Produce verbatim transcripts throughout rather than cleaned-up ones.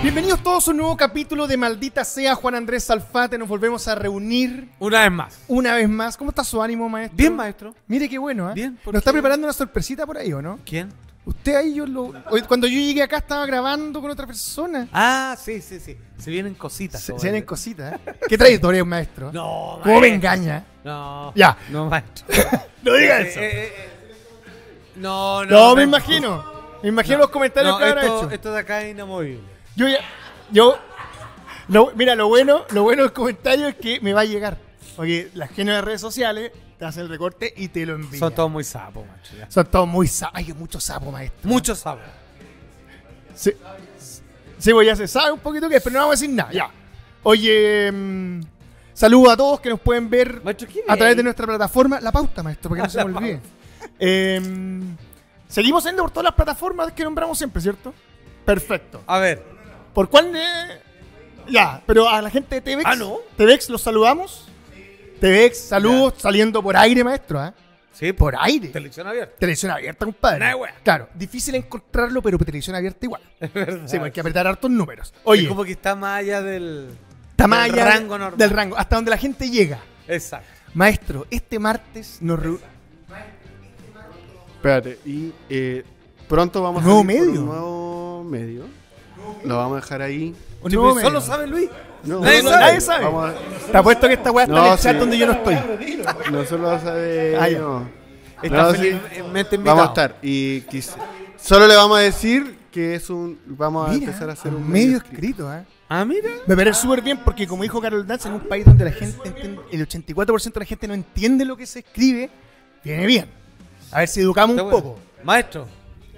Bienvenidos todos a un nuevo capítulo de Maldita Sea. Juan Andrés Salfate, nos volvemos a reunir una vez más. Una vez más. ¿Cómo está su ánimo, maestro? Bien, maestro. Mire qué bueno, ¿eh? Bien. ¿Nos está preparando una sorpresita por ahí, o no? ¿Quién? Usted ahí, yo lo... Cuando yo llegué acá estaba grabando con otra persona. Ah, sí, sí, sí. Se vienen cositas. Se, se vienen cositas, ¿eh? ¿Qué trayectoria es, maestro? No, ¿Cómo me engaña? No. Ya. No, maestro. No diga Eh, eso. eh, eh, eh. No, no. No, me maestro. imagino. Me imagino No, los comentarios no, que habrá esto, hecho. esto de acá es inamovible. Yo ya... Yo... Lo, mira, lo bueno, lo bueno del comentario es que me va a llegar. Porque las genios de redes sociales te hacen el recorte y te lo envían. Son todos muy sapos, macho. Ya. Son todos muy sapos. Hay mucho sapo, maestro. Muchos sapos. Sí, sí, pues ya se sabe un poquito qué es, pero no vamos a decir nada. Ya. Oye, mmm, saludos a todos que nos pueden ver Maestro, ¿quién a es? través de nuestra plataforma. La pauta, maestro, para que no se La me olvide. Eh, seguimos siendo por todas las plataformas que nombramos siempre, ¿cierto? Perfecto. A ver. ¿Por cuál? Eh? Ya, pero a la gente de T V X. Ah, ¿no? T V X los saludamos. T V X, saludos, ya. Saliendo por aire, maestro, ¿eh? Sí, por aire. Televisión abierta. Televisión abierta, compadre. Nah, wea. Claro, difícil encontrarlo, pero televisión abierta igual. Es verdad. Sí, pues hay que apretar hartos números. Oye, Es como que está más allá del, está más del allá rango normal. del rango, hasta donde la gente llega. Exacto. Maestro, este martes nos reunimos. Espérate, y eh, pronto vamos ¿Nuevo a salir por medio? un nuevo medio. Lo vamos a dejar ahí. Un Sí, nuevo pues, solo medio. sabe Luis. No, Nadie no, sabe. Nadie sabe. Vamos a- Te apuesto que esta weá está No, en el chat sí. donde yo no estoy. no solo vas a ver. Ah, ya. no. Está No, sí. felizmente invitado. Vamos a estar. Y quis- solo le vamos a decir que es un. Vamos a Mira, empezar a hacer un medio escrito, ¿eh? Ah, mira. Me parece súper bien porque, como dijo Carol Dance, en un país donde la gente entiende, el ochenta y cuatro por ciento de la gente no entiende lo que se escribe, viene bien. A ver si educamos Está un bueno. poco. Maestro.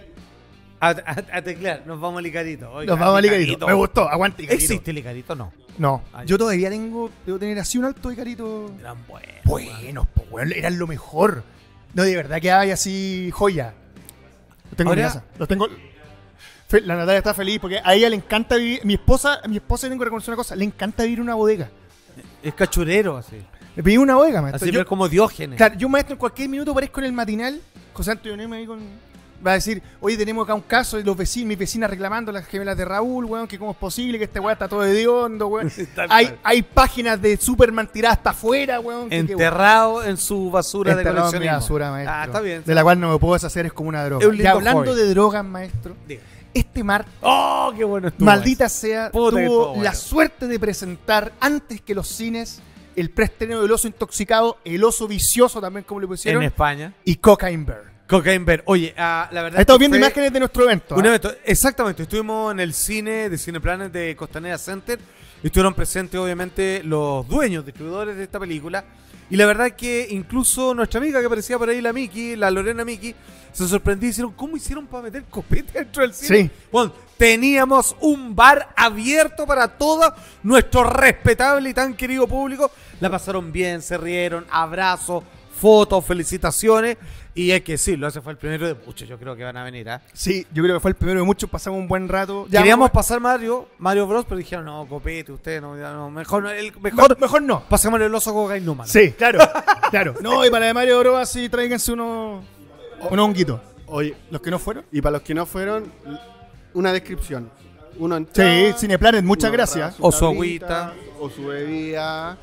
A, a- a teclear, nos vamos a Licarito. Oiga, Nos vamos a Licarito. Me gustó, aguante, Licarito. ¿Existe Licarito? No. No, Ah, yo ya. todavía tengo, debo tener así un alto Licarito. Eran buenos. Buenos, pues, weón, eran lo mejor. No, de verdad que hay así joya. Los tengo en mi Ahora- casa. Los tengo. Fe- La Natalia está feliz porque a ella le encanta vivir. Mi esposa, a mi esposa tengo que reconocer una cosa, le encanta vivir en una bodega. Es cachurero, así. Le pedí una bodega, maestro. Así, Yo- pero como Diógenes. Claro, yo, maestro, en cualquier minuto aparezco en el matinal. José Antonio Neme ahí con. Va a decir, oye, tenemos acá un caso de los vecinos, mis vecinas reclamando las gemelas de Raúl, weón, que cómo es posible que este weón está todo hediondo, weón. Tal hay, cual. hay páginas de Superman tiradas hasta afuera, weón. que- que- Enterrado en su basura de Enterrado en mi coleccionismo. basura, maestro. Ah, está bien. De la cual no me puedo deshacer, es como una droga. Es un Y lindo hablando hobby. de drogas, maestro, Diga. este martes, ¡Oh, qué bueno estuvo! maldita sea, Puta que tuvo estuvo bueno. la suerte de presentar antes que los cines el preestreno del Oso Intoxicado, el Oso Vicioso también, como le En pusieron, España. y Cocaine Bear. Cocaine Bear. Oye, ah, la verdad He estado es que viendo fue imágenes de nuestro evento. un ¿ah? evento. Exactamente. Estuvimos en el cine de Cineplanet de Costanera Center. Estuvieron presentes, obviamente, los dueños, distribuidores de esta película. Y la verdad es que incluso nuestra amiga que aparecía por ahí, la Miki, la Lorena Miki, se sorprendió y hicieron, ¿cómo hicieron para meter copete dentro del cine? Sí. Bueno, teníamos un bar abierto para todo nuestro respetable y tan querido público. La pasaron bien, se rieron, abrazos, fotos, felicitaciones. Y es que sí, lo ese fue el primero de muchos, yo creo que van a venir, ¿ah? Sí, yo creo que fue el primero de muchos, pasamos un buen rato. Ya Queríamos vamos- pasar Mario, Mario Bros, pero dijeron, no, copete, usted, no, ya no, mejor, no, el, mejor, Mejor, mejor no. pasemos el oso Cocaine Número. Sí, claro, claro. No, y para la de Mario Bros, así tráiganse unos, unos honguitos. Oye, Los que no fueron. y para los que no fueron, una descripción. Uno Sí, entraba, Cineplanet, muchas uno gracias. agarraba O su tablita, o su bebida,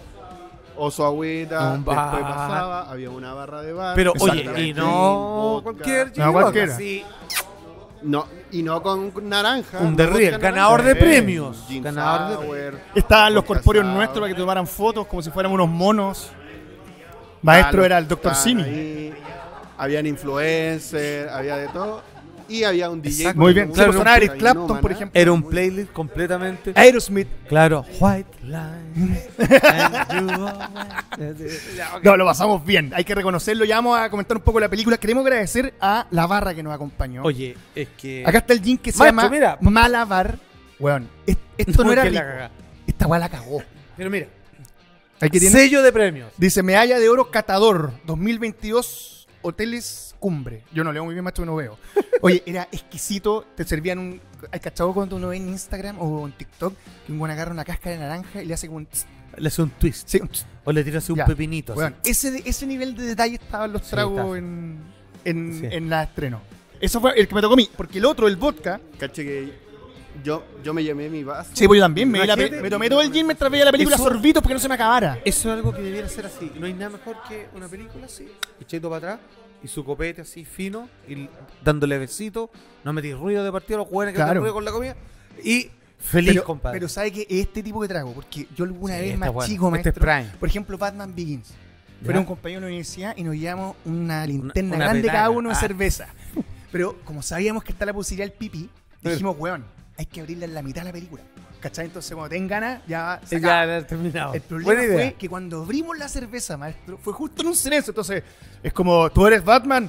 o su agüita. Un Después bar. pasaba, había una barra de bar. Pero Exacto. oye, y no Vodka. cualquier No, gin cualquiera. vodka, sí. No, y no con naranja. Un no de Riel, vodka ganador de naranja. premios. Gin Ganador de sour, Estaban los vodka corpóreos sour. nuestros para que tomaran fotos como si fuéramos unos monos. Maestro Ah, era el doctor estaban Simi. ahí, habían influencers, había de todo. Y había un D J. Exacto. Muy bien. Claro, Sí, sonaba Eric Ahí Clapton, no, por maná. ejemplo. Era un playlist completamente. Aerosmith. Claro, White Line. and you are- Ya, ok. No, lo pasamos bien. Hay que reconocerlo. Ya vamos a comentar un poco la película. Queremos agradecer a la barra que nos acompañó. Oye, es que. Acá está el gin que se Maestro, llama mira. Malabar. Weón, es- esto no, No, era que la rico. caga. Esta weá la cagó. Pero mira, Aquí tiene. sello de premios. Dice Medalla de Oro Catador dos mil veintidós Hoteles Cumbre. Yo no leo muy bien, macho, que no veo. Oye, era exquisito. Te servían un. ¿Hay cachado cuando uno ve en Instagram o en TikTok que un buen agarra una cáscara de naranja y le hace como un. tss? Le hace un twist. Sí, un tss. O le tira así un Ya. pepinito. así. Weón, ese, de- ese nivel de detalle estaban los Sí, tragos está. en, en, Sí. en la estreno. Eso fue el que me tocó a mí. Porque el otro, el vodka, Caché que Yo, yo me llamé mi vaso. Sí, pues yo también. Me, la, Imagínate- me tomé todo el gin mientras veía la película Eso- sorbitos porque no se me acabara. Eso es algo que debiera ser así. No hay nada mejor que una película así, echando para atrás y su copete así fino y l- dándole besito. No metís ruido de partida a los jóvenes que Claro. hacen ruido con la comida. Y feliz, Pero, compadre. pero ¿sabe que este tipo de trago? Porque yo alguna Sí, vez está más bueno. chico, Este es maestro, Prime. por ejemplo, Batman Begins. ¿Ya? Fuera un compañero de la universidad y nos llevamos una linterna una grande petaca. cada uno de Ah. cerveza. Pero como sabíamos que está la posibilidad del pipí, dijimos, weón, hay que abrirla en la mitad de la película. ¿Cachai? Entonces, cuando tengan ganas, ya se ya, acaba. ya terminado. El problema Buena idea. fue que cuando abrimos la cerveza, maestro, fue justo en un silencio. Entonces, es como, ¿tú eres Batman?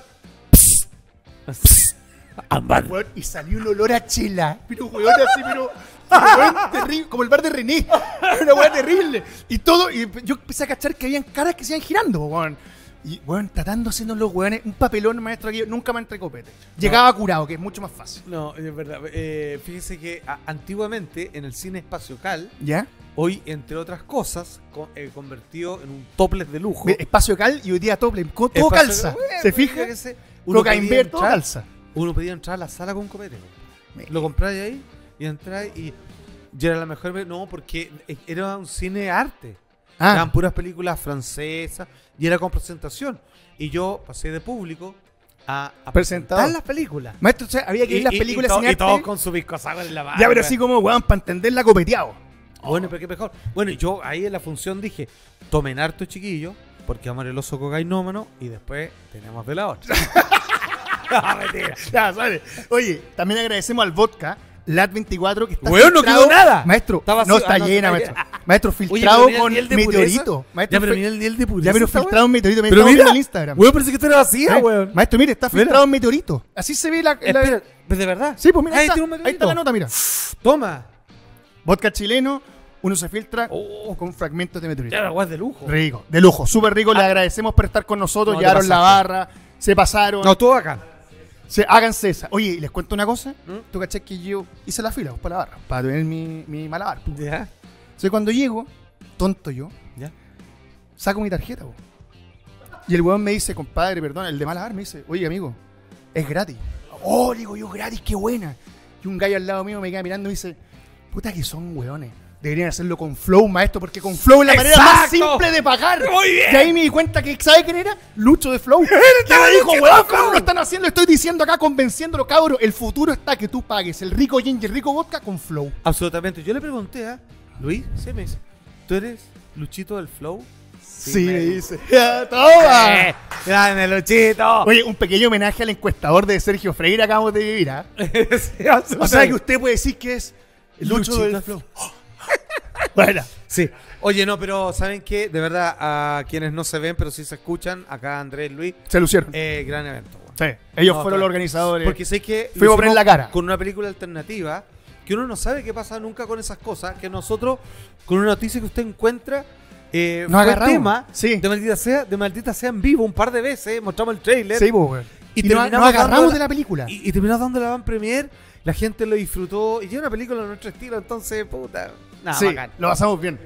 Ámbar. Weón, y salió un olor a chela. Pero, weón, así, pero... pero, weón, terrible, como el bar de René. Una weón terrible. Y todo, y yo empecé a cachar que habían caras que se iban girando, weón. Y, weón, tratando haciendo los weones, un papelón, maestro, aquí, nunca me entré copete. Llegaba curado, que es mucho más fácil. No, es verdad. Eh, fíjese que a- antiguamente en el cine Espacio Cal, ¿Ya? hoy, entre otras cosas, co- eh, convertido en un topless de lujo. Ve, Espacio cal y hoy día tople. co- Todo Espacio calza. Cal, bueno, ¿Se fija? yo qué sé, uno Coca pedía Inver, todo entrar- calza. Uno pedía entrar a la sala con copete. Lo compráis ahí y entráis y ya era la mejor. ve- No, porque e- era un cine arte. Eran Ah, puras películas francesas y era con presentación. Y yo pasé de público a, a Presentador. presentar las películas. maestro, o sea, había que ir Y- las y- películas y, to- sin y arte. todos con su piscosago en la mano. Ya, pero así como, weón, para entenderla copeteado. Bueno, pero qué mejor. Bueno, yo ahí en la función dije, tomen harto chiquillo, porque vamos a ver el oso cocainómano y después tenemos de la otra. No, mentira. Ya, sale. Oye, también agradecemos al vodka, Lat veinticuatro, que está Weón, no filtrado- quedó nada. Maestro, Está vacío. no está Ah, no, llena, está maestro. llena. Maestro, Oye, filtrado pero mira el con nivel de pureza. meteorito. Maestro, Ya, pero fue- mira el nivel de pureza. ya, pero esta filtrado en meteorito. Me Pero está mira, viendo en Instagram. Weón, parece que esto era vacía, ¿Eh? weón. Maestro, mire, está Mira. filtrado en meteorito. Así se ve la... la- Espera, ¿pues ¿de verdad? Sí, pues mira, ahí, Ahí está, tiene un ahí está meteorito. la nota, mira. Toma. Vodka chileno, uno se filtra Oh, con fragmentos de meteorito. ya la weá de lujo. Rico, de lujo, súper rico. Le agradecemos por estar con nosotros. No, te Llevaron la pasaste. barra, se pasaron. No, todo acá. Se, háganse esa. Oye, y les cuento una cosa. ¿Mm? Tú caché que yo hice la fila pues, para la barra, para tener mi, mi malabar. pues. Ya, Entonces cuando llego, tonto yo, ya. saco mi tarjeta. po. Y el weón me dice, compadre, perdón, el de malabar me dice, oye amigo, es gratis. Oh, digo yo, gratis, qué buena. Y un gallo al lado mío me queda mirando y dice, puta que son weones. Deberían hacerlo con Flow, maestro, porque con Flow es la manera más ¡Exacto! simple de pagar. Muy bien. Y ahí me di cuenta que, ¿sabe quién era? Lucho de Flow. Que me dijo, weón, ¿cómo lo están haciendo? Estoy diciendo acá, convenciéndolo, cabros. El futuro está que tú pagues el rico gin y el rico vodka con Flow. Absolutamente. Yo le pregunté a Luis, sí me dice, ¿tú eres Luchito del Flow? Sí, me me dice. Ya, ¡Toma! ¡Eh! ¡Grande, Luchito! Oye, un pequeño homenaje al encuestador de Sergio Freire acabamos de vivir, ¿ah? Sí, O sea que usted puede decir que es Lucho Luchito del del Flow. Bueno, Sí. Oye, no, pero ¿saben qué? De verdad, a quienes no se ven, pero sí se escuchan, acá Andrés, Luis, se lucieron. eh, gran evento. weón. Sí, ellos No, fueron claro. los organizadores. Porque sé que lo Fuimos a poner hicimos la cara. con una película alternativa que uno no sabe qué pasa nunca con esas cosas, que nosotros, con una noticia que usted encuentra, eh, Nos fue agarramos. tema Sí. de maldita sea, de maldita sea en vivo un par de veces, mostramos el trailer Sí, pues, weón. y, Y, nos, terminamos nos agarramos dando de la película. y, y terminamos dando la van premier, la gente lo disfrutó y es una película de nuestro estilo, entonces, puta, nada, sí, bacán. lo pasamos bien.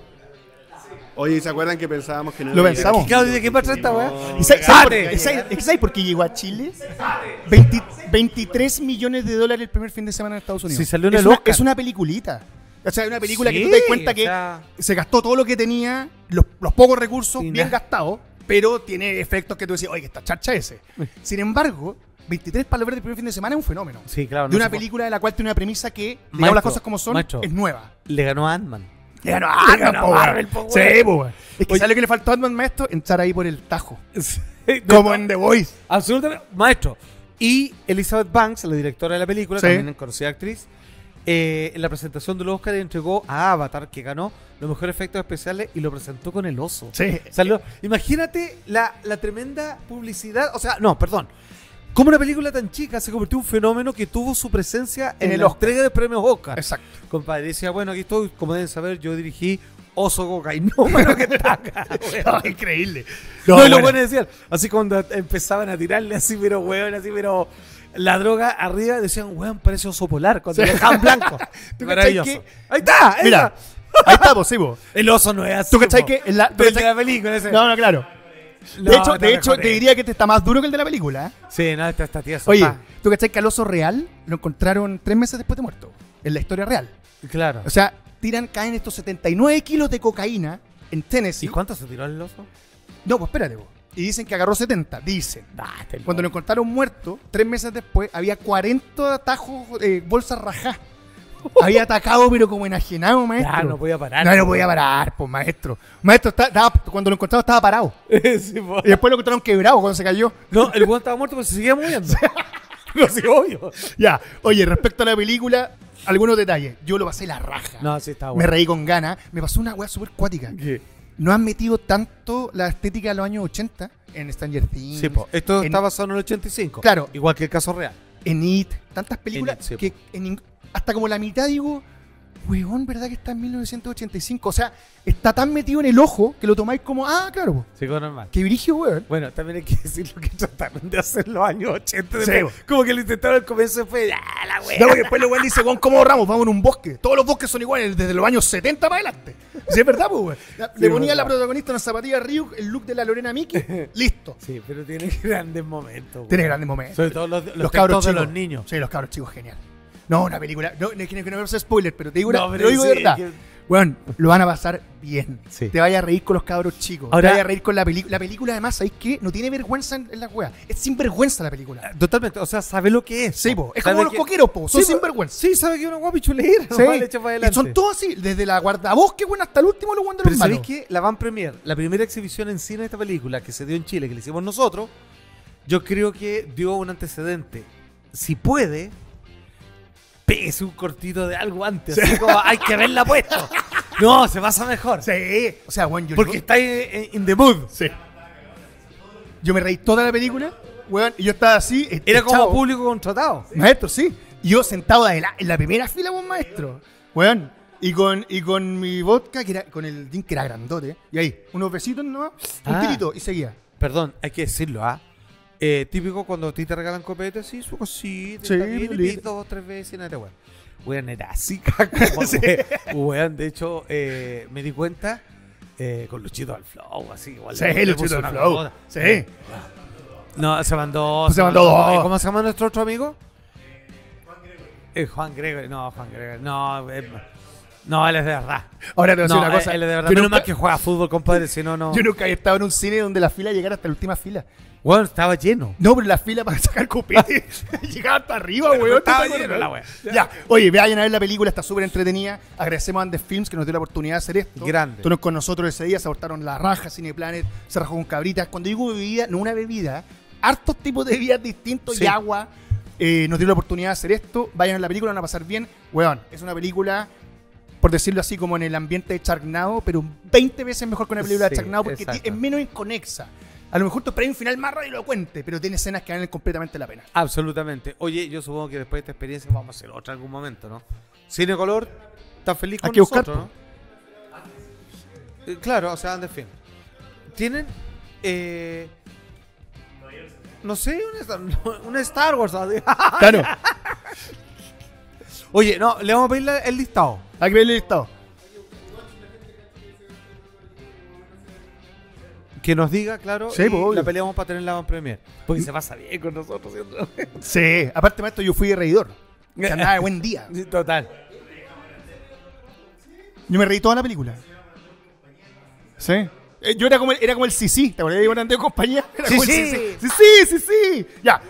Oye, ¿se acuerdan que pensábamos que no Lo iba a llegar? pensamos. Claudio, ¿de qué pasa esta weá? ¿Y sabe- sabe por- Date. y sabe- y sabe por qué llegó a Chile? veinte veintitrés millones de dólares el primer fin de semana en Estados Unidos. Sí, salió en es, el una, Oscar. es una peliculita. O sea, es una película que Sí, tú te das cuenta o que sea- se gastó todo lo que tenía, los, los pocos recursos, Sí, bien nada. gastados, pero tiene efectos que tú decís, oye, que está charcha ese. Sin embargo, veintitrés palos verdes el primer fin de semana es un fenómeno. Sí, claro. de no una se puede- película de la cual tiene una premisa que, digamos Maestro, las cosas como son, maestro. es nueva. Le ganó a Ant-Man. Le ganó a Ant-Man, ganó po, a weón. Marvel, po, Sí, weón. po, weón. Es que Oye. ¿sabe lo que le faltó a Ant-Man, maestro? Entrar ahí por el tajo. De Como en The Voice. Absolutamente. Maestro. Y Elizabeth Banks, la directora de la película, Sí. también conocida actriz, eh, en la presentación del Oscar entregó a Avatar, que ganó los mejores efectos especiales y lo presentó con el oso. Sí. Salió- Imagínate la, la tremenda publicidad. O sea, no, perdón. Como una película tan chica se convirtió en un fenómeno que tuvo su presencia en, En el la Oscar. entrega de premios Oscar. Exacto. Compadre, decía, bueno, aquí estoy, como deben saber, yo dirigí Oso Cocainómano que está acá, weón. No, increíble. No, No, y los bueno. buenos decían, así cuando empezaban a tirarle así, pero weón, así, pero la droga arriba, decían, weón, parece oso polar, cuando Sí. lo dejaban blanco. ¿Tú Maravilloso. cachai Ahí está, Mira, esa. ahí está, pues, sí, po. El oso no es así. ¿Tú cachai po. que en la- tú Desde cachai- la película ese. No, no, claro. No, De hecho, te de hecho mejoré. te diría que este está más duro que el de la película. ¿eh? Sí, no, esta está tieso. Oye, está. ¿tú cachai que al oso real lo encontraron tres meses después de muerto? en la historia real. Claro. O sea, tiran, caen estos setenta y nueve kilos de cocaína en Tennessee. ¿Y cuánto se tiró el oso? No, pues espérate, vos. Y dicen que agarró setenta, dicen. Ah, este Cuando lo encontraron muerto, tres meses después, había cuarenta atajos, eh, bolsas rajadas. Había atacado, pero como enajenado, maestro. Ah, no podía parar. No, no podía parar, pues, maestro. Maestro, está- estaba- cuando lo encontraron estaba parado. Sí, po. Y después lo encontraron quebrado cuando se cayó. No, el weón estaba muerto, pero se seguía moviendo. No, sí, obvio. Ya, oye, respecto a la película, algunos detalles. Yo lo pasé la raja. No, sí, estaba Me bueno. reí con ganas. Me pasó una weá súper cuática. ¿Qué? No han metido tanto la estética de los años ochenta en Stranger Things. Sí, po. Esto en, está basado en el ochenta y cinco. Claro. Igual que el caso real. en It. Tantas películas En It, sí, que en in- hasta como la mitad digo, weón, ¿verdad que está en mil novecientos ochenta y cinco? O sea, está tan metido en el ojo que lo tomáis como, ah, claro, po. Sí, con normal. Que virigio, weón. Bueno, también hay que decir lo que trataron de hacer los años ochenta. Sí, Después, como que lo intentaron al comienzo y fue, ah, la wea. No, porque después el weón dice, weón, ¿cómo ahorramos? Vamos en un bosque. Todos los bosques son iguales, desde los años setenta para adelante. Sí, es verdad, pues, weón. Le Sí, ponía a la verdad. protagonista una zapatilla Ryuk, el look de la Lorena Mickey, listo. Sí, pero tiene grandes momentos. weón. Tiene grandes momentos. Sobre todo los, los, Los cabros textos de chicos. los niños. Sí, los cabros chicos, genial. No, una película. No, no, es que no, que no me hacer spoiler, pero te digo, No, una- pero lo digo de sí, verdad. que- Weón, lo van a pasar bien. Sí. Te vayas a reír con los cabros chicos. Ahora- te vayas a reír con la película. La película, además, ¿sabéis qué? No tiene vergüenza en, en la wea. Es sinvergüenza la película. Totalmente, o sea, sabe lo que es. Sí, po. Es Sabe como los que- coqueros, po. Son Sí, po. sinvergüenza. Sí, sabe que es una guapa chulera. Sí. No, le echa para Y adelante. son todos así, desde la guardabosque, weón, hasta el último los weón de los Pero ¿sabéis malos. qué? La Van Premier, la primera exhibición en cine de esta película que se dio en Chile, que le hicimos nosotros, yo creo que dio un antecedente. Si puede, pese un cortito de algo antes. Así como, hay que verla puesto. No, se pasa mejor. Sí. O sea, weón, yo Porque está in, in the mood. Sí. Yo me reí toda la película, weón, y yo estaba así. Era como echado. público contratado. Maestro, sí. Y yo sentado adela- en la primera fila, weón, maestro. Weón. Y con, y con mi vodka, que era, con el drink que era grandote. Y ahí, unos besitos nomás, un Ah. tirito, y seguía. Perdón, hay que decirlo, ¿ah? Eh, típico cuando a ti te regalan copete, sí, su cosita, Sí, está bien, y lindo. pides dos o tres veces y nada, weón. Weón, era así, caco, Sí. weón. Weón, de hecho, eh, me di cuenta eh, con Luchito al Flow, así, igual. Sí, le- le Luchito puso al una Flow. joda. Sí. No, se mandó. Se mandó dos. ¿Cómo se llama nuestro otro amigo? Eh, Juan Gregory. No, Juan Gregory. No, eh, no, él es de verdad. Ahora te voy a decir No, una cosa. él es de verdad. Yo Menos nunca, mal que juega fútbol, compadre, si no, no. yo nunca he estado en un cine donde la fila llegara hasta la última fila. Weón, estaba lleno. No, pero la fila para sacar copete llegaba hasta arriba, weón. Estaba ¿Tú te lleno acuerdas? la wea. Ya, oye, vayan a ver la película, está súper entretenida. Agradecemos a Andes Films que nos dio la oportunidad de hacer esto. Grande. Estuvieron con nosotros ese día, se abortaron la raja, Cineplanet, se rajó con cabritas. Cuando digo bebida, no una bebida, hartos tipos de bebidas distintos Sí. y agua. Eh, nos dio la oportunidad de hacer esto. Vayan a la película, van a pasar bien. Weón, es una película, por decirlo así, como en el ambiente de Sharknado, pero veinte veces mejor que una película de Sí, Sharknado porque exacto. ti- es menos inconexa. A lo mejor te esperas un final más radioelocuente, pero tiene escenas que valen completamente la pena. Absolutamente. Oye, yo supongo que después de esta experiencia vamos a hacer otra en algún momento, ¿no? Cine Color está feliz Hay con que buscar, nosotros, ¿no? Eh, claro, o sea, Andes Film. Tienen, eh, no sé, una Star, una Star Wars. así. Claro, Oye, no, le vamos a pedir la- el listado. hay que ver el listado. Que nos diga, claro, Sí, y pues, obvio. la peleamos para tener la Van Premier. Porque se pasa bien con nosotros, ¿cierto? Sí, aparte de esto, yo fui de reidor. Que andaba de buen día. Sí, total. Yo me reí toda la película. Sí. Eh, Yo era como el, era como el Sisi, ¿te acuerdas de Iván Andeo compañía? Era como el Sisi. Sisi. Sí, sí, sí. Ya.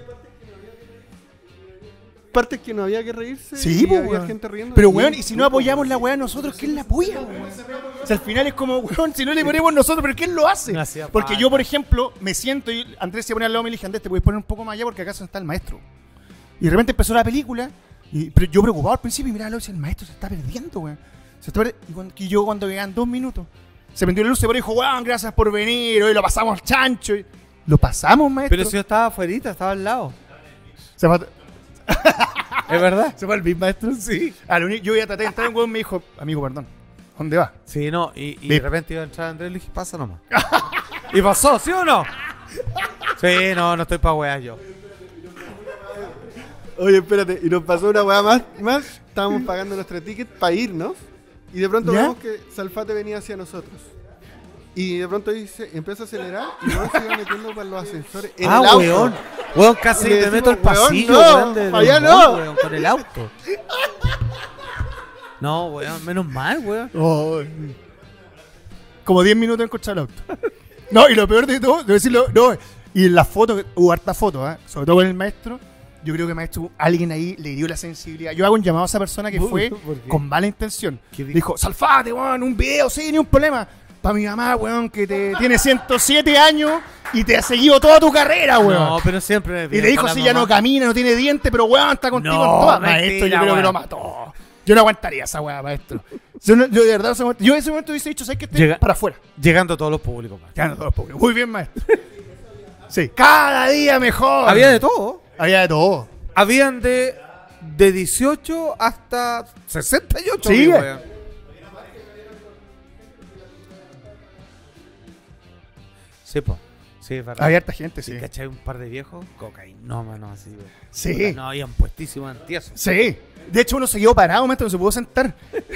Partes que no había que reírse. Sí, y pues, había weón. gente riendo. Pero, y- weón, y si no apoyamos la weá nosotros, ¿quién la apoya, weón? O sea, al final es como, weón, si no le ponemos nosotros, ¿pero quién lo hace? No hacía Porque falta. yo, por ejemplo, me siento y Andrés se pone al lado y me dije, Andrés, te puedes poner un poco más allá porque acaso está el maestro. Y de repente empezó la película, y, pero yo preocupado al principio y miraba al lado y decía, el maestro se está perdiendo, weón. Se está perdi- y, cuando- y yo cuando llegan dos minutos, se prendió la luz, se paró y dijo, weón, gracias por venir, hoy lo pasamos chancho. Y- lo pasamos, maestro. Pero si yo estaba afuera, estaba al lado. Se fue, ¿Es verdad? se fue el beat, maestro. Sí. A lo único- yo iba a tratar de entrar, un weón me dijo, amigo, perdón, ¿dónde va? Sí, no, y, y de Bip. repente iba a entrar Andrés y le dije, pasa nomás. Y pasó, ¿sí o no? Sí, no, no estoy pa' weas yo. Oye, espérate, y nos pasó una weá más, más. Estábamos pagando nuestro ticket para irnos. Y de pronto ¿Ya? vemos que Salfate venía hacia nosotros. Y de pronto dice, empieza a acelerar y luego se iba metiendo por los ascensores. En ah, el auto. weón. Weón, casi Y le me meto al decimos, weón, pasillo, no, weón, de- del allá mall, no. weón, con el auto. No, weón, menos mal, weón. Oh, como diez minutos en coche al auto. No, y lo peor de todo, debo decirlo, no, y en las fotos, hubo harta fotos, ¿eh? Sobre todo con el maestro. Yo creo que maestro, alguien ahí le dio la sensibilidad. Yo hago un llamado a esa persona que fue con mala intención. ¿Qué dijo? Dijo, salfate, weón, un video, sí, ni un problema. Para mi mamá, weón, que te tiene ciento siete años y te ha seguido toda tu carrera, weón. No, pero siempre. Y le dijo, sí, ya no camina, no tiene dientes, pero weón, está contigo No, en todas. mentira, Maestro, yo creo weón. que lo mató. Yo no aguantaría esa weá, maestro. Yo, no- yo de verdad, ese momento- yo en ese momento hubiese dicho, ¿sabes qué? Estoy Llega- para afuera. Llegando a todos los públicos, man. Ya no todos los pobres. Muy bien, maestro. Sí, cada día mejor. Había de todo. Había de todo. Habían de, de dieciocho hasta sesenta y ocho. Sí, vi, eh. weón. Sí, po. Sí, es verdad. Había harta gente, sí. Sí, ¿cachai? Un par de viejos cocainómanos así, weón. Sí. No, habían puestísimos antiesos. Sí. De hecho, uno se quedó parado, maestro, no se pudo sentar.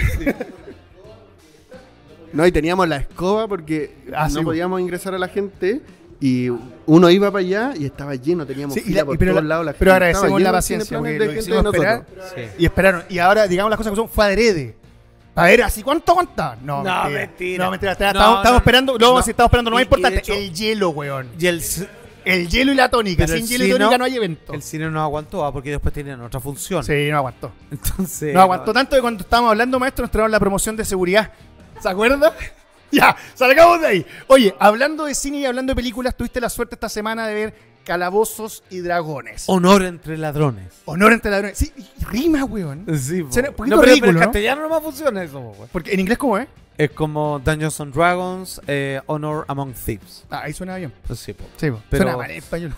No, y teníamos la escoba porque Ah, no sí, podíamos ingresar a la gente y uno iba para allá y estaba lleno, teníamos Sí, y fila la- por y pero, todos la- lados. La pero gente agradecemos estaba la lleno de paciencia, porque cineplanes lo de gente hicimos de esperar nosotros. Sí. y esperaron. Y ahora, digamos las cosas que son, fue adrede. A ver, así, ¿cuánto aguanta? No, No, mentira. mentira. No, mentira. No, Estamos, no, estamos esperando, no, no. si estamos esperando lo más Y- y de importante, hecho- el hielo, weón. Y el, c- El hielo y la tónica. Pero Sin el hielo y cine- tónica no hay evento. el cine no aguantó, ah, porque después tenían otra función. Sí, no aguantó. Entonces. No aguantó tanto que cuando estábamos hablando, maestro, nos trajeron la promoción de seguridad. ¿Se acuerda? Ya, salgamos de ahí. Oye, hablando de cine y hablando de películas, tuviste la suerte esta semana de ver Calabozos y Dragones. Honor entre ladrones. Honor entre ladrones. Sí, y rima, weón. Sí, po. Suena un poquito no, pero, ridículo, pero en ¿no? castellano no más funciona eso, po, güey. Porque en inglés, ¿cómo es? Es como Dungeons and Dragons, eh, Honor Among Thieves. Ah, ahí suena bien. Pues sí, po. Sí, po. Pero- Suena mal en español.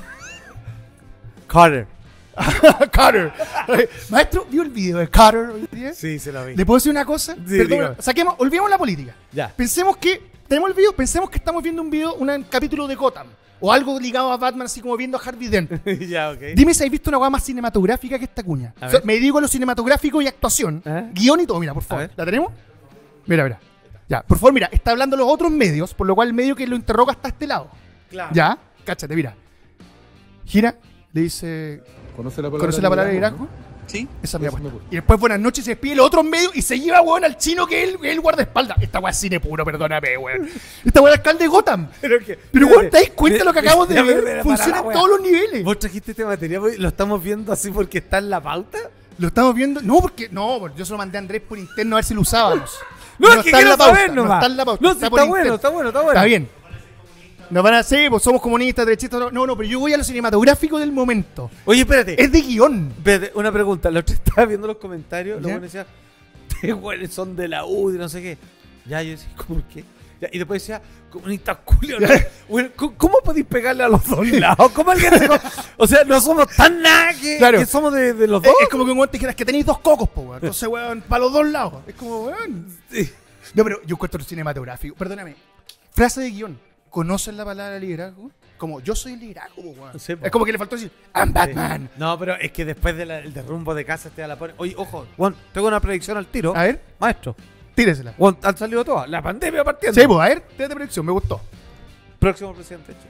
Carter. Carter. Eh, Maestro, ¿vio el video de Carter hoy día? Sí, se lo vi. ¿Le puedo decir una cosa? Sí, Perdón, dígame. saquemos, olvidemos la política. Ya. Pensemos que, tenemos el video, pensemos que estamos viendo un video, un capítulo de Gotham. O algo ligado a Batman, así como viendo a Harvey Dent. ya, ok. Dime si has visto una hueá más cinematográfica que esta cuña. A O sea, ver. me digo lo cinematográfico y actuación. ¿Eh? Guión y todo. Mira, por favor. ver. ¿La tenemos? Mira, mira. Ya, por favor, mira. Está hablando los otros medios, por lo cual el medio que lo interroga está a este lado. Claro. Ya, cáchate, mira. Gira, le dice... ¿Conoce la palabra, ¿Conoce la palabra liderazgo? liderazgo? Sí. Esa es mi Eso apuesta. me gusta. Y después buenas noches se despide los otros medios y se lleva, weón, al chino que es el, el guardaespaldas. Esta weá es cine puro, perdóname, weón. Esta weá es alcalde de Gotham. Pero, que, Pero, weón, ¿te das cuenta de lo que acabamos de Ya, pero, ver? pero, Funciona para en la todos weá. los niveles. ¿Vos trajiste este material? porque ¿Lo estamos viendo así porque está en la pauta? Lo estamos viendo. No, porque. No, porque yo se lo mandé a Andrés por interno a ver si lo usábamos. No, es que está en quiero la pauta. saber No nomás. está en la pauta. No, sí, por está bueno, interno. está bueno, está bueno. Está bien. Nos van a decir, pues somos comunistas, derechistas. No, no, pero yo voy a lo cinematográfico del momento. Oye, espérate. Es de guión. Espérate, una pregunta. La otra estaba viendo los comentarios. ¿Ya? Los buenos decían, ustedes güeyes son de la U y no sé qué. Ya, yo decía, ¿cómo qué? Ya, y después decía, comunistas culios. ¿no? Bueno, ¿cómo, ¿Cómo podéis pegarle a los dos lados? ¿Cómo alguien se- O sea, no somos tan nada que, Claro. que somos de, de los Es, dos. es como que un weón te dijeras que tenéis dos cocos, po, weón. Entonces, weón, para los dos lados. Es como, weón. Sí. No, pero yo encuentro el cinematográfico. Perdóname. Frase de guión. ¿Conocen la palabra liderazgo? Como yo soy el liderazgo, po, weón. Sí, po. Es como que le faltó decir, I'm Batman. No, pero es que después del derrumbo de casa te la pone. Oye, ojo, Juan, tengo una predicción al tiro. A ver, Maestro, tíresela. Juan, han salido todas. La pandemia partiendo. Sí, pues, a ver, tírate predicción, me gustó. Próximo presidente de Chile.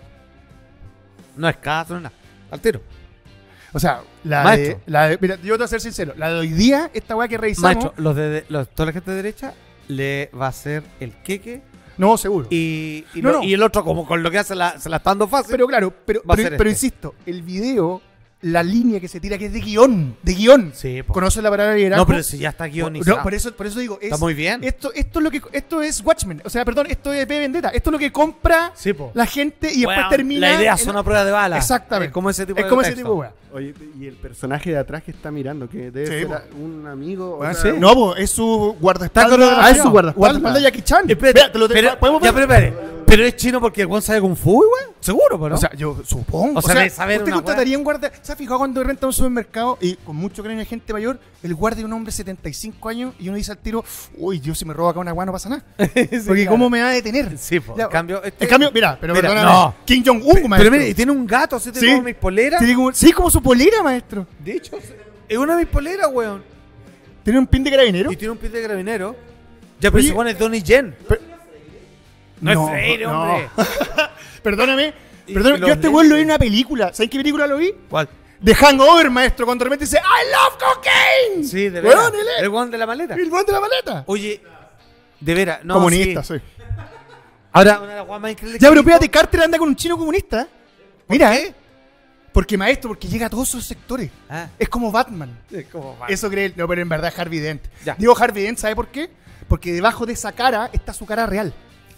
No es caso, no es nada. Al tiro. O sea, la de, Maestro. la de. Mira, yo te voy a ser sincero. La de hoy día, esta weá que revisamos. Maestro, los de, de- los, toda la gente de derecha le va a hacer el queque No, seguro. y, y, No, lo- no. y el otro, como con lo que hace, la, se la está dando fácil. Pero claro, pero, Va a pero, ser pero este. insisto, el video, la línea que se tira, que es de guión. De guión. sí, po. ¿Conoces la palabra liderazgo? No, pero si ya está guionizado. No, por eso, por eso digo, es, Está muy bien. Esto, esto es lo que esto es Watchmen, o sea, perdón, esto es V Vendetta, esto es lo que compra Sí, po. la gente y después Weón, termina. La idea en- son a prueba de bala. Exactamente. Es como ese tipo es de como ese texto. tipo de weá. Oye, y el personaje de atrás que está mirando, que debe Sí, ser po. a- un amigo. o Ah, sea, ¿sí? No, pues es su guardaespaldas. Está coreografiado. Ah, es su guardaespaldas. Guardaespaldas. Jackie Chan. Espérate, Vea, te lo- pero, ¿podemos ya, ver? pero espere. Pero es chino porque el Juan sabe Kung Fu, güey. Seguro, pero no. O sea, yo supongo. O sea, de saber ¿usted una contrataría un guardia? ¿Se ha fijado cuando renta un supermercado y con mucho cariño de gente mayor, el guardia es un hombre de setenta y cinco años y uno dice al tiro, uy, yo si me robo acá una guana no pasa nada? Sí, Porque claro. ¿cómo me va a detener? Sí, po. Ya, En cambio, este- En cambio, mira, pero Mira, perdóname, no. Kim Jong-un, Pero maestro. mire, y tiene un gato, así te Sí. como mis poleras. Tiene como- sí, como su polera, maestro. De hecho, es una de mis poleras, weón. Tiene un pin de carabinero. Y tiene un pie de carabinero. Ya, pero Oye, se pone Donnie Yen. No, es Freire, no. hombre. Perdóname. Y- Perdóname, y yo los a este weón lo vi lentes. en una película. ¿Sabes qué película lo vi? ¿Cuál? De Hangover, maestro, cuando de repente dice I love cocaine. Sí, de Weón, veras. él es- El weón de la maleta. El weón de la maleta. Oye, de veras, no. Comunista, sí. sí. Ahora, una de las weas más increíbles. Ya, que pero he visto- fíjate, Carter anda con un chino comunista. Mira, ¿eh? Porque, maestro, porque llega a todos esos sectores. Ah, Es como Batman. es como va. Eso cree, no, pero en verdad es Harvey Dent. Ya. Digo Harvey Dent, ¿sabe por qué? Porque debajo de esa cara está su cara real.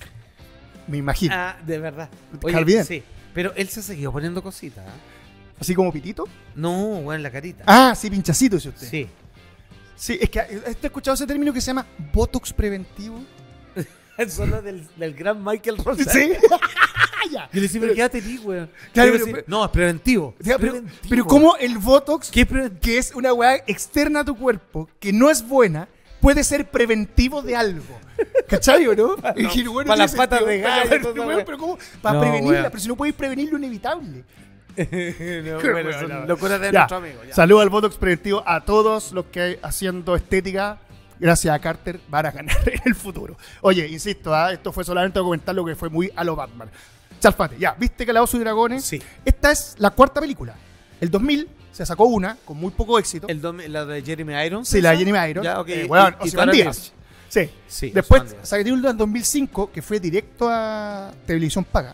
Me imagino. Ah, de verdad. Harvey Dent. Sí, pero él se ha seguido poniendo cositas. ¿eh? Así como pitito. No, weón, en la carita. Ah, sí, pinchacito, dice usted. Sí. Sí, es que ¿usted ha escuchado ese término que se llama Botox preventivo? Es solo del, del gran Michael Rosa. Sí. Ya. Yo le decía, pero ¿qué te di, weón? Claro, Yo le pero- decía, no, es preventivo. O sea, Es pero, preventivo. pero como el Botox, ¿Qué preventivo? que es una weá externa a tu cuerpo, que no es buena, puede ser preventivo de algo. ¿Cachai o no? Y dije, bueno, para las tiene patas sentido, de para- gallo, pero, toda weón, weá. pero ¿cómo? Para No, prevenirla, weón. pero si no podéis prevenir lo inevitable. no, Qué bueno, weón, son no. locuras de Ya. nuestro amigo. Ya. Saludo al Botox preventivo a todos los que hay haciendo estética. Gracias a Carter van a ganar en el futuro. Oye, insisto, ¿ah? Esto fue solamente comentar lo que fue muy a lo Batman. Chalfate, ya, ¿viste Calabozos y Dragones? Sí. Esta es la cuarta película. El dos mil se sacó una con muy poco éxito. El dom- la de Jeremy Irons. Sí, la de ¿esa? Jeremy Irons. Ya, ok. Eh, weón, Y- y Ozymandias. Sí. Sí, Después Ozymandias. salió una en dos mil cinco que fue directo a televisión paga.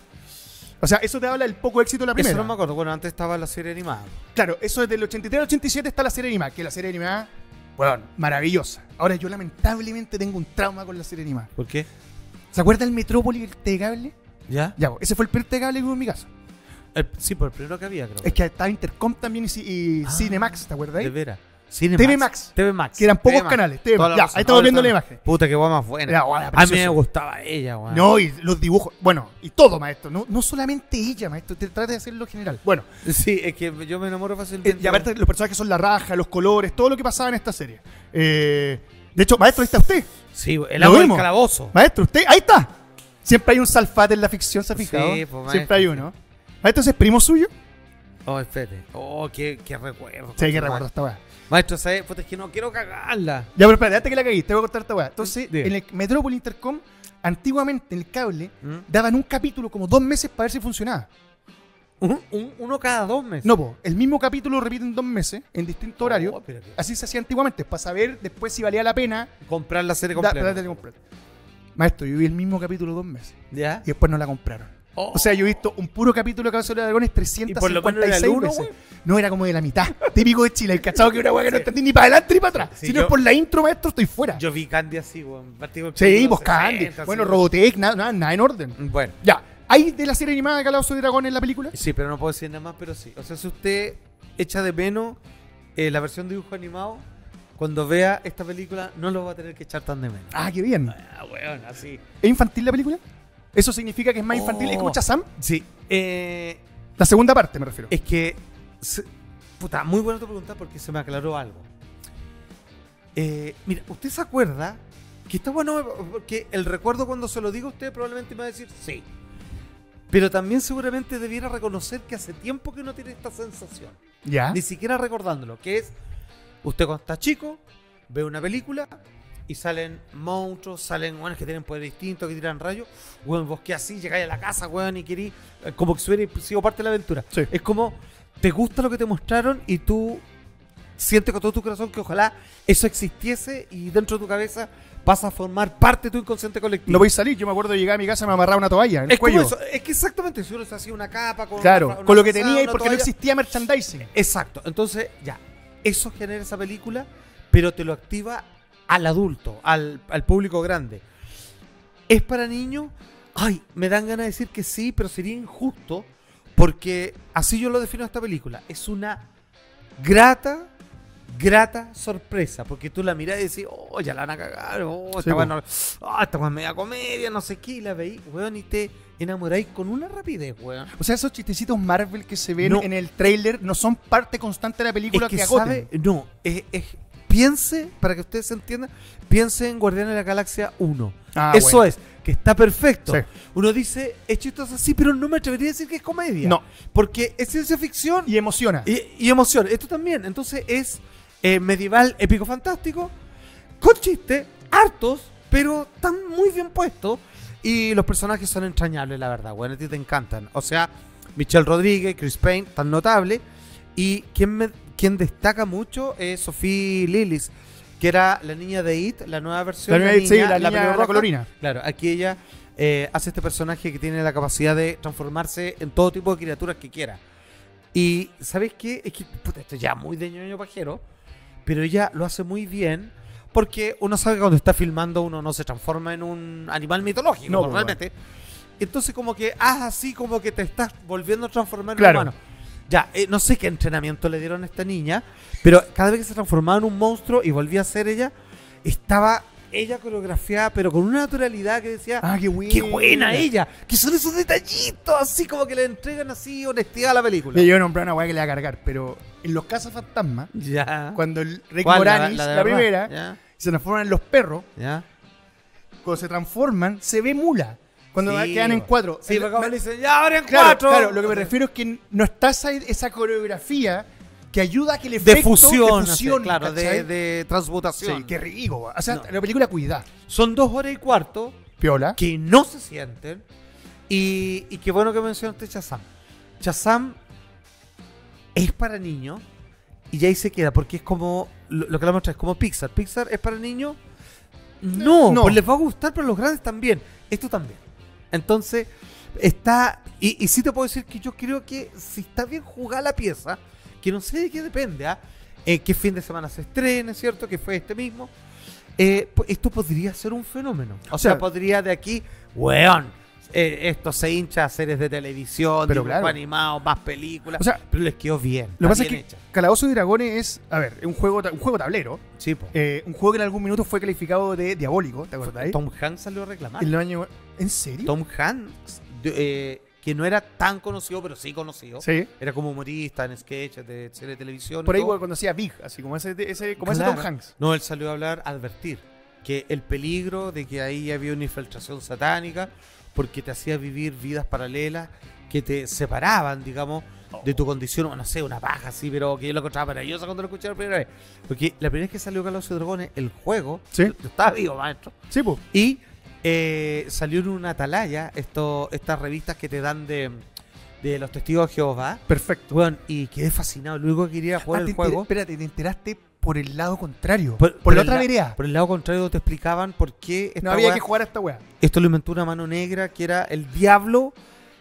O sea, eso te habla del poco éxito de la Eso primera. no me acuerdo. Bueno, antes estaba la serie animada. Claro, eso es del ochenta y tres al ochenta y siete está la serie animada, que la serie animada, bueno, maravillosa. Ahora yo lamentablemente tengo un trauma con la serie animada. ¿Por qué? ¿Se acuerda del Metrópolis de cable? ¿Ya? Ya, pues, ese fue el primer cable que hubo en mi casa. El- sí, por el primero que había, creo. Es que estaba Intercom también y, ci- y Ah, Cinemax, ¿te acuerdas? De ahí? veras. Cinemax. T V Max. T V Max. Que eran pocos T V Max. canales. T V Toda Max. la Ya, razón. ahí estamos Ahora viendo la estamos- imagen. Puta, qué guay más buena. Era guay, A mí precioso. me gustaba ella, weón. No, y los dibujos. Bueno, y todo, maestro. No, no solamente ella, maestro. Te trata de hacerlo general. Bueno, Sí, es que yo me enamoro eh, fácilmente. y aparte los personajes son la raja, los colores, todo lo que pasaba en esta serie. Eh, de hecho, maestro, ahí está usted. Sí, el Lo agua del vimos. calabozo. Maestro, usted, ahí está. Siempre hay un salfate en la ficción, ¿se ha Sí, fijado? pues, maestro. Siempre hay uno. Maestro, ¿ese es primo suyo? Oh, espérate. Oh, qué, qué recuerdo. Sí, que recuerdo esta weá. Maestro, ¿sabes? Puta, es que no quiero cagarla. Ya, pero espérate, antes que la cagué, te voy a contar esta weá. Entonces, Diga. en el Metrópolis Intercom, antiguamente en el cable, ¿Mm? daban un capítulo como dos meses para ver si funcionaba. Un- un- uno cada dos meses. No, po, el mismo capítulo lo repiten dos meses, en distinto horario. Oh, pero que- Así se hacía antiguamente, para saber después si valía la pena Comprar la serie da- completa. darle completo. Maestro, yo vi el mismo capítulo dos meses ¿Ya? y después no la compraron. Oh. O sea, yo he visto un puro capítulo de Cabezas de Dragones ¿Y por lo menos era el trescientos cincuenta y seis uno, veces. güey? No, era como de la mitad. Típico de Chile, el cachado que una weá que no entendí ni para adelante ni para atrás. Sí, si no yo- es por la intro, maestro, estoy fuera. Yo vi Candy así, weón. Partí con sí, películas pues Candy. sesenta, Bueno, así. Robotech, nada, nada, nada en orden. Bueno. Ya, ¿hay de la serie animada de Calabozos y Dragones en la película? Sí, pero no puedo decir nada más, pero sí. O sea, si usted echa de menos eh, la versión de dibujo animado, cuando vea esta película no lo va a tener que echar tan de menos. Ah, qué bien. Ah, weón, así. ¿Es infantil la película? ¿Eso significa que es más infantil? Oh. ¿Escucha Sam? Sí. Eh, La segunda parte, me refiero. es que... se- puta, muy buena tu pregunta porque se me aclaró algo. Eh, mira, ¿usted se acuerda que está bueno? Porque el recuerdo cuando se lo digo a usted probablemente me va a decir sí. Pero también seguramente debiera reconocer que hace tiempo que no tiene esta sensación. Ya. Ni siquiera recordándolo. Que es, usted cuando está chico, ve una película y salen monstruos, salen weones que tienen poder distinto, que tiran rayos. Weón, vos que así llegáis a la casa, weón, y querís, eh, como que si hubiera sido parte de la aventura. Sí. Es como, te gusta lo que te mostraron y tú sientes con todo tu corazón que ojalá eso existiese y dentro de tu cabeza vas a formar parte de tu inconsciente colectivo. No voy a salir. Yo me acuerdo de llegar a mi casa y me amarraba una toalla en el es como cuello. eso, es que exactamente, si uno se hacía una capa con Claro, una fra- con una lo que frazada, tenía y una porque no toalla. existía merchandising. Exacto. Entonces, ya, eso genera esa película, pero te lo activa al adulto, al, al público grande. ¿Es para niños? Ay, me dan ganas de decir que sí, pero sería injusto, porque así yo lo defino a esta película. Es una grata, grata sorpresa, porque tú la mirás y decís, oh, ya la van a cagar, oh, Sí, esta po. weá no- oh, esta weá es media comedia, no sé qué, y la veís, weón, y te enamoráis con una rapidez, weón. O sea, esos chistecitos Marvel que se ven No. en el trailer no son parte constante de la película Es que que agoten. sabe, no, es, es- piense, para que ustedes se entiendan, piense en Guardianes de la Galaxia uno. Ah, Eso bueno. es, que está perfecto. Sí. Uno dice, es chistoso así, pero no me atrevería a decir que es comedia. No. Porque es ciencia ficción Y emociona. y, y emoción. Esto también. Entonces es eh, medieval, épico, fantástico, con chistes, hartos, pero están muy bien puestos. Y los personajes son entrañables, la verdad. Bueno, a ti te encantan. O sea, Michelle Rodríguez, Chris Pine, tan notable. Y quien, me, quien destaca mucho es Sophie Lillis, que era la niña de It, la nueva versión. La la niña- sí, la niña, pelirroja. la colorina. Claro, aquí ella eh, hace este personaje que tiene la capacidad de transformarse en todo tipo de criaturas que quiera. Y ¿sabes qué? Es que puta, esto ya muy de ñoño pajero, pero ella lo hace muy bien porque uno sabe que cuando está filmando uno no se transforma en un animal mitológico, No, pues, pues, realmente. Entonces como que haz así como que te estás volviendo a transformar Claro. en humano. Ya, eh, no sé qué entrenamiento le dieron a esta niña, pero cada vez que se transformaba en un monstruo y volvía a ser ella, estaba ella coreografiada, pero con una naturalidad que decía, Ah, qué buena. ¡qué buena ella! Que son esos detallitos, así como que le entregan así honestidad a la película. Le iba a nombrar una weá que le va a cargar, pero en los cazafantasmas, Ya. cuando el Rick ¿Cuál? Moranis, la, de verdad? primera, Ya, se transforman en los perros, ya. cuando se transforman, se ve mula. Cuando Sí, quedan en bo. cuatro. Sí, El- porque como me- le dicen, ya, ahora en claro, cuatro. claro, lo que me refiero es que no está esa, esa coreografía que ayuda a que el De efecto fusión, de fusión, así, claro, de, ¿cachai? de transmutación. Sí, qué rico. O sea, No. la película cuida. Son dos horas y cuarto Piola. que no se sienten. Y, y qué bueno que mencionaste Shazam. Shazam es para niños y ahí se queda, porque es como lo, lo que la muestra es como Pixar. Pixar es para niños. No, No. pues les va a gustar, pero los grandes también. Esto también. Entonces, está. Y, y sí te puedo decir que yo creo que si está bien jugada la pieza, que no sé de qué depende, ¿ah? Eh, qué fin de semana se estrene, ¿cierto? Que fue este mismo. Eh, pues esto podría ser un fenómeno. O sea, sea, podría de aquí, weón, eh, esto se hincha a series de televisión, Pero dibujos claro. animados, más películas. O sea, pero les quedó bien. Lo que está pasa es bien que hecha. Calabozos y Dragones es, a ver, es un juego, ta- un juego tablero. Sí, po. eh, un juego que en algún minuto fue calificado de diabólico, ¿te acordás? Tom Hanks salió a reclamar. En el año... ¿En serio? Tom Hanks, de- eh, que no era tan conocido, pero sí conocido. Sí. Era como humorista en sketches de serie de televisión. y Por ahí todo. cuando hacía Big, así como ese, ese, como Claro. ese Tom Hanks. No, él salió a hablar, a advertir que el peligro de que ahí había una infiltración satánica porque te hacía vivir vidas paralelas que te separaban, digamos, de tu condición, o no sé, una paja así, pero que yo lo encontraba maravillosa cuando lo escuché la primera vez. Porque la primera vez que salió Calabozos y Dragones, el juego, Sí. yo estaba vivo, maestro, Sí, pues. y eh, salió en una atalaya, esto, estas revistas que te dan de, de los testigos de Jehová. Perfecto. Bueno, y quedé fascinado. Lo único que quería jugar Ah, el te juego. enter- espérate, te enteraste por el lado contrario. Por- Por, por la el otra la- vereda. Por el lado contrario te explicaban por qué esta No había weá- que jugar a esta weá. esto lo inventó una mano negra, que era el diablo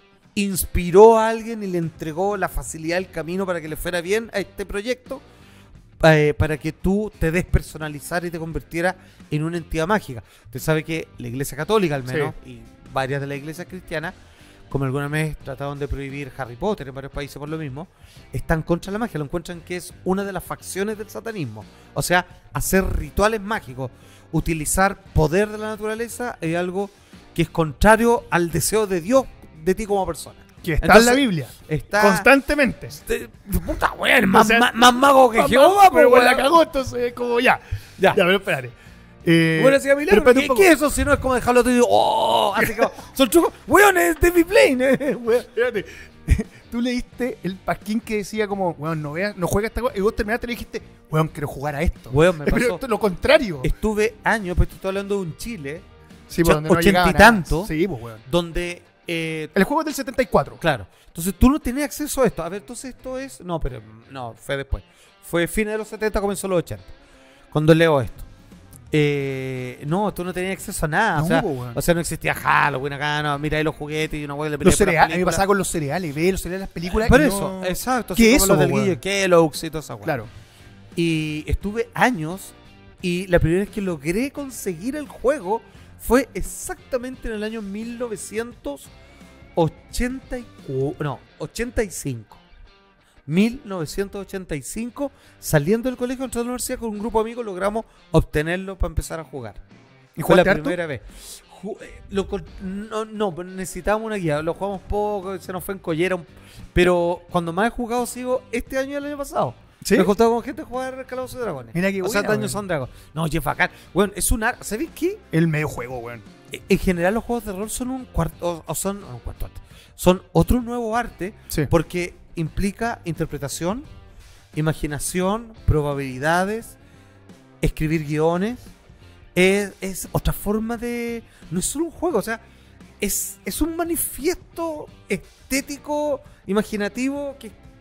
inspiró a alguien y le entregó la facilidad del camino para que le fuera bien a este proyecto, eh, para que tú te despersonalizaras y te convirtieras en una entidad mágica. Usted sabe que la Iglesia Católica, al menos, y varias de las iglesias cristianas, como alguna vez trataron de prohibir Harry Potter en varios países por lo mismo, están contra la magia, lo encuentran que es una de las facciones del satanismo. O sea, hacer rituales mágicos, utilizar poder de la naturaleza es algo que es contrario al deseo de Dios de ti como persona. Que está Entonces, en la Biblia. Está... Constantemente. de- de puta weón, más, O sea, más, más mago que Mamá, Jehová, pero pues, la weón. cagó, entonces como ya. Ya. Ya, pero espérate. Eh, Bueno, decía pero Milagro, espérate ¿qué, un poco. ¿qué es eso si no es como dejarlo todo y digo, oh, así como, son trucos, weón, es David Blaine, eh, weón. Espérate. Tú leíste el pasquín que decía como, weón, no veas, no juega esta weá. Y vos terminaste y le dijiste, weón, quiero jugar a esto. Weón, me Pero pasó. esto es lo contrario. Estuve años, pues estoy hablando de un Chile, Sí, Yo- pues, donde no ochenta y llegaba nada. tanto. Sí, pues, weón. donde, eh, El juego es del setenta y cuatro. claro, entonces tú no tenías acceso a esto. A ver, entonces esto es, no, pero no, fue después. Fue fines de los setenta, comenzó los ochenta, cuando leo esto. Eh, no, tú no tenías acceso a nada. No, o, sea, po, weón. o sea, no existía Halloween acá, no, mira ahí los juguetes y una hueá de Los cereales, a mí me pasaba con los cereales, ve los cereales de las películas. Por y eso, no- exacto. ¿Qué así es como los eso, del weón? Guille Kellogg's y toda esa hueá. Claro. Y estuve años y la primera vez que logré conseguir el juego fue exactamente en el año mil novecientos ochenta y cuatro, no, ochenta y cinco. mil novecientos ochenta y cinco, saliendo del colegio, entrando a la universidad con un grupo de amigos, logramos obtenerlo para empezar a jugar. ¿Y Fue la jugaste harto? primera vez. Ju- eh, lo con- no, no, pero necesitábamos una guía. Lo jugamos poco, se nos fue en collera. un- Pero cuando más he jugado sigo este año y el año pasado. ¿Sí? Me he juntado con gente a jugar Calabozos y Dragones. Mira qué O sea, buena, daños weón. son dragos. No, Jeff bacán. Bueno, es un arte. ¿Sabéis qué? El medio juego, weón. E- En general los juegos de rol son un cuarto, o, o son un cuarto arte. Son otro nuevo arte Sí. porque implica interpretación, imaginación, probabilidades, escribir guiones. Es, es otra forma de... No es solo un juego, o sea, es, es un manifiesto estético, imaginativo, que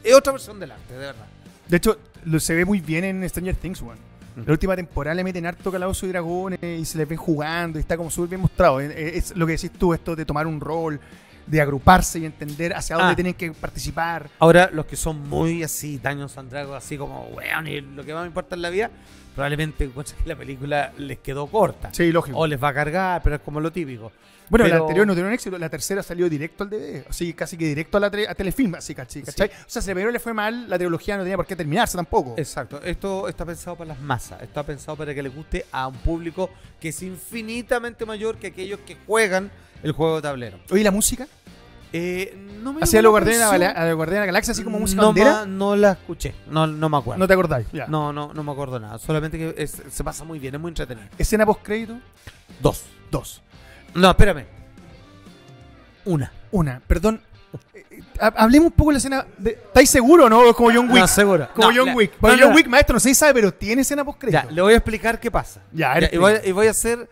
es otra versión del arte, de verdad. De hecho, lo se ve muy bien en Stranger Things, weón. Mm. La última temporada le meten harto Calabozos y Dragones y se les ven jugando y está como súper bien mostrado. Es, es lo que decís tú, esto de tomar un rol, de agruparse y entender hacia dónde Ah. tienen que participar. Ahora, los que son muy así, Dungeons and Dragons, así como, weón, y lo que más me importa en la vida, probablemente encuentren que la película les quedó corta. Sí, lógico. O les va a cargar, pero es como lo típico. Bueno, la Pero- anterior no tuvieron éxito, la tercera salió directo al D V D, así casi que directo a la tre- a Telefilm, así, ¿cachai? ¿cachai? O sea, si primero le fue mal, la trilogía no tenía por qué terminarse tampoco. Exacto, esto está pensado para las masas, está pensado para que le guste a un público que es infinitamente mayor que aquellos que juegan el juego de tablero. Oye, ¿la música? Eh, no me Hacía llamó los la Guardianes de la, atención. Gala- a los Guardianes de la Galaxia así como música no, bandera. ma- no la escuché, no, no me acuerdo. No te acordáis. Ya. No, no, no me acuerdo nada. Solamente que es- se pasa muy bien, es muy entretenido. Escena post crédito, Dos. dos. No, espérame. Una. Una, perdón. eh, eh, ha- Hablemos un poco de la escena. De, ¿Estáis seguros o no? Es como John Wick. No, seguro. Como No, John la- Wick. no, Porque no, John no. Wick, maestro, no sé si sabe, pero tiene escena post crédito. Ya, le voy a explicar qué pasa. Ya, a ver, Ya, y, voy, explica. y voy a hacer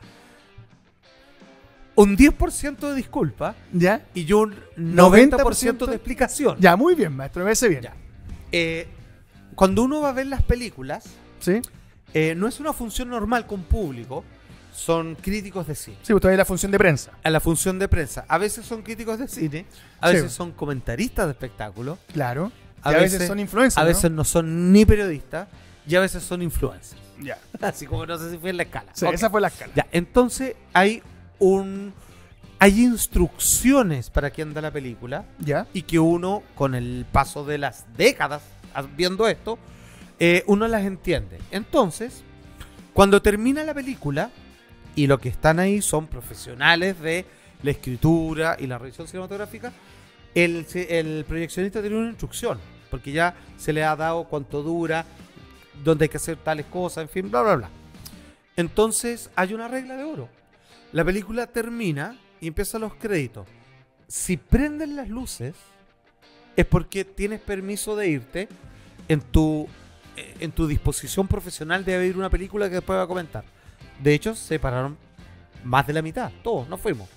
un diez por ciento de disculpa ¿Ya? y un noventa por ciento de explicación. Ya, muy bien, maestro, me parece bien. Ya. Eh, cuando uno va a ver las películas, ¿Sí? eh, no es una función normal con público, son críticos de cine. Sí, usted ve la función de prensa. A la función de prensa, a veces son críticos de cine, a Sí. veces son comentaristas de espectáculo, Claro. A y a veces, veces- son influencers. a ¿no? veces no son ni periodistas y a veces son influencers. Ya. Así como no sé si fue en la escala. Sí, Ok. esa fue la escala. Ya, entonces hay un hay instrucciones para quien da la película ¿Ya? y que uno con el paso de las décadas viendo esto eh, uno las entiende. Entonces, cuando termina la película y lo que están ahí son profesionales de la escritura y la revisión cinematográfica, el, el proyeccionista tiene una instrucción porque ya se le ha dado cuánto dura, dónde hay que hacer tales cosas, en fin, bla, bla, bla. Entonces hay una regla de oro. La película termina y empiezan los créditos. Si prenden las luces, es porque tienes permiso de irte en tu, eh, en tu disposición profesional de ver una película que después va a comentar. De hecho, se pararon más de la mitad, todos, nos fuimos.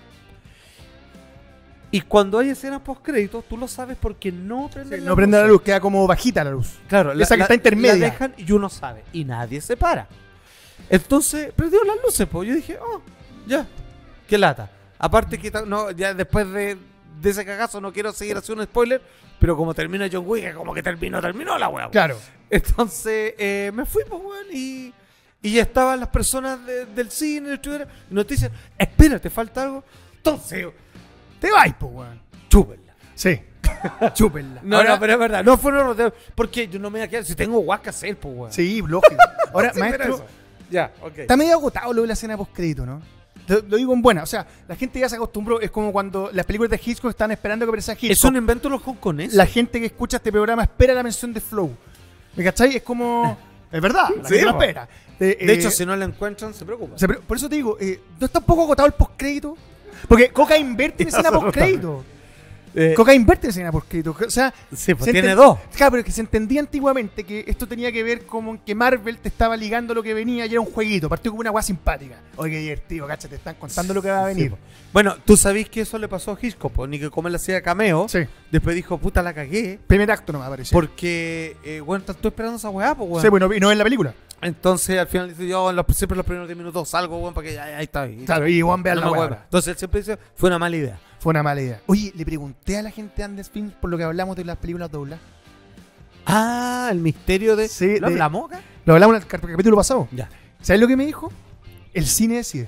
Y cuando hay escenas post créditos, tú lo sabes porque no prenden Sí, las no prende la luces. luz, queda como bajita la luz. Claro, Esa que está intermedia. La dejan y uno sabe. Y nadie se para. Entonces, prendió las luces, pues. Yo dije, oh, ya. Qué lata. Aparte que ta- no, ya después de, de ese cagazo no quiero seguir haciendo un spoiler. Pero como termina John Wick, como que terminó, terminó la weá. Claro. Entonces, eh, me fui, pues, weón, y, y ya estaban las personas de- del cine, del estudio, y nos dicen, espera, ¿te falta algo? Entonces, Te vais, pues, weón. chúpenla. Sí. Chúpenla. No, Ahora- no, pero es verdad, no fueron los porque yo no me voy a quedar, si tengo guas que hacer, pues, weón. Sí, lógico. Ahora, Sí, pero maestro, eso. Ya, ok. está medio agotado lo de la escena post crédito, ¿no? Lo, lo digo en buena. O sea, la gente ya se acostumbró. Es como cuando las películas de Hitchcock están esperando que aparezca Hitchcock. Es un invento de los hongkoneses. La gente que escucha este programa espera la mención de Flow. ¿Me cachai? Es como... Es verdad, la Sí, gente lo po. espera. Eh, De eh, hecho, si no la encuentran, se preocupan. o sea, pero por eso te digo, eh, ¿no está un poco agotado el post crédito? Porque Coca invierte en escena post crédito. Eh, Coca invierte en escena post crédito. O sea, sí, pues se tiene enten- dos. Claro, pero es que se entendía antiguamente que esto tenía que ver como que Marvel te estaba ligando lo que venía y era un jueguito. Partió como una guay simpática. Oye, qué divertido, cacha, te están contando lo que va a venir. Sí, po. Bueno, tú sabés que eso le pasó a Hitchcock, po, ni que como él hacía cameo. Sí. Después dijo, puta, la cagué. Primer acto no me apareció. Porque, eh, bueno, estoy esperando esa weá, pues, weón. Sí, bueno, y no en la película. Entonces, al final dice, yo en los, siempre en los primeros diez minutos salgo, weón, para que ya, ahí está. Ahí, Claro, y Juan vea no la me weá. hueva. Entonces, él siempre dice, fue una mala idea. Fue una mala idea. Oye, le pregunté a la gente de Andes Films por lo que hablamos de las películas doblas. Ah, el misterio de... Sí, ¿Lo de- hablamos acá? Lo hablamos en el cap- capítulo pasado. Ya. ¿Sabes lo que me dijo? El cine decide.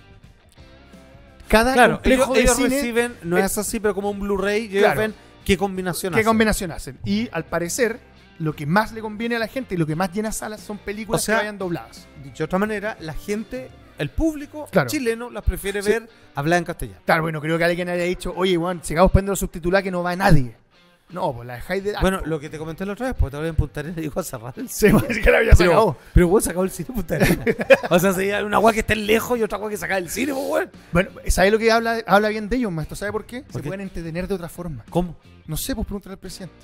Cada Claro, ellos, complejo de ellos cine, reciben, no eh, es así, pero como un Blu-ray, y ellos claro. ven qué combinación ¿qué hacen. combinación hacen? Y al parecer, lo que más le conviene a la gente y lo que más llena salas son películas O sea, que vayan dobladas. Dicho de otra manera, la gente, el público Claro. chileno las prefiere Sí. ver hablar en castellano. Claro, bueno, creo que alguien haya dicho, oye, Juan, sigamos poniendo subtitular que no va nadie. No, pues la dejáis de... Bueno, lo que te comenté la otra vez, porque te en Punta Arenas dijo a cerrar el Sí, pues, que la había Pero, sacado. pero vos sacado el cine en Punta Arenas. O sea, sería una guay que esté lejos y otra guay que sacar el cine, pues, weón. Bueno, ¿sabes lo que habla, habla bien de ellos, maestro? ¿Sabe por qué? ¿Por Se qué? pueden entretener de otra forma. ¿Cómo? No sé, pues pregúntale al presidente.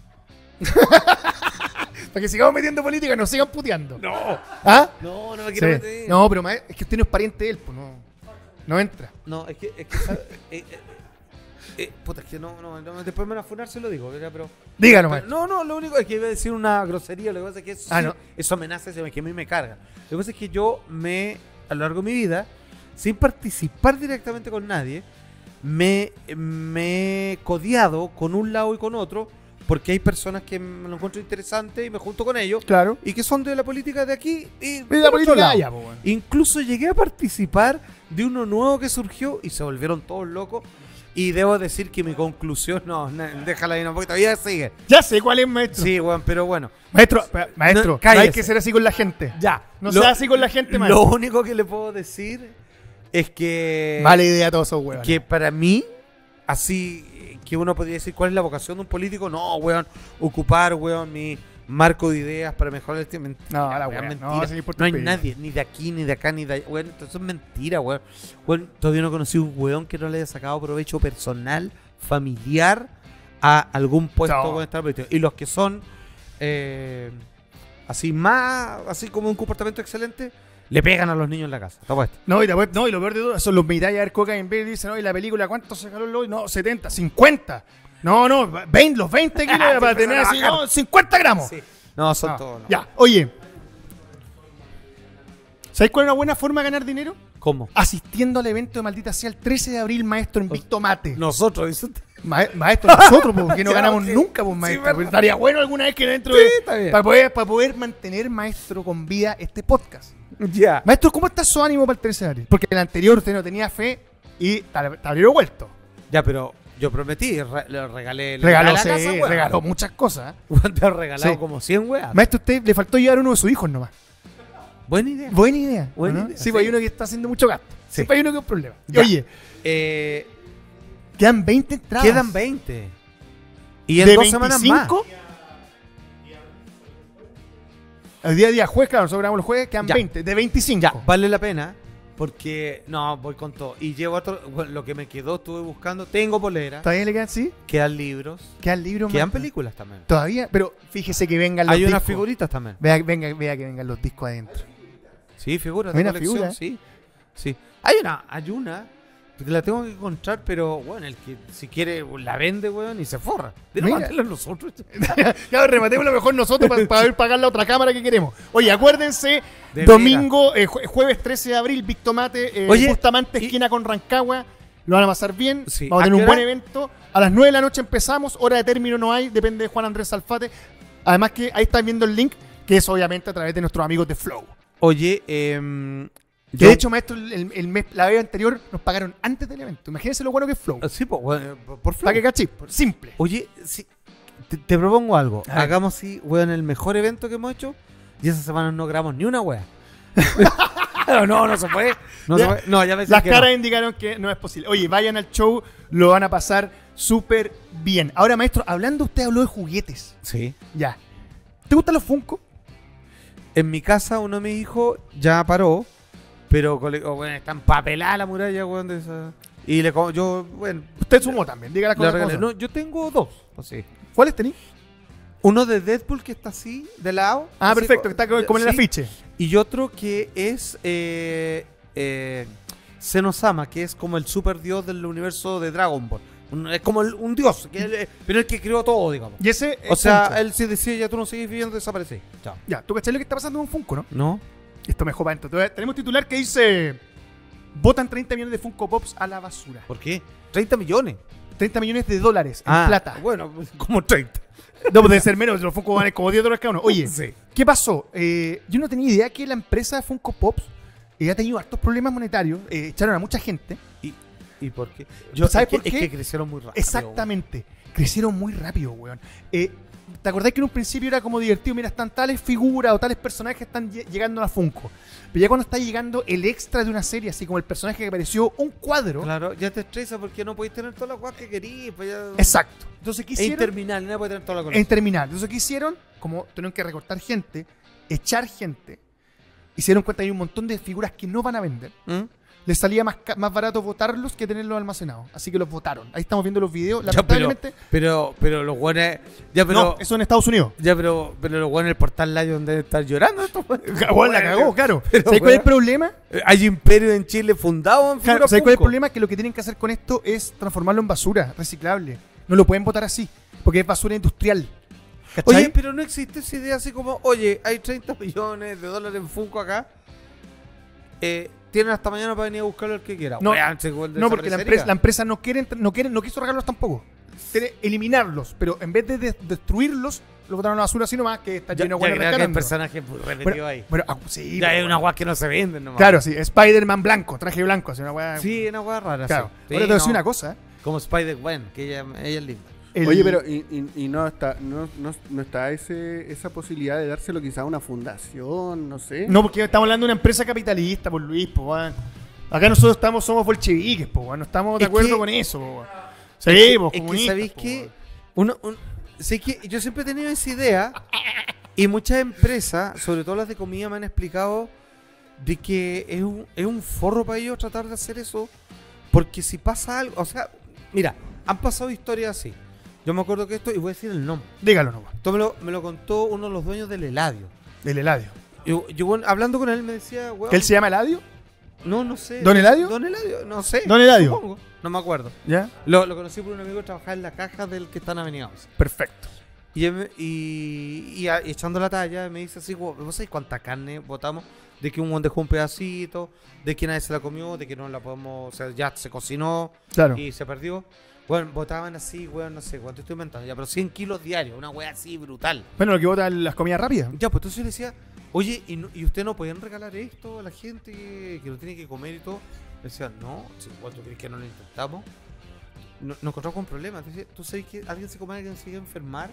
Para que sigamos metiendo política y nos sigan puteando. No. ¿Ah? No, no me Sí. quiero meter. No, pero ma- es que usted no es pariente de él, pues no. No entra. No, es que, es que ¿sabe? Eh, eh, Eh, puta, es que no, no, no, después me van a funar, se lo digo, ¿verdad? Pero... Dígalo, pero- maestro. no, no, lo único es que iba a decir una grosería, lo que pasa es que eso, Ah, sí, no. eso amenaza, eso que a mí me carga. Lo que pasa es que yo me, a lo largo de mi vida, sin participar directamente con nadie, me, me he codiado con un lado y con otro, porque hay personas que me lo encuentro interesante y me junto con ellos, Claro. y que son de la política de aquí y Y del la otro política lado. allá, po, weón. Incluso llegué a participar de uno nuevo que surgió y se volvieron todos locos. Y debo decir que mi conclusión, no, no, déjala ahí un poquito, todavía sigue. Ya sé cuál es, maestro. Sí, weón, pero bueno. Maestro, pa- maestro, No, no, hay cállese. que ser así con la gente. Ya. No Lo- sea así con la gente, Lo maestro. único que le puedo decir es que. Mala idea todos esos huevos. Que para mí, así eh, que uno podría decir cuál es la vocación de un político, no, weón, ocupar, weón, mi marco de ideas para mejorar el tiempo. Mentira, No, la weón, weá, mentira. no, No, sí, por tu hay pelo. nadie, ni de aquí, ni de acá, ni de allá. Weón, eso es mentira, weón. Weón, todavía no he conocido un weón que no le haya sacado provecho personal, familiar, a algún puesto No. con esta política. Y los que son eh, así más, así como un comportamiento excelente, le pegan a los niños en la casa. Está puesto. No, y, después- no, y lo peor de todo son los miráis a ver coca en vez y dicen, no, y la película, ¿cuánto se caló el lobo? No, setenta, cincuenta. No, no, veinte, los veinte kilos para empezaron tener a así, bajar. no, cincuenta gramos. Sí. No, son No, todos. no. Ya, oye. ¿Sabéis cuál es una buena forma de ganar dinero? ¿Cómo? Asistiendo al evento de Maldita Sea el trece de abril, maestro, en Víctor Mate. Nosotros, dice usted. Ma- maestro, nosotros, porque no Ya, ganamos ok. nunca, pues, Sí, maestro. verdad. Pero estaría bueno alguna vez que dentro Sí, de. está bien. Para poder, para poder mantener, maestro, con vida este podcast. Ya. Maestro, ¿cómo está su ánimo para el trece de abril? Porque el anterior usted no tenía fe y tal- tablero vuelto. Ya, pero yo prometí, re- le regalé le Regaló, regalé a la sí, casa, weón. regaló muchas cosas. ¿eh? Weón, te he regalado Sí. como cien weas. Maestro, usted le faltó llevar uno de sus hijos nomás. Buena idea. Buena idea. Buena ¿no? idea, Sí, sí. pues hay uno que está haciendo mucho gasto. Sí. Siempre hay uno que es un problema. Ya. Oye, Eh, quedan veinte entradas. quedan veinte. Y en de dos semanas más. veinticinco. El día a día jueves, claro, nosotros grabamos el jueves, quedan Ya. veinte. De veinticinco. Ya, vale la pena. Porque, no, voy con todo. Y llevo otro, bueno, lo que me quedó, estuve buscando. Tengo polera, ¿Todavía le quedan, sí? quedan libros, Quedan libros, quedan maestro. películas también. Todavía, pero fíjese que vengan los Hay unas discos. figuritas también. Vea, venga, vea que vengan los discos adentro. Sí, figuras Hay de una colección, figura. sí. Sí. Hay una, hay una que la tengo que encontrar, pero bueno, el que si quiere la vende, weón, y se forra. De no Mira. mandarla nosotros. Claro, rematemos lo mejor nosotros para poder pagar la otra cámara que queremos. Oye, acuérdense, De domingo, eh, jue- jueves trece de abril, Victomate, eh, Oye, Bustamante, y- esquina con Rancagua. Lo van a pasar bien. Sí. Vamos a ¿A tener qué un buen hora? evento. A las nueve de la noche empezamos. Hora de término no hay, depende de Juan Andrés Salfate. Además que ahí están viendo el link, que es obviamente a través de nuestros amigos de Flow. Oye, eh, Que de hecho, maestro, el, el mes, la vez anterior nos pagaron antes del evento. Imagínense lo bueno que es Flow. sí, pues, bueno, por- por Para que favor. cachis, por- simple. Oye, sí, te, te propongo algo. A ver. Hagamos así, weón, el mejor evento que hemos hecho. Y esa semana no grabamos ni una wea. no, no, no se puede. No, Ya. se puede. No, ya me Las caras indicaron que no es posible. Oye, vayan al show, lo van a pasar súper bien. Ahora, maestro, hablando, usted habló de juguetes. Sí. Ya. ¿Te gustan los Funko? En mi casa, uno de mis hijos ya paró. Pero, cole- oh, bueno, está empapelada la muralla, weón, de esa. Y le co- yo, bueno, Usted sumó también, diga las le cosas. regalé. como No, son. yo tengo dos. Así. ¿Cuáles tenéis? Uno de Deadpool que está así, de lado. Ah, así perfecto, co- que está como como en el sí. afiche. Y otro que es eh, eh, Senosama, que es como el super dios del universo de Dragon Ball. Un- es como el- un dios, que él- pero el que creó todo, digamos. Y ese. O es sea, Funko. él sí decía, ya tú no sigues viviendo, desaparecí. Chao. Ya, tú cachai lo que está pasando con Funko, ¿no? ¿No? Esto mejor para adentro. Tenemos titular que dice: botan treinta millones de Funko Pops a la basura. ¿Por qué? treinta millones. treinta millones de dólares en Ah, plata. bueno, pues, como treinta. No, pues debe ser menos, los Funko valen como diez dólares cada uno. Oye, Sí. ¿qué pasó? Eh, yo no tenía idea que la empresa Funko Pops eh, ha tenido hartos problemas monetarios. eh, echaron a mucha gente. ¿Y, y por qué? Yo, ¿Sabes es que, por qué? Es que crecieron muy rápido. Exactamente. Crecieron muy rápido, weón. Eh, ¿Te acordás que en un principio era como divertido? Mira, están tales figuras o tales personajes que están lle- llegando a la Funko. Pero ya cuando está llegando el extra de una serie, así como el personaje que apareció, un cuadro. Claro, ya te estresa porque no podéis tener todas las guas que querís. Pues ya... Exacto. Entonces, ¿qué Es hicieron? interminable, nadie puede tener toda la En colección. terminal. Entonces, ¿qué hicieron? Como tuvieron que recortar gente, echar gente, y se dieron cuenta que hay un montón de figuras que no van a vender. ¿Mm? les salía más, ca- más barato votarlos que tenerlos almacenados. Así que los votaron. Ahí estamos viendo los videos. Ya, pero, Lamentablemente, pero, pero los buenos. Ya, pero. no, eso en Estados Unidos. Ya, pero, pero los buenos en el portal Lion deben estar llorando. Estos buenos. Bueno, la cagó, claro. Pero, ¿Sabes cuál es el weón, problema? Hay imperio en Chile fundado en Claro, figuras ¿sabes cuál es el Funko. problema? Que lo que tienen que hacer con esto es transformarlo en basura reciclable. No lo pueden votar así, porque es basura industrial. ¿Cachai? Oye, pero no existe esa idea así como, oye, hay treinta millones de dólares en Funko acá. Eh, tienen hasta mañana para venir a buscarlo el que quiera. No, Weón, se vuelve no, porque la desaparecería. empresa, la empresa no quiere, no quiere, no quiso regalarlos tampoco. Quiere eliminarlos, pero en vez de, de- destruirlos, lo botaron a la basura así nomás, que está Ya, lleno de ya hueones creo que hay rescatando. personajes muy repetidos Bueno, ahí. bueno, ah, sí, Ya pero hay una bueno. guas que no se venden nomás. Claro, sí, Spider-Man blanco, traje blanco, así una hueá. Sí, una guas rara. claro. sí. Sí, Ahora te voy a decir no, una cosa. ¿eh? Como Spider-Gwen, que ella, ella es linda. El- Oye, pero y, y- y no está no, no, no está ese, esa posibilidad de dárselo quizá a una fundación, no sé. No, porque estamos hablando de una empresa capitalista, por Luis, po, weón. Acá nosotros estamos, somos bolcheviques, po, weón. No estamos de Es acuerdo que- con eso, po, weón. Sí, po, Es que, comunistas, ¿sabéis po, que weón. uno, un- sé que yo siempre he tenido esa idea y muchas empresas, sobre todo las de comida, me han explicado de que es un, es un forro para ellos tratar de hacer eso, porque si pasa algo, o sea, mira, han pasado historias así. Yo me acuerdo que esto, y voy a decir el nombre, Dígalo nomás, esto me lo, me lo contó uno de los dueños del Eladio. del Eladio. Yo, yo, bueno, hablando con él me decía, weón, ¿Que él se llama Eladio? no, no sé. ¿Don Eladio? Don Eladio, no sé. ¿Don Eladio? Supongo, no me acuerdo. ¿Ya? Lo, lo conocí por un amigo que trabajaba en la caja del que está en Avenida once. Perfecto. Y, él me- y, y a- y echando la talla me dice así, "Wo- ¿vos sabés cuánta carne botamos? De que un buen dejó un pedacito, de que nadie se la comió, de que no la podemos, o sea, ya se cocinó Claro. y se perdió. Bueno, botaban así, weón, no sé cuánto estoy inventando, ya, pero cien kilos diarios, una wea así brutal. Bueno, lo que votan las comidas rápidas. Ya, pues entonces yo le decía, oye, ¿y, no, ¿y ustedes no podían regalar esto a la gente que, que lo tiene que comer y todo? Le decía, no, si igual tú crees que no lo intentamos. No, nos encontramos con problemas. Dice, ¿tú sabes que alguien se come, alguien se llega a enfermar?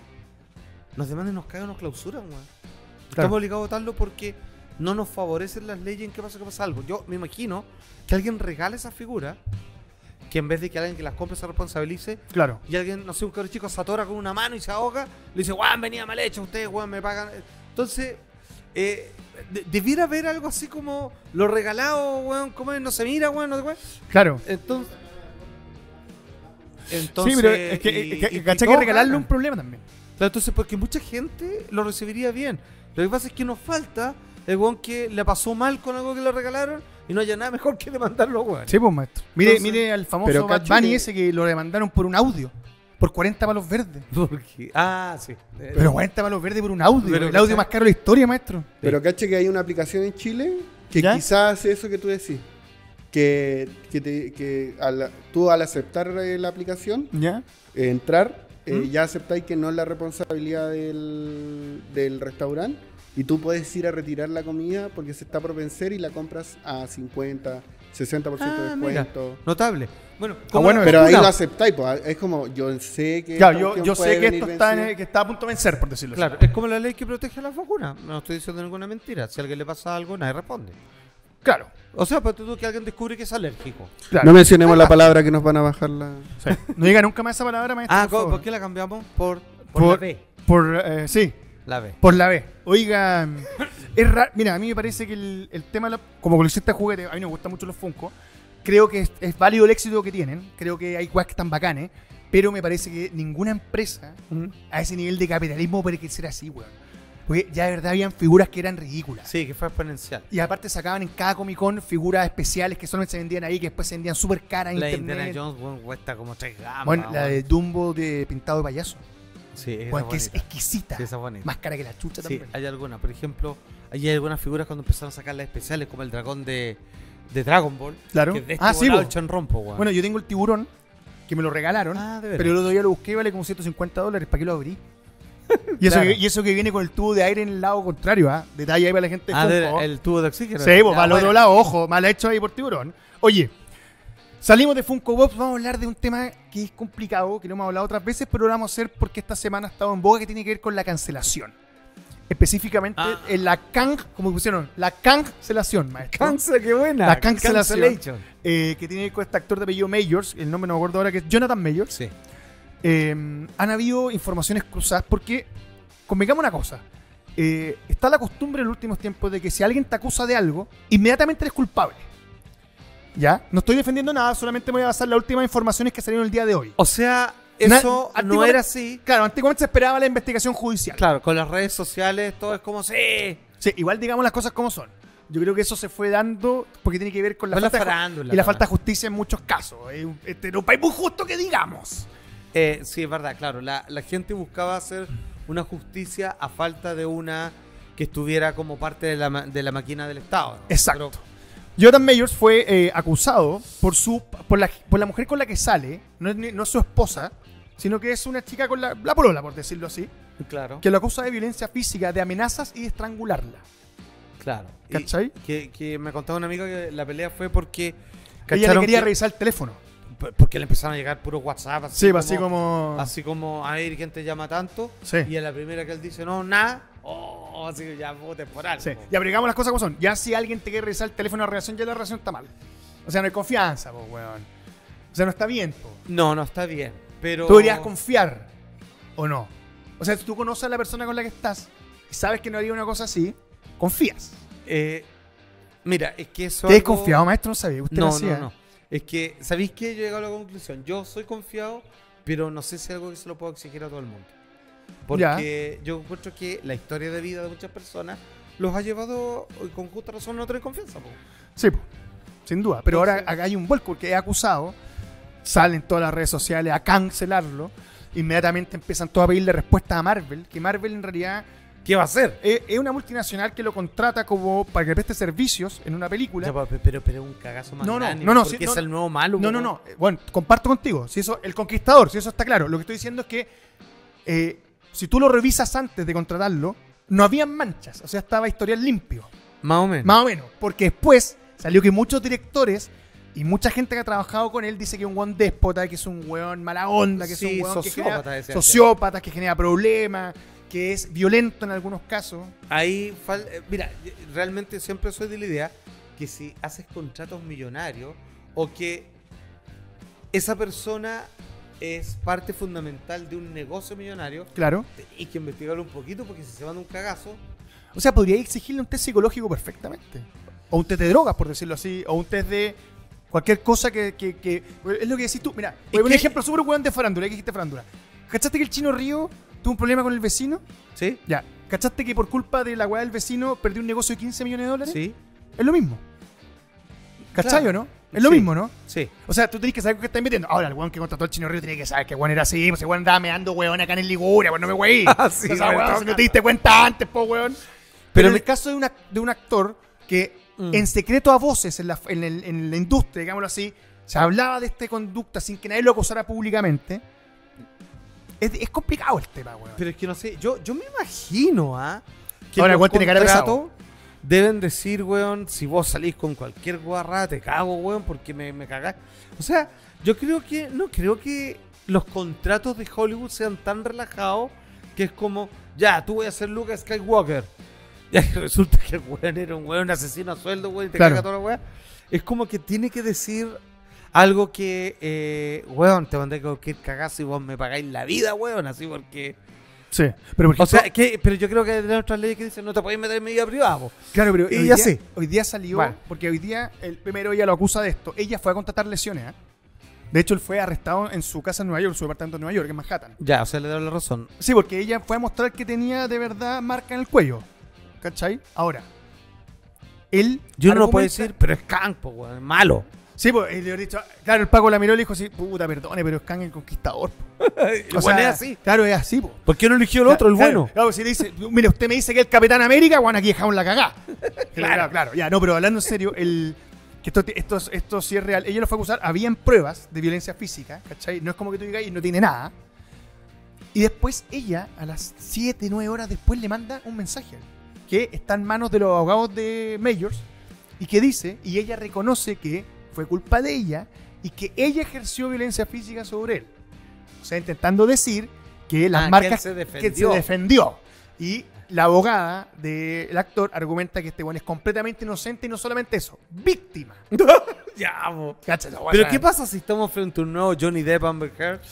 Nos demandan, nos cagan, nos clausuran, weón. Estamos obligados a votarlo porque no nos favorecen las leyes en que pasa que pasa algo. Yo me imagino que alguien regale esa figura, que en vez de que alguien que las compre se responsabilice, Claro. y alguien, no sé, un cabrón chico se atora con una mano y se ahoga, le dice, weón, venía mal hecho, ustedes, weón, me pagan. Entonces, eh, de- debiera haber algo así como lo regalado, weón, como es, no se mira, weón, no sé, weón. Claro. Entonces, entonces, sí, pero es que, y- es que, y- y ¿cachai? que todos regalarle ganan. un problema también. Claro, entonces, porque mucha gente lo recibiría bien. Lo que pasa es que nos falta el weón que le pasó mal con algo que le regalaron y no haya nada mejor que demandarlo, weón. Sí, pues, maestro. Mire, Entonces- mire al famoso Pero Bad cacho Bunny que- ese que lo demandaron por un audio. Por cuarenta palos verdes. Porque, ah, sí. Pero cuarenta palos verdes por un audio. Pero, el audio ¿cachai? más caro de la historia, maestro. Pero caché que hay una aplicación en Chile que ¿Ya? quizás hace eso que tú decís. Que, que, te- que al- tú al aceptar eh, la aplicación, ¿Ya? eh, entrar, eh, ¿Mm? ya aceptáis que no es la responsabilidad del, del restaurante y tú puedes ir a retirar la comida porque se está por vencer y la compras a cincuenta, sesenta por ciento de Ah, mira. descuento. Notable. Bueno, Ah, como bueno, la Pero ahí vacuna- lo aceptáis, pues, es como yo sé que Claro, esta yo, cuestión yo puede sé que venir esto está, en- vencida. que está a punto de vencer, por decirlo Claro, así. es como la ley que protege a las vacunas. No estoy diciendo ninguna mentira. Si a alguien le pasa algo, nadie responde. Claro. O sea, pero tú que alguien descubre que es alérgico. claro. No mencionemos la palabra que nos van a bajar la... Sí. No diga nunca más esa palabra, maestro. Ah, por ¿cómo- favor. ¿por qué la cambiamos? Por, por, Por- la B. Por, eh, sí, La B. por la B. Oiga, es raro. Mira, a mí me parece que el, el tema, de la- como coleccionista de juguetes, a mí me gustan mucho los Funko. Creo que es, es válido el éxito que tienen. Creo que hay cosas que están bacanes. Pero me parece que ninguna empresa a ese nivel de capitalismo puede ser así, weón. Porque ya de verdad habían figuras que eran ridículas. Sí, que fue exponencial. Y aparte sacaban en cada Comic Con figuras especiales que solamente se vendían ahí, que después se vendían súper caras en La de internet. Indiana Jones, bueno, cuesta como tres gamas. Bueno, la de weón. Dumbo de pintado de payaso. Sí, esa Bueno, que es bonita. exquisita. Sí, esa es bonita. Más cara que la chucha Sí, también. hay algunas. Por ejemplo, hay algunas figuras cuando empezaron a sacar las especiales, como el dragón de, de Dragon Ball. Claro. Que es de este Ah, sí, volado po. el Shenron, po, weón. Bueno, yo tengo el tiburón, que me lo regalaron. Ah, de veras. Pero el otro día lo busqué y vale como ciento cincuenta dólares. ¿Para qué lo abrí? Y eso, Claro. que, y eso que viene con el tubo de aire en el lado contrario, ¿ah? Detalle ahí para la gente de Ah, de- Funko. el tubo de oxígeno. Sí, pues Ya, para el otro bueno. lado, ojo, mal hecho ahí por tiburón. Oye, salimos de Funko Pops, vamos a hablar de un tema que es complicado, que lo hemos hablado otras veces, pero lo vamos a hacer porque esta semana ha estado en boga, que tiene que ver con la cancelación. Específicamente Ah. en la can, como pusieron, la cancelación, maestro. Cancel, qué buena. La cancelación. Cancellation. Eh, que tiene que ver con este actor de apellido Mayors, el nombre no me acuerdo ahora, que es Jonathan Mayors. Sí. Eh, han habido informaciones cruzadas porque, convengamos una cosa, eh, está la costumbre en los últimos tiempos de que si alguien te acusa de algo, inmediatamente eres culpable. ¿Ya? No estoy defendiendo nada, solamente me voy a basar en las últimas informaciones que salieron el día de hoy. O sea, Na- eso no antiguamente- era así. Claro, antiguamente se esperaba la investigación judicial. Claro, con las redes sociales todo es como, sí. Sí, igual digamos las cosas como son. Yo creo que eso se fue dando porque tiene que ver con la, Con la falta, de, ju- farándula, y la ¿no? falta de justicia en muchos casos. Es un- Este era un país muy justo que digamos. Eh, sí, es verdad, claro. La, la gente buscaba hacer una justicia a falta de una que estuviera como parte de la, ma- de la máquina del Estado, ¿no? Exacto. Pero- Jonathan Mayors fue eh, acusado por su por la, por la mujer con la que sale, no es, ni- no es su esposa, sino que es una chica con la, la polola, por decirlo así, claro. que lo acusa de violencia física, de amenazas y de estrangularla. Claro. Y ¿Cachai? Que, que me contaba un amigo que la pelea fue porque Ella le cacharon quería que- revisar el teléfono. p- porque le empezaron a llegar puros WhatsApp. Así Sí, como, así como... Así como, a ver, ¿quién te llama tanto? Sí. Y a la primera que él dice, no, nada. Oh, así que ya fue temporal. Sí. po. Ya, pero digamos las cosas como son. Ya si alguien te quiere revisar el teléfono de la relación, ya la relación está mal. O sea, no hay confianza, po, weón. O sea, no está bien, po. No, no está bien. Pero. Tú deberías confiar, ¿o no? O sea, si tú conoces a la persona con la que estás y sabes que no haría una cosa así, confías. Eh, mira, es que eso. ¿Te has algo- confiado, maestro? No sabía. Usted lo No, hacía. no, no. Es que, ¿sabéis qué? Yo he llegado a la conclusión. Yo soy confiado, pero no sé si es algo que se lo puedo exigir a todo el mundo. Porque yo encuentro que la historia de vida de muchas personas los ha llevado eh, con justa razón a no tener confianza. Po. Sí, po. Sin duda. Pero ahora Entonces- acá hay un vuelco porque es acusado, salen todas las redes sociales a cancelarlo. Inmediatamente empiezan todos a pedirle respuesta a Marvel, que Marvel en realidad ¿Qué va a hacer? es, es una multinacional que lo contrata como para que preste servicios en una película. Ya, pa- pero, pero es un cagazo más No, no, grande, no, no, porque sí, es no, el nuevo malo. No, po. no, no. Eh, Bueno, comparto contigo. Si eso, el conquistador, si eso está claro. Lo que estoy diciendo es que eh, si tú lo revisas antes de contratarlo, no habían manchas. O sea, estaba historial limpio. Más o menos. Más o menos. Porque después salió que muchos directores y mucha gente que ha trabajado con él dice que es un weón déspota, que es un weón mala onda, que es Sí, un weón que sociópata, genera, decía sociópata, que genera problemas, que es violento en algunos casos. Ahí, fal- eh, mira, eh, realmente siempre soy de la idea que si haces contratos millonarios o que esa persona es parte fundamental de un negocio millonario, Claro. hay que investigarlo un poquito porque si se van a un cagazo, O sea, podría exigirle un test psicológico perfectamente. O un test de drogas, por decirlo así. O un test de cualquier cosa que... que- que- es lo que decís tú. Mira, ¿Y voy a poner un qué? ejemplo súper weón de farándula. Ya que dijiste farándula. ¿Cachaste que el Chino Río tuvo un problema con el vecino? ¿sí? Ya. ¿Cachaste que por culpa de la weá del vecino perdió un negocio de quince millones de dólares? Sí, Es lo mismo. ¿Cachai Claro. o no? Es lo Sí. mismo, ¿no? sí. O sea, tú tenés que saber qué estás metiendo. Ahora, el weón que contrató al Chino Río tiene que saber que el weón era así. Pues el weón andaba meando weón acá en el Liguria, pues no me weí. Ah, sí, O sea, me weón, toca. si no te diste cuenta antes, po, weón. Pero, Pero en me- el caso de, una, de un actor que Mm. en secreto a voces en la, en, el- en la industria, digámoslo así, se hablaba de esta conducta sin que nadie lo acusara públicamente, es, es complicado el tema, weón. Pero es que no sé, yo, yo me imagino, ¿ah? Que Ahora, los weón, tiene cara de contratos deben decir, weón, si vos salís con cualquier guarra, te cago, weón, porque me, me cagás. O sea, yo creo que, no creo que los contratos de Hollywood sean tan relajados que es como, ya, tú voy a ser Luke Skywalker. Ya que resulta que el weón era un weón asesino a sueldo, weón, y te Claro. caga toda la weón. Es como que tiene que decir algo que, eh, weón, te mandé cualquier cagazo y vos me pagáis la vida, weón, así porque... Sí, pero por ejemplo, O sea, que, pero yo creo que hay otras leyes que dicen no te podéis meter en mi vida privada, po. claro, pero y hoy, ya día, sé. hoy día salió, Bueno. porque hoy día, el primero ella lo acusa de esto, ella fue a contratar lesiones, ¿eh? De hecho, él fue arrestado en su casa en Nueva York, en su departamento en Nueva York, en Manhattan. Ya, o sea, le doy la razón. Sí, porque ella fue a mostrar que tenía de verdad marca en el cuello. ¿Cachai? Ahora, él. Yo no lo puedo argumenta- decir, pero es campo, weón, es malo. Sí, pues, él le habría dicho. Claro, el Paco la miró y le dijo así: puta, perdone, pero es Kang el conquistador. El O weón sea, es así. Claro, es así, po. ¿Por qué no eligió el otro, el Claro, bueno? Claro, si le dice, mire, usted me dice que es el Capitán América, bueno, aquí dejamos la cagá. Claro, claro, ya, no, pero hablando en serio, el. Que esto, esto, esto sí es real. Ella lo fue a acusar. Habían pruebas de violencia física, ¿cachai? No es como que tú digas y no tiene nada. Y después ella, a las siete, nueve horas después, le manda un mensaje que está en manos de los abogados de Mayors y que dice, y ella reconoce que fue culpa de ella y que ella ejerció violencia física sobre él. O sea, intentando decir que las Ah, que marcas él se que se defendió. defendió. Y la abogada del actor argumenta que este bueno es completamente inocente y no solamente eso, víctima. Ya, po. Cacha, no, Pero o sea, ¿qué pasa si estamos frente a un nuevo Johnny Depp Amber Heard?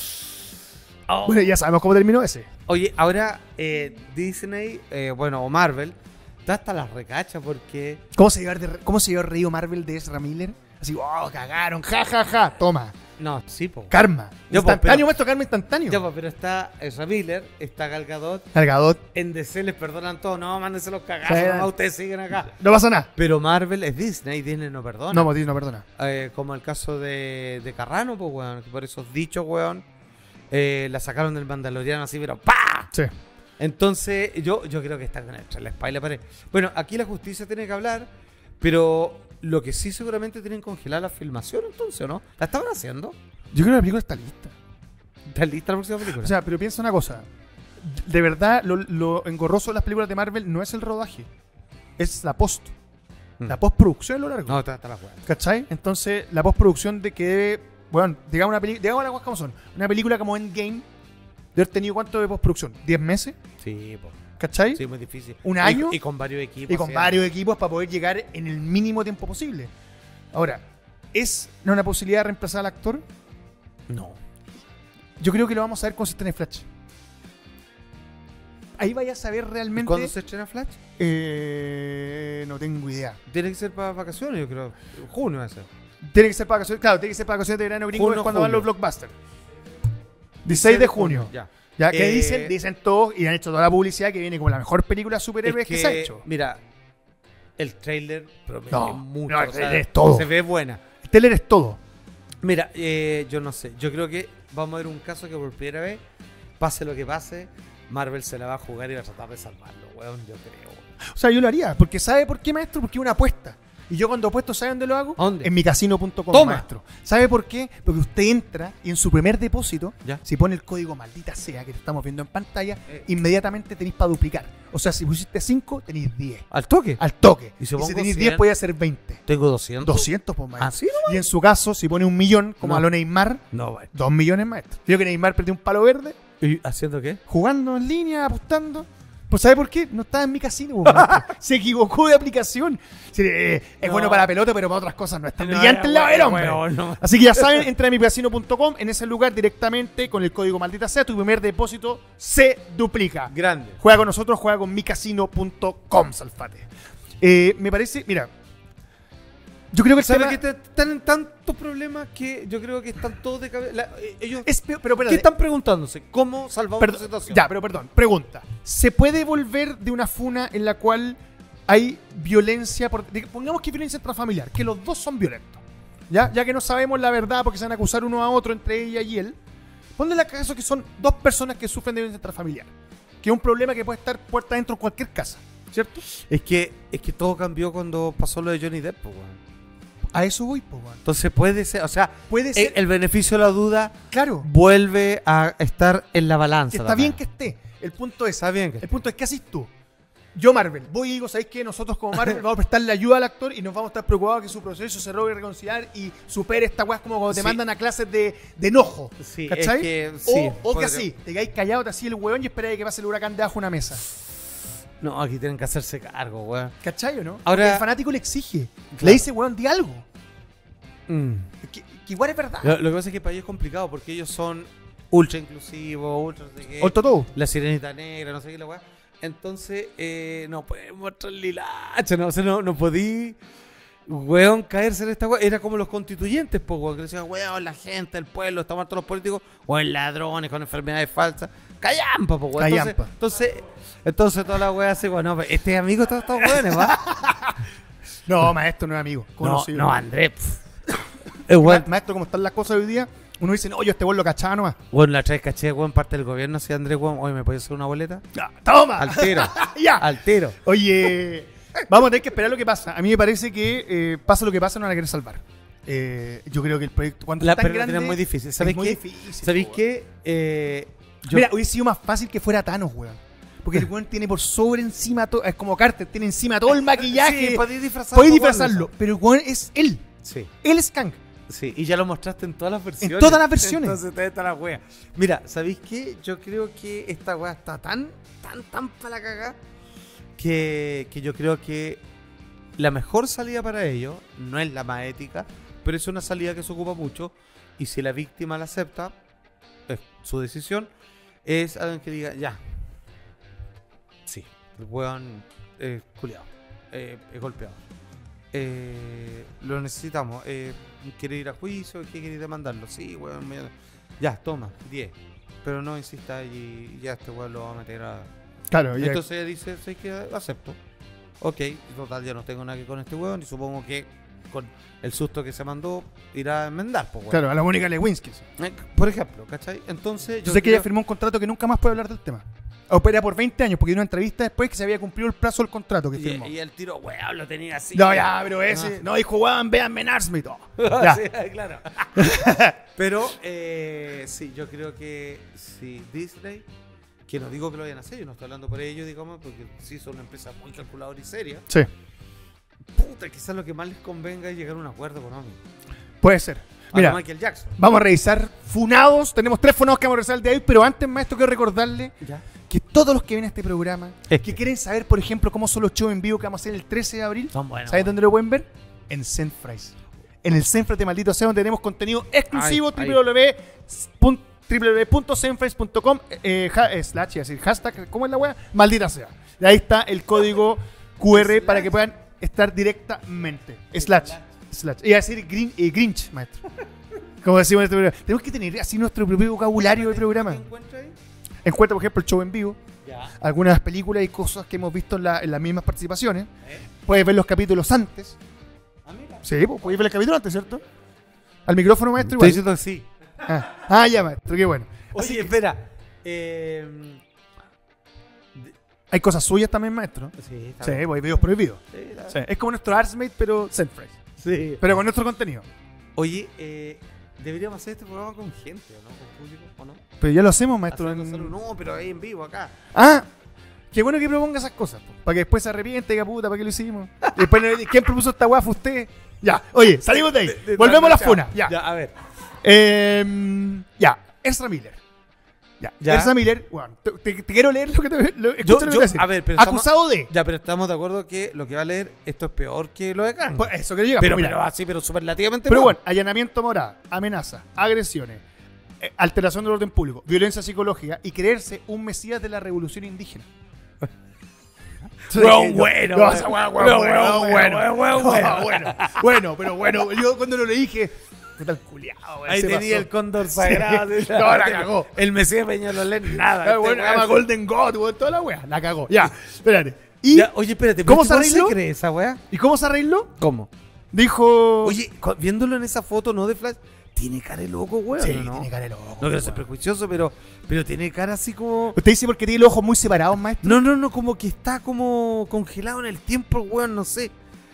Oh. Bueno, ya sabemos cómo terminó ese. Oye, ahora eh, Disney, eh, bueno, o Marvel, está hasta las recachas porque... ¿Cómo se llevó, de, cómo se llevó el río Marvel de Ezra Miller? Así, oh, cagaron, ja, ja, ja. Toma, No, sí, po. karma. Ya, po, Instantáneo, pero- muestro karma instantáneo. Ya, po, pero está Ezra Miller, está Gal Gadot. Cargador, En D C les perdonan todo. No, mándense los Sí. cagazos. nomás ustedes siguen acá. no pasa nada. Pero Marvel es Disney. Disney no perdona. No, Motis, no perdona. Eh, como el caso de, de Carrano, pues, weón. Que por esos dichos, weón. eh, la sacaron del Mandaloriano así, pero ¡pa! Sí. Entonces, yo, yo creo que está con entre la espalda y la pared. Bueno, aquí la justicia tiene que hablar, pero lo que sí seguramente tienen congelada la filmación, entonces, ¿o no? ¿La estaban haciendo? Yo creo que la película está lista. ¿Está lista la próxima película? O sea, pero piensa una cosa. De verdad, lo, lo engorroso de las películas de Marvel no es el rodaje, es la post. Mm. La postproducción es lo largo. No, está, está la jugada. ¿Cachai? Entonces, la postproducción de que debe. Bueno, digamos una película. Digamos las cosas como son. Una película como Endgame de haber tenido cuánto de postproducción? ¿diez meses? Sí, pues. ¿Cachai? Sí, muy difícil. ¿Un Y- año? Y, con varios equipos. Y con sí. varios equipos para poder llegar en el mínimo tiempo posible. Ahora, ¿es no una posibilidad de reemplazar al actor? No. Yo creo que lo vamos a ver con System Flash. Ahí vaya a saber ¿Y realmente. cuándo se estrena Flash? Eh, no tengo idea. Tiene que ser para vacaciones, yo creo. Junio va a ser. Tiene que ser para vacaciones. Claro, tiene que ser para vacaciones de verano gringo. Junio, Es cuando van julio. los blockbusters. dieciséis de junio. Ya. Ya que Eh, dicen, dicen todos y han hecho toda la publicidad que viene como la mejor película de superhéroes Es que, se ha hecho. Mira, el trailer promete No, mucho. no, el o sea, trailer es todo. Se ve buena. El trailer es todo. Mira, eh, yo no sé. Yo creo que vamos a ver un caso que por primera vez, pase lo que pase, Marvel se la va a jugar y va a tratar de salvarlo, weón. Yo creo. weón. O sea, yo lo haría. Porque ¿sabe por qué, maestro? Porque es una apuesta. Y yo cuando apuesto, ¿sabe dónde lo hago? ¿A dónde? En micasino punto com, Toma. maestro. ¿Sabe por qué? Porque usted entra y en su primer depósito, Ya. si pone el código maldita sea que te estamos viendo en pantalla, Eh. inmediatamente tenéis para duplicar. O sea, si pusiste cinco, tenéis diez. ¿Al toque? Al toque. Y Y si si, pongo tenéis cien, diez, puede ser veinte. Tengo doscientos. doscientos, pues, maestro. ¿Ah, sí? Y en su caso, si pone un millón, como No. a lo Neymar, No, no, dos millones, maestro. Yo que Neymar perdió un palo verde, ¿Y haciendo qué? jugando en línea, apostando. Pues ¿sabe por qué? No estaba en mi casino, pues, maestro. Se equivocó de aplicación. Sí, eh, es No. bueno para la pelota, pero para otras cosas no es tan No, brillante el lado del hombre. weón, no. Así que ya saben, entra a mi casino punto com, en ese lugar directamente con el código maldita sea, tu primer depósito se duplica. Grande. Juega con nosotros, juega con mi casino punto com, Salfate. Eh, me parece, mira, yo creo que el ¿Sabes tema que te- están en tantos problemas que yo creo que están todos de cabeza? Ellos, es peor, pero ¿qué espérate, están preguntándose? ¿Cómo salvamos perdón, la situación? ya, pero perdón, pregunta, ¿se puede volver de una funa en la cual hay violencia, por, de- pongamos que es violencia intrafamiliar, que los dos son violentos, ya, ya que no sabemos la verdad porque se van a acusar uno a otro entre ella y él, ponle la caso que son dos personas que sufren de violencia intrafamiliar, que es un problema que puede estar puerta adentro en cualquier casa, ¿cierto? Es que, es que todo cambió cuando pasó lo de Johnny Depp, po, weón. A eso voy, pues, weón. Entonces puede ser, o sea, Puede el, ser, el beneficio de la duda claro, vuelve a estar en la balanza. que está también. bien que esté, el punto es, Está bien que el punto es, ¿qué haces tú? Yo, Marvel, voy y digo, ¿sabéis qué? Nosotros como Marvel vamos a prestarle ayuda al actor y nos vamos a estar preocupados que su proceso se logre reconciliar y supere esta weá como cuando te Sí. mandan a clases de, de enojo. Sí, ¿Cachai? es que sí, o o que podría- así, te quedáis callado, te así el weón y esperáis que pase el huracán debajo de una mesa. No, aquí tienen que hacerse cargo, weón. ¿Cachai o no? Ahora- Porque el fanático le exige. Claro. Le dice, weón, di algo. Mm. Que, que igual es verdad. Lo, lo que pasa es que para ellos es complicado porque ellos son ultra inclusivos, ultra no sé qué. Olto todo. La sirenita negra, no sé qué la weá. Entonces, eh, no pueden mostrar lilacha, no, o sea, no, no podí, weón, caerse en esta weá. Era como los constituyentes, pues, weón, que decían, weón, la gente, el pueblo, están muertos los políticos, weón, ladrones con enfermedades falsas. Callampa, pues, weón. Entonces, Callampa. entonces, entonces toda la weá así, weón, no, este amigo está estos weones, ¿va? No, maestro, no es amigo. No, Conocido. no, Andrés. pff. Eh, weón, Ma- Maestro, como están las cosas hoy día, uno dice, no, yo este weón lo cachaba nomás. weón, la otra vez caché, weón, parte del gobierno, así Andrés, weón, oye, ¿me puedes hacer una boleta? Ya, ¡toma! Al tiro, ¡Ya! al tiro. Oye, vamos a tener que esperar lo que pasa. A mí me parece que eh, pasa lo que pasa, no la quieren salvar. Eh, yo creo que el proyecto, cuando La es tan pero la grande, tienen muy difícil. ¿Sabéis es muy qué? difícil, ¿Sabéis po, qué? Eh, yo- Mira, hubiera sido más fácil que fuera Thanos, weón. Porque el weón tiene por sobre encima todo, es como Carter, tiene encima todo el maquillaje. Sí, podéis disfrazarlo. podéis con disfrazarlo, pero el weón es él. eso. Sí, Él es Kang. sí. Y ya lo mostraste en todas las versiones. todas las versiones. Entonces te está la wea. Mira, ¿sabéis qué? Yo creo que esta wea está tan, tan, tan para la cagada que, que yo creo que la mejor salida para ellos no es la más ética, pero es una salida que se ocupa mucho. Y si la víctima la acepta, es su decisión, es alguien que diga, ya. Sí, el weón es culiado, eh, es golpeado. eh, lo necesitamos. Eh, ¿Quiere ir a juicio? ¿Qué quiere demandarlo? Sí, weón. me- Ya, toma, diez. Pero no insista y ya este weón lo va a meter a... Claro, ya. Entonces ella dice, ¿sabes qué? Acepto. Ok, total, ya no tengo nada que con este weón y supongo que con el susto que se mandó irá a enmendar, pues, weón. Claro, a la Mónica Lewinsky. Eh, Por ejemplo, ¿cachai? Entonces Yo sé que creo- ella firmó un contrato que nunca más puede hablar del tema. Opera por veinte años, porque dio una entrevista después que se había cumplido el plazo del contrato que Y, firmó. y el tiro, weón, lo tenía así. No, ya, pero ese. No, dijo, weón, vean Menarme y todo. Ya. Ya. Sí, claro. Pero, eh, sí, yo creo que si Disney, que no digo que lo vayan a hacer, yo no estoy hablando por ellos, digamos, porque sí son una empresa muy calculadora y seria. Sí, Puta, quizás lo que más les convenga es llegar a un acuerdo económico. puede ser. A Mira, lo Michael Jackson. vamos a revisar funados. Tenemos tres funados que vamos a revisar el día de hoy, pero antes, maestro, quiero recordarle Ya. que todos los que ven a este programa, Es que quieren saber, por ejemplo, cómo son los shows en vivo que vamos a hacer el trece de abril, Son buenos. ¿sabes dónde lo pueden ver? En Zenfries. En el Zenfries de Maldito Sea, donde tenemos contenido exclusivo, Ahí, ahí. www punto w punto zenfries punto com, eh, ha- eh, slash, es decir, hashtag, ¿cómo es la wea? Maldita Sea. Y ahí está el código Q R para que puedan estar directamente. Slash. Slash. Iba a decir grin- eh, Grinch, maestro. Como decimos en este programa. Tenemos que tener así nuestro propio vocabulario del programa. ¿Qué encuentra ahí? Encuentra, por ejemplo, el show en vivo, Ya. algunas películas y cosas que hemos visto en, la- en las mismas participaciones. Eh. Puedes ver los capítulos antes. Ah, mira. Sí, pues, puedes ver el capítulo antes, ¿cierto? Al micrófono, maestro, Estoy igual. diciendo que sí. Ah, ah, ya, maestro, qué bueno. Así Oye, que espera. Eh, hay cosas suyas también, maestro. sí, está Sí, bien. pues hay videos prohibidos. Sí, está Sí, es como nuestro Artsmate, pero Zenfries. Sí. Pero con nuestro contenido. Oye, eh, deberíamos hacer este programa con gente, ¿o no? Con público, ¿o no? Pero ya lo hacemos, maestro. Hacerlo en- solo- No, pero ahí en vivo, acá. Ah, qué bueno que proponga esas cosas. po, Para que después se arrepiente, diga puta, ¿para qué lo hicimos? Y después, ¿quién propuso esta guafa? Usted. Ya, oye, salimos de ahí. De- Volvemos a la ya, funa. Ya. Ya, a ver. Eh, ya, Ezra Miller. Ya, Ya. Ezra Miller, bueno, te, te- te quiero leer lo que te lo, escucha Yo- lo que te yo- voy a decir. a ver, pero estamos- Acusado de. Ya, pero estamos de acuerdo que lo que va a leer esto es peor que lo de Kang. Pues eso que llega. pero, pues, pero mira. así, pero superlativamente Pero peor. bueno, allanamiento moral, amenaza, agresiones, eh, alteración del orden público, violencia psicológica y creerse un mesías de la revolución indígena. Weón, bueno, No, weón. esa weá, weón, Weón, bueno, weón, bueno, weón, weón, No, bueno. bueno, bueno, pero bueno, yo cuando lo leí dije, puta el culiao, weón, Ahí se tenía pasó. el cóndor sagrado. Sí. No, la cagó. El Mesías Peñalolén, nada. Ah, Este bueno, weón- llama Golden God, weón, toda la wea, la cagó. Ya, espérate. ¿Y Ya, oye, espérate, ¿Cómo ¿pero se este weón arregló? cree esa weá? ¿Y cómo se arregló? ¿Cómo? Dijo... Oye, cu- viéndolo en esa foto, no de Flash, tiene cara de loco, weón. sí, ¿no? tiene cara de loco. No quiero ser weón. prejuicioso, pero, pero tiene cara así como. ¿Usted dice porque tiene los ojos muy separados, maestro? No, no, no, como que está como congelado en el tiempo, weón, no sé.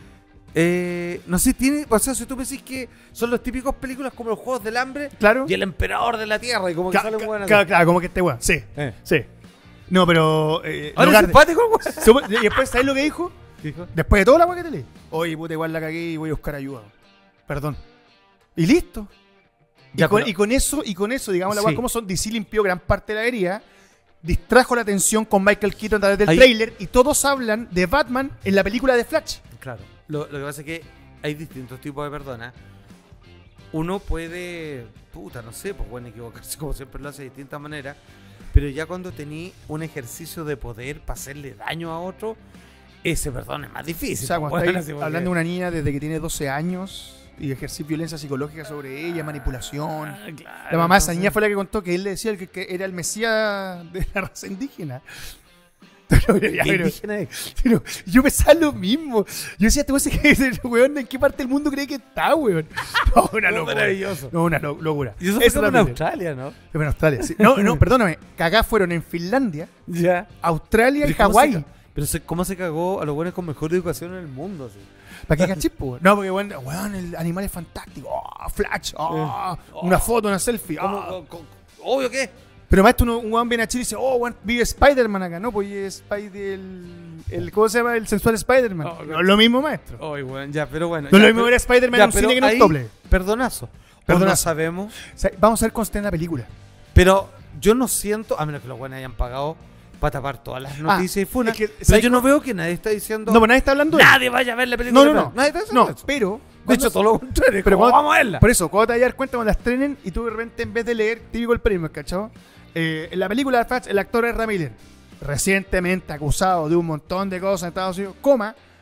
Eh, no sé, tiene. O sea, si tú me decís que son los típicos películas como los Juegos del Hambre Claro. y el Emperador de la Tierra, y como que Ca- sale un ca- weón así. Claro, claro, como que este weón. Sí, Eh. sí. No, pero... Eh, Ahora es lugar- simpático, weón. Supo- Y después, ¿sabes lo que dijo? Dijo. Después de toda la weá que te leí. Oye, puta, igual la cagué y voy a buscar ayuda. Perdón. Y listo. Ya, y, con, pero- y con eso, y con eso, digamos la weá Sí. como son, D C limpió gran parte de la herida, distrajo la atención con Michael Keaton a través del Ahí- trailer y todos hablan de Batman en la película de Flash. Claro. Lo, lo que pasa es que hay distintos tipos de perdona. Uno puede, puta, no sé, pues bueno, equivocarse como siempre lo hace de distintas maneras. Pero ya cuando tení un ejercicio de poder para hacerle daño a otro, ese perdón es más O difícil. sea, cuando pues, estáis bueno, así porque- hablando de una niña desde que tiene doce años y ejercer violencia psicológica sobre ella, manipulación. Ah, claro, La mamá de esa entonces- niña fue la que contó que él le decía que, que era el mesías de la raza indígena. Pero, ya, ¿Qué pero- indígena es? pero yo pensaba lo mismo. Yo decía, te voy a decir, weón, ¿en qué parte del mundo cree que está, weón? No, una No, locura. maravilloso. No, una lo- locura. Y eso fue Esa como en es la Australia, ¿no? Fue en Australia, sí. No, no, perdóname. Que acá fueron en Finlandia, Ya. Australia y Pero ¿cómo se Hawái. ca- Pero se- ¿cómo se cagó a los buenos con mejor educación en el mundo? Así? ¿Para qué cachis, po, weón? No, porque, weón, weón, el animal es fantástico. Oh, Flash. Oh, Eh. una foto, una selfie. ¿Cómo- oh. co- co- Obvio que. Pero maestro, uno- un weón viene a Chile y dice, oh, weón, vive Spider-Man acá. No, pues y es Spider, el, el, ¿cómo se llama? El sensual Spider-Man. Oh, no es lo mismo, maestro. Ay, weón, ya, pero bueno. No es ya, lo mismo pero- ver a Spider-Man ya, en un pero cine que en un ahí, doble. Perdonazo. Perdonazo. Perdonazo. No sabemos. O sea, vamos a ver cómo está en la película. Pero yo no siento, a menos que los buenos hayan pagado para tapar todas las noticias y funas. es que, pero ¿sabes yo no veo que nadie está diciendo. No, pero nadie está hablando de nadie vaya a ver la película. No, no, de no. Flash. Nadie está diciendo No, eso. pero... De cuando- hecho, todo lo contrario. pero ¿cómo cuando- vamos a verla? Por eso, cuando te vas a dar cuenta cuando la estrenen y tú de repente en vez de leer, típico el premio, ¿cachado? Eh, en la película de Flash, el actor Ezra Miller, recientemente acusado de un montón de cosas en Estados Unidos, coma,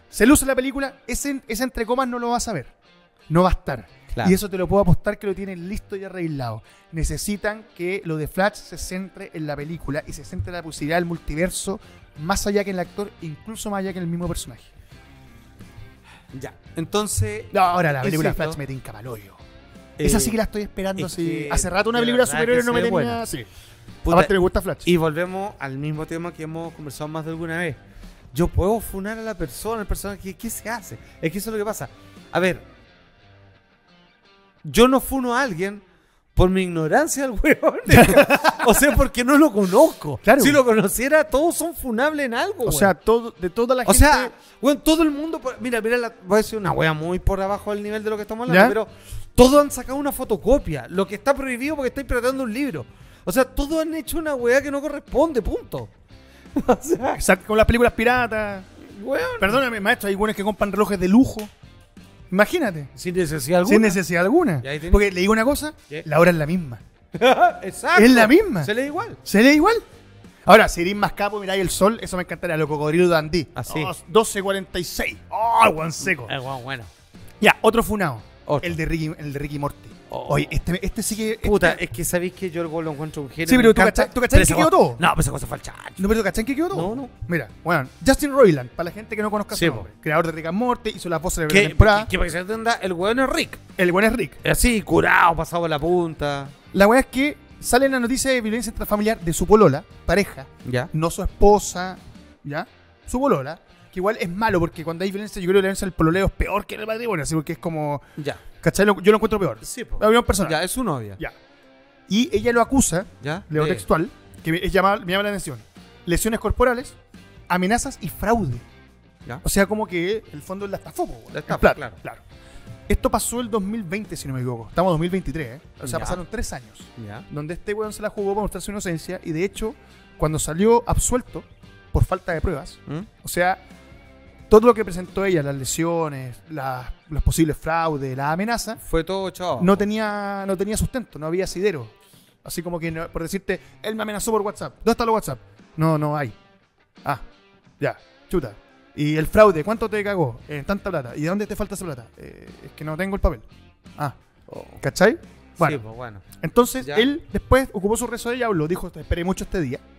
se luce la película, ese, ese entre comas no lo vas a ver. No va a estar. Claro. Y eso te lo puedo apostar que lo tienen listo y arreglado. Necesitan que lo de Flash se centre en la película y se centre en la posibilidad del multiverso más allá que en el actor, incluso más allá que en el mismo personaje. Ya. Entonces. No, ahora la película insisto, Flash me tinca pa'l-hoyo. eh, Esa sí que la estoy esperando. es Sí. que Hace rato una de película verdad superior que no me se ve tenía. buena. Sí. puta, Aparte me gusta Flash. y volvemos al mismo tema que hemos conversado más de alguna vez. Yo puedo funar a la persona, el personaje. ¿Qué se hace? Es que eso es lo que pasa. A ver. Yo no funo a alguien por mi ignorancia del weón. O sea, porque no lo conozco. Claro. Si lo conociera, todos son funables en algo. O weón. sea, todo, de toda la O gente. sea, weón, todo el mundo. Mira, mira, la- voy a decir una wea muy por abajo del nivel de lo que estamos hablando, ¿Ya? pero todos han sacado una fotocopia. Lo que está prohibido porque está interpretando un libro. O sea, todos han hecho una wea que no corresponde, punto. O sea, Exacto, con las películas piratas. weón. Perdóname, maestro, hay buenos que compran relojes de lujo. Imagínate. Sin necesidad alguna. Sin necesidad alguna. Y ahí tenés- Porque le digo una cosa, ¿Qué? la hora es la misma. Exacto. Es la misma. Se lee igual. ¿Se lee igual? Ahora, si eres más capo, miráis el sol, eso me encantaría. Lo cocodrilo de Andí. Así. Oh, doce cuarenta y seis. ¡Oh, el guan seco! Eh, bueno, bueno. Ya, otro funao. Otro. El de Ricky, el de Ricky Morty. Oh. Oye, este, este sí que. Puta, este- es que sabéis que yo el gol lo encuentro un genio. Sí, me pero tú encanta, cachai- tú cachai pero que esa quedó cosa- todo. No, pero esa cosa fue el chacho. No, pero ¿cachai que quedó todo? No, no. Mira, bueno, Justin Roiland, para la gente que no conozca Sí, su po. nombre. Creador de Rick and Morty, hizo las voces de la Que, primera temporada. que, que para que se entienda, el weón es Rick. El buen es Rick. Así, curado, pasado por la punta. La weá es que sale en la noticia de violencia intrafamiliar de su polola, pareja, Ya. no su esposa, ¿ya? Su polola, que igual es malo porque cuando hay violencia, yo creo que la violencia del pololeo es peor que en el matrimonio, así porque es como, Ya. ¿cachai? Lo- Yo lo encuentro peor. Sí, po. La opinión personal. Ya, es su novia. Ya. Y ella lo acusa, Ya. leo De- textual, que me, es llama- me llama la atención, lesiones corporales, amenazas y fraude. Ya. O sea, como que el fondo la estafó, po, weón. La estafa, En plata, claro. claro. Esto pasó el dos mil veinte, si no me equivoco. Estamos en dos mil veintitrés, ¿eh? O sea, Ya. pasaron tres años. Ya. Donde este weón se la jugó para mostrar su inocencia y de hecho, cuando salió absuelto por falta de pruebas, ¿Mm? o sea, todo lo que presentó ella, las lesiones, las- los posibles fraudes, las amenazas, Fue todo chavo. no tenía, no tenía sustento, no había asidero. Así como que, no- por decirte, él me amenazó por WhatsApp. ¿Dónde está el WhatsApp? No, no hay. Ah, ya, chuta. Y el fraude, ¿cuánto te cagó? En tanta plata. ¿Y de dónde te falta esa plata? Eh, es que no tengo el papel. Ah, Oh. ¿cachai? Bueno, Sí, pues bueno. entonces Ya. él después ocupó su rezo de diablo, dijo, te esperé mucho este día.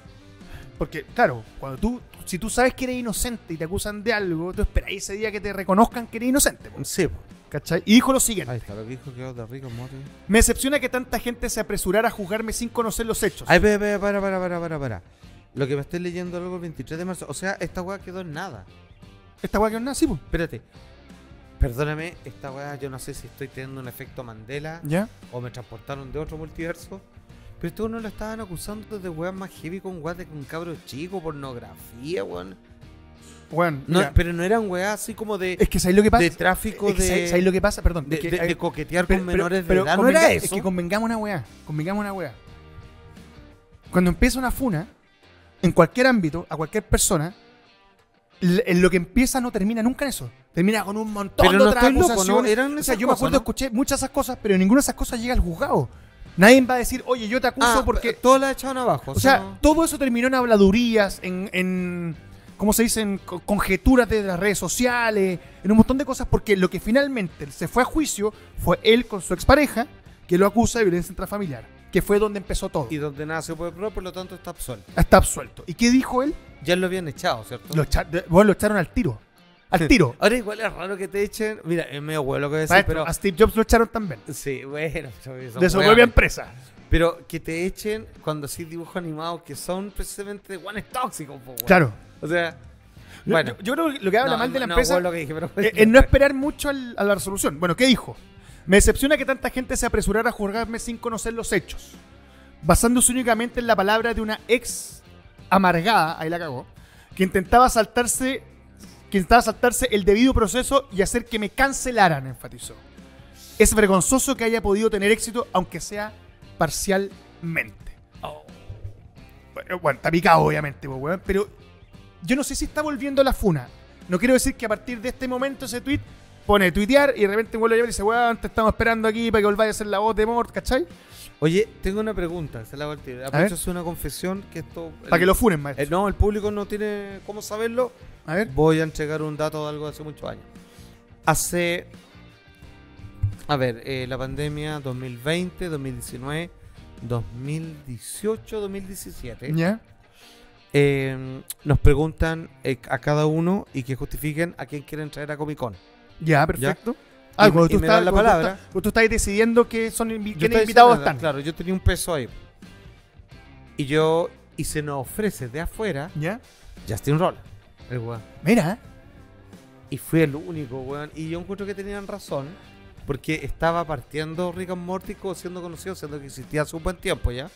Porque, claro, cuando tú, si tú sabes que eres inocente y te acusan de algo, tú esperas ese día que te reconozcan que eres inocente. po, Sí, po. ¿Cachai? Y dijo lo siguiente. Ahí está, lo que dijo que de Rick and Morty. Me decepciona que tanta gente se apresurara a juzgarme sin conocer los hechos. Ay, para, para, para, para, para, para, para. Lo que me estoy leyendo algo el veintitrés de marzo. O sea, esta weá quedó en nada. Esta weá que es nada, sí, po. Espérate. Perdóname, esta weá, yo no sé si estoy teniendo un efecto Mandela ¿Ya? o me transportaron de otro multiverso. Pero estos no lo estaban acusando de weas más heavy con weas de con cabros chicos, pornografía, weón. Bueno, No, mira, pero no eran weas así como de, es que ¿sabéis lo que pasa? de tráfico Es que de, ¿sabéis- ¿sabéis lo que pasa? Perdón. de, es que, de- eh, de coquetear pero- con pero- menores pero de edad. No convenga- era Es eso. que convengamos una weá. Convengamos una weá. Cuando empieza una funa, en cualquier ámbito, a cualquier persona, l- en lo que empieza no termina nunca en eso. Termina con un montón Pero de no otras estoy loco, acusaciones. ¿no? Eran O sea, esas yo me cosas, acuerdo, ¿no? escuché muchas de esas cosas, pero ninguna de esas cosas llega al juzgado. Nadie va a decir, oye, yo te acuso Ah, porque... todos la echaban abajo. O sea, no- todo eso terminó en habladurías, en, en ¿cómo se dice? En co- conjeturas de las redes sociales, en un montón de cosas, porque lo que finalmente se fue a juicio fue él con su expareja, que lo acusa de violencia intrafamiliar, que fue donde empezó todo. y donde nada se puede probar, por lo tanto está absuelto. Está absuelto. ¿Y qué dijo él? Ya lo habían echado, ¿cierto? Lo, echa- de- bueno, lo echaron al tiro. Al tiro. Ahora igual es raro que te echen. Mira, es medio huevo lo que voy a decir, Maestro, pero. A Steve Jobs lo echaron también. Sí, bueno, pero son De su hueones. propia empresa. Pero que te echen cuando así dibujos animados que son precisamente guanes tóxicos, po, weón. Claro. O sea, Yo- bueno. Yo, yo creo que lo que habla No, mal de la no, empresa huevo lo que dije, pero- es es no esperar mucho al- a la resolución. Bueno, ¿qué dijo? Me decepciona que tanta gente se apresurara a juzgarme sin conocer los hechos, basándose únicamente en la palabra de una ex amargada, ahí la cagó, que intentaba saltarse, que intentaba saltarse el debido proceso y hacer que me cancelaran, enfatizó. Es vergonzoso que haya podido tener éxito, aunque sea parcialmente. Bueno, bueno, está picado, obviamente, pues, weón, pero yo no sé si está volviendo la funa. No quiero decir que a partir de este momento ese tweet pone tuitear y de repente vuelve a llevar y dice, weón, te estamos esperando aquí para que volváis a hacer la voz de Mort, ¿cachai? Oye, tengo una pregunta. Se la voy a tirar. ver. Aprovecho a hacer una confesión que esto. Para que el- lo funen, maestro. el- no, el público no tiene cómo saberlo, A ver. voy a entregar un dato de algo de hace muchos años. Hace, a ver, eh, la pandemia dos mil veinte, dos mil diecinueve, dos mil dieciocho, dos mil diecisiete. ¿Ya? Eh, nos preguntan eh, a cada uno y que justifiquen a quién quieren traer a Comic Con. Ya, perfecto. Y Ah, me- cuando y tú me estás dan la cuando tú palabra. estás- cuando tú estás decidiendo que son invi- Yo quiénes estaba invitados diciendo, están. Claro, yo tenía un peso ahí. Y yo, y se nos ofrece de afuera ¿Ya? Justin Roll, el weón. Mira. Y fui el único, weón. Y yo encuentro que tenían razón. Porque estaba partiendo Rick and Morty como siendo conocido, siendo que existía hace un buen tiempo ya.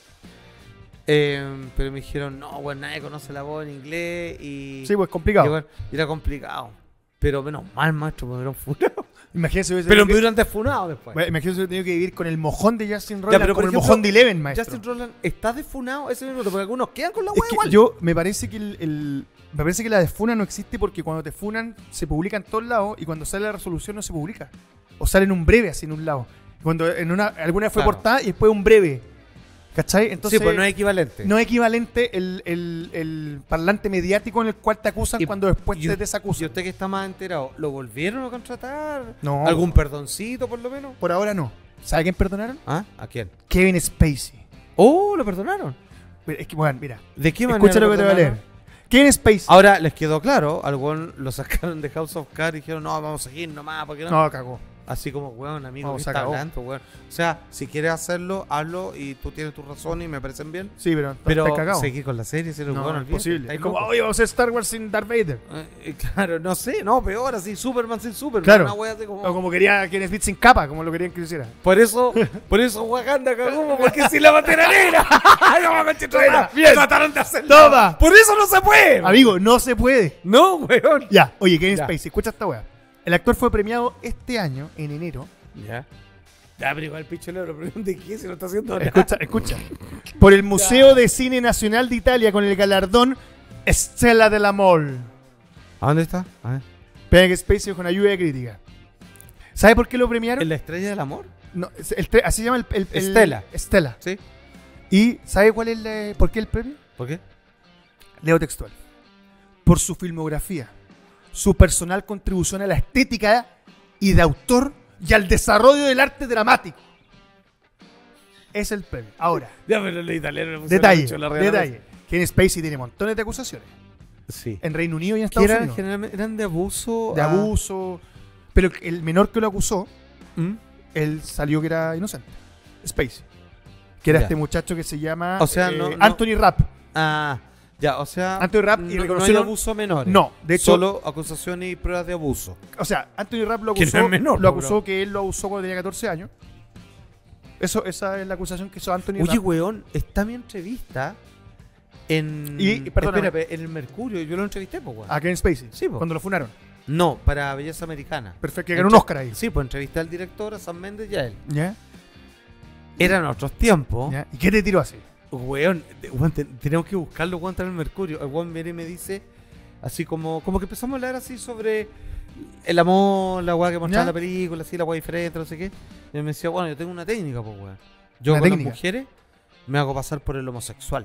Eh, pero me dijeron, no, weón, nadie conoce la voz en inglés. Y, Sí, pues y, complicado. weón, y era complicado. Pero menos mal, maestro, me hubieran funado. Imagínese hubiese Pero me tenido que- hubieran desfunado después. Bueno, imagínese hubiese tenido que vivir con el mojón de Justin Ya, Roiland, pero por como el ejemplo, mojón de Eleven, maestro. Justin Roland está desfunado ese minuto, porque algunos quedan con la Es wea que igual. yo me parece que el, el- me parece que la desfuna no existe porque cuando te funan se publica en todos lados y cuando sale la resolución no se publica. O sale en un breve así en un lado. Cuando en una alguna vez fue Claro. portada y después un breve. ¿Cachai? Entonces sí, pues no es equivalente. no es equivalente el, el- el parlante mediático en el cual te acusan Y- cuando después y- te Y desacusan. usted que está más enterado, ¿lo volvieron a contratar? No. ¿Algún perdoncito por lo menos? Por ahora no. ¿Sabe a quién perdonaron? ¿Ah? ¿A quién? Kevin Spacey. Oh, lo perdonaron. Pero es que, bueno, mira. ¿De qué manera? Escucha lo que te voy a leer. Kevin Spacey. Ahora les quedó claro, algún lo sacaron de House of Cards y dijeron, no, vamos a seguir nomás, porque no. No, cagó. Así como, weón, amigo, No, ¿qué se está acabó. hablando, weón? O sea, si quieres hacerlo, hazlo y tú tienes tu razón y me parecen bien. Sí, pero, Pero está cagado. seguir con la serie, si No, weón, es olvídate, posible. estáis Es como, locos. oye, vamos a hacer Star Wars sin Darth Vader. Eh, claro, no sé, no, peor, así, Superman sin Superman. Claro. Una wea así como... O como quería Kevin Smith sin capa, como lo querían que hiciera. Por eso, por eso Wakanda cagó, porque si la bandera negra. No, Buena, conchetumare, bien. trataron de hacerlo. Toma. Por eso no se puede. Amigo, no se puede. No, weón. Ya, oye, Kevin Ya. Spacey, escucha esta weá. El actor fue premiado este año, en enero. Ya. Ya, pero igual picholero, pregunte qué, si no está haciendo nada. Escucha, escucha. Por el Museo de Cine Nacional de Italia con el galardón Stella della Mole. ¿A dónde está? A ver. Kevin Spacey con ayuda de crítica. ¿Sabe por qué lo premiaron? ¿En la estrella del amor? No, es- el tre- así se llama el, el- el- Stella. Stella. Sí. ¿Y sabe cuál es la- por qué el premio? ¿Por qué? Leo textual. Por su filmografía, su personal contribución a la estética y de autor y al desarrollo del arte dramático. Es el premio. Ahora, Ya, pero los italianos le detalle, mucho la real detalle. Kevin Spacey tiene montones de acusaciones. Sí. En Reino Unido y en Que Estados eran, Unidos. generalmente eran de abuso. De a- abuso. Pero el menor que lo acusó, ¿Mm? él salió que era inocente. Spacey. Que era Ya. este muchacho que se llama O sea, eh, no- no- Anthony Rapp. Ah, ya, o sea. Anthony Rapp y no, no hay reconocieron- abuso menor. No, de hecho- Solo acusaciones y pruebas de abuso. O sea, Anthony Rapp lo Que no acusó, es menor, lo po, acusó bro. que él lo abusó cuando tenía catorce años. Eso, esa es la acusación que hizo Anthony Oye, Rapp. weón, está mi entrevista en. Y- perdóname. Espérate, en el Mercurio. Yo lo entrevisté, pues, weón. A Kevin Spacey. Sí, po. Cuando lo funaron. No, para Belleza Americana. Perfecto, que ganó un Oscar ahí. Sí, pues entrevisté al director, a Sam Méndez y a él. ¿Ya? Eran otros tiempos. ¿Ya? ¿Y qué te tiró así? Weón, de- weón, te- tenemos que buscarlo cuando en el Mercurio. El weón viene y me dice, así como, como que empezamos a hablar así sobre el amor, la weá que mostraba ¿Ya? la película, así, la weá diferente, no sé qué. Y él me decía, bueno, yo tengo una técnica, pues weón. Yo Una con técnica. las mujeres me hago pasar por el homosexual.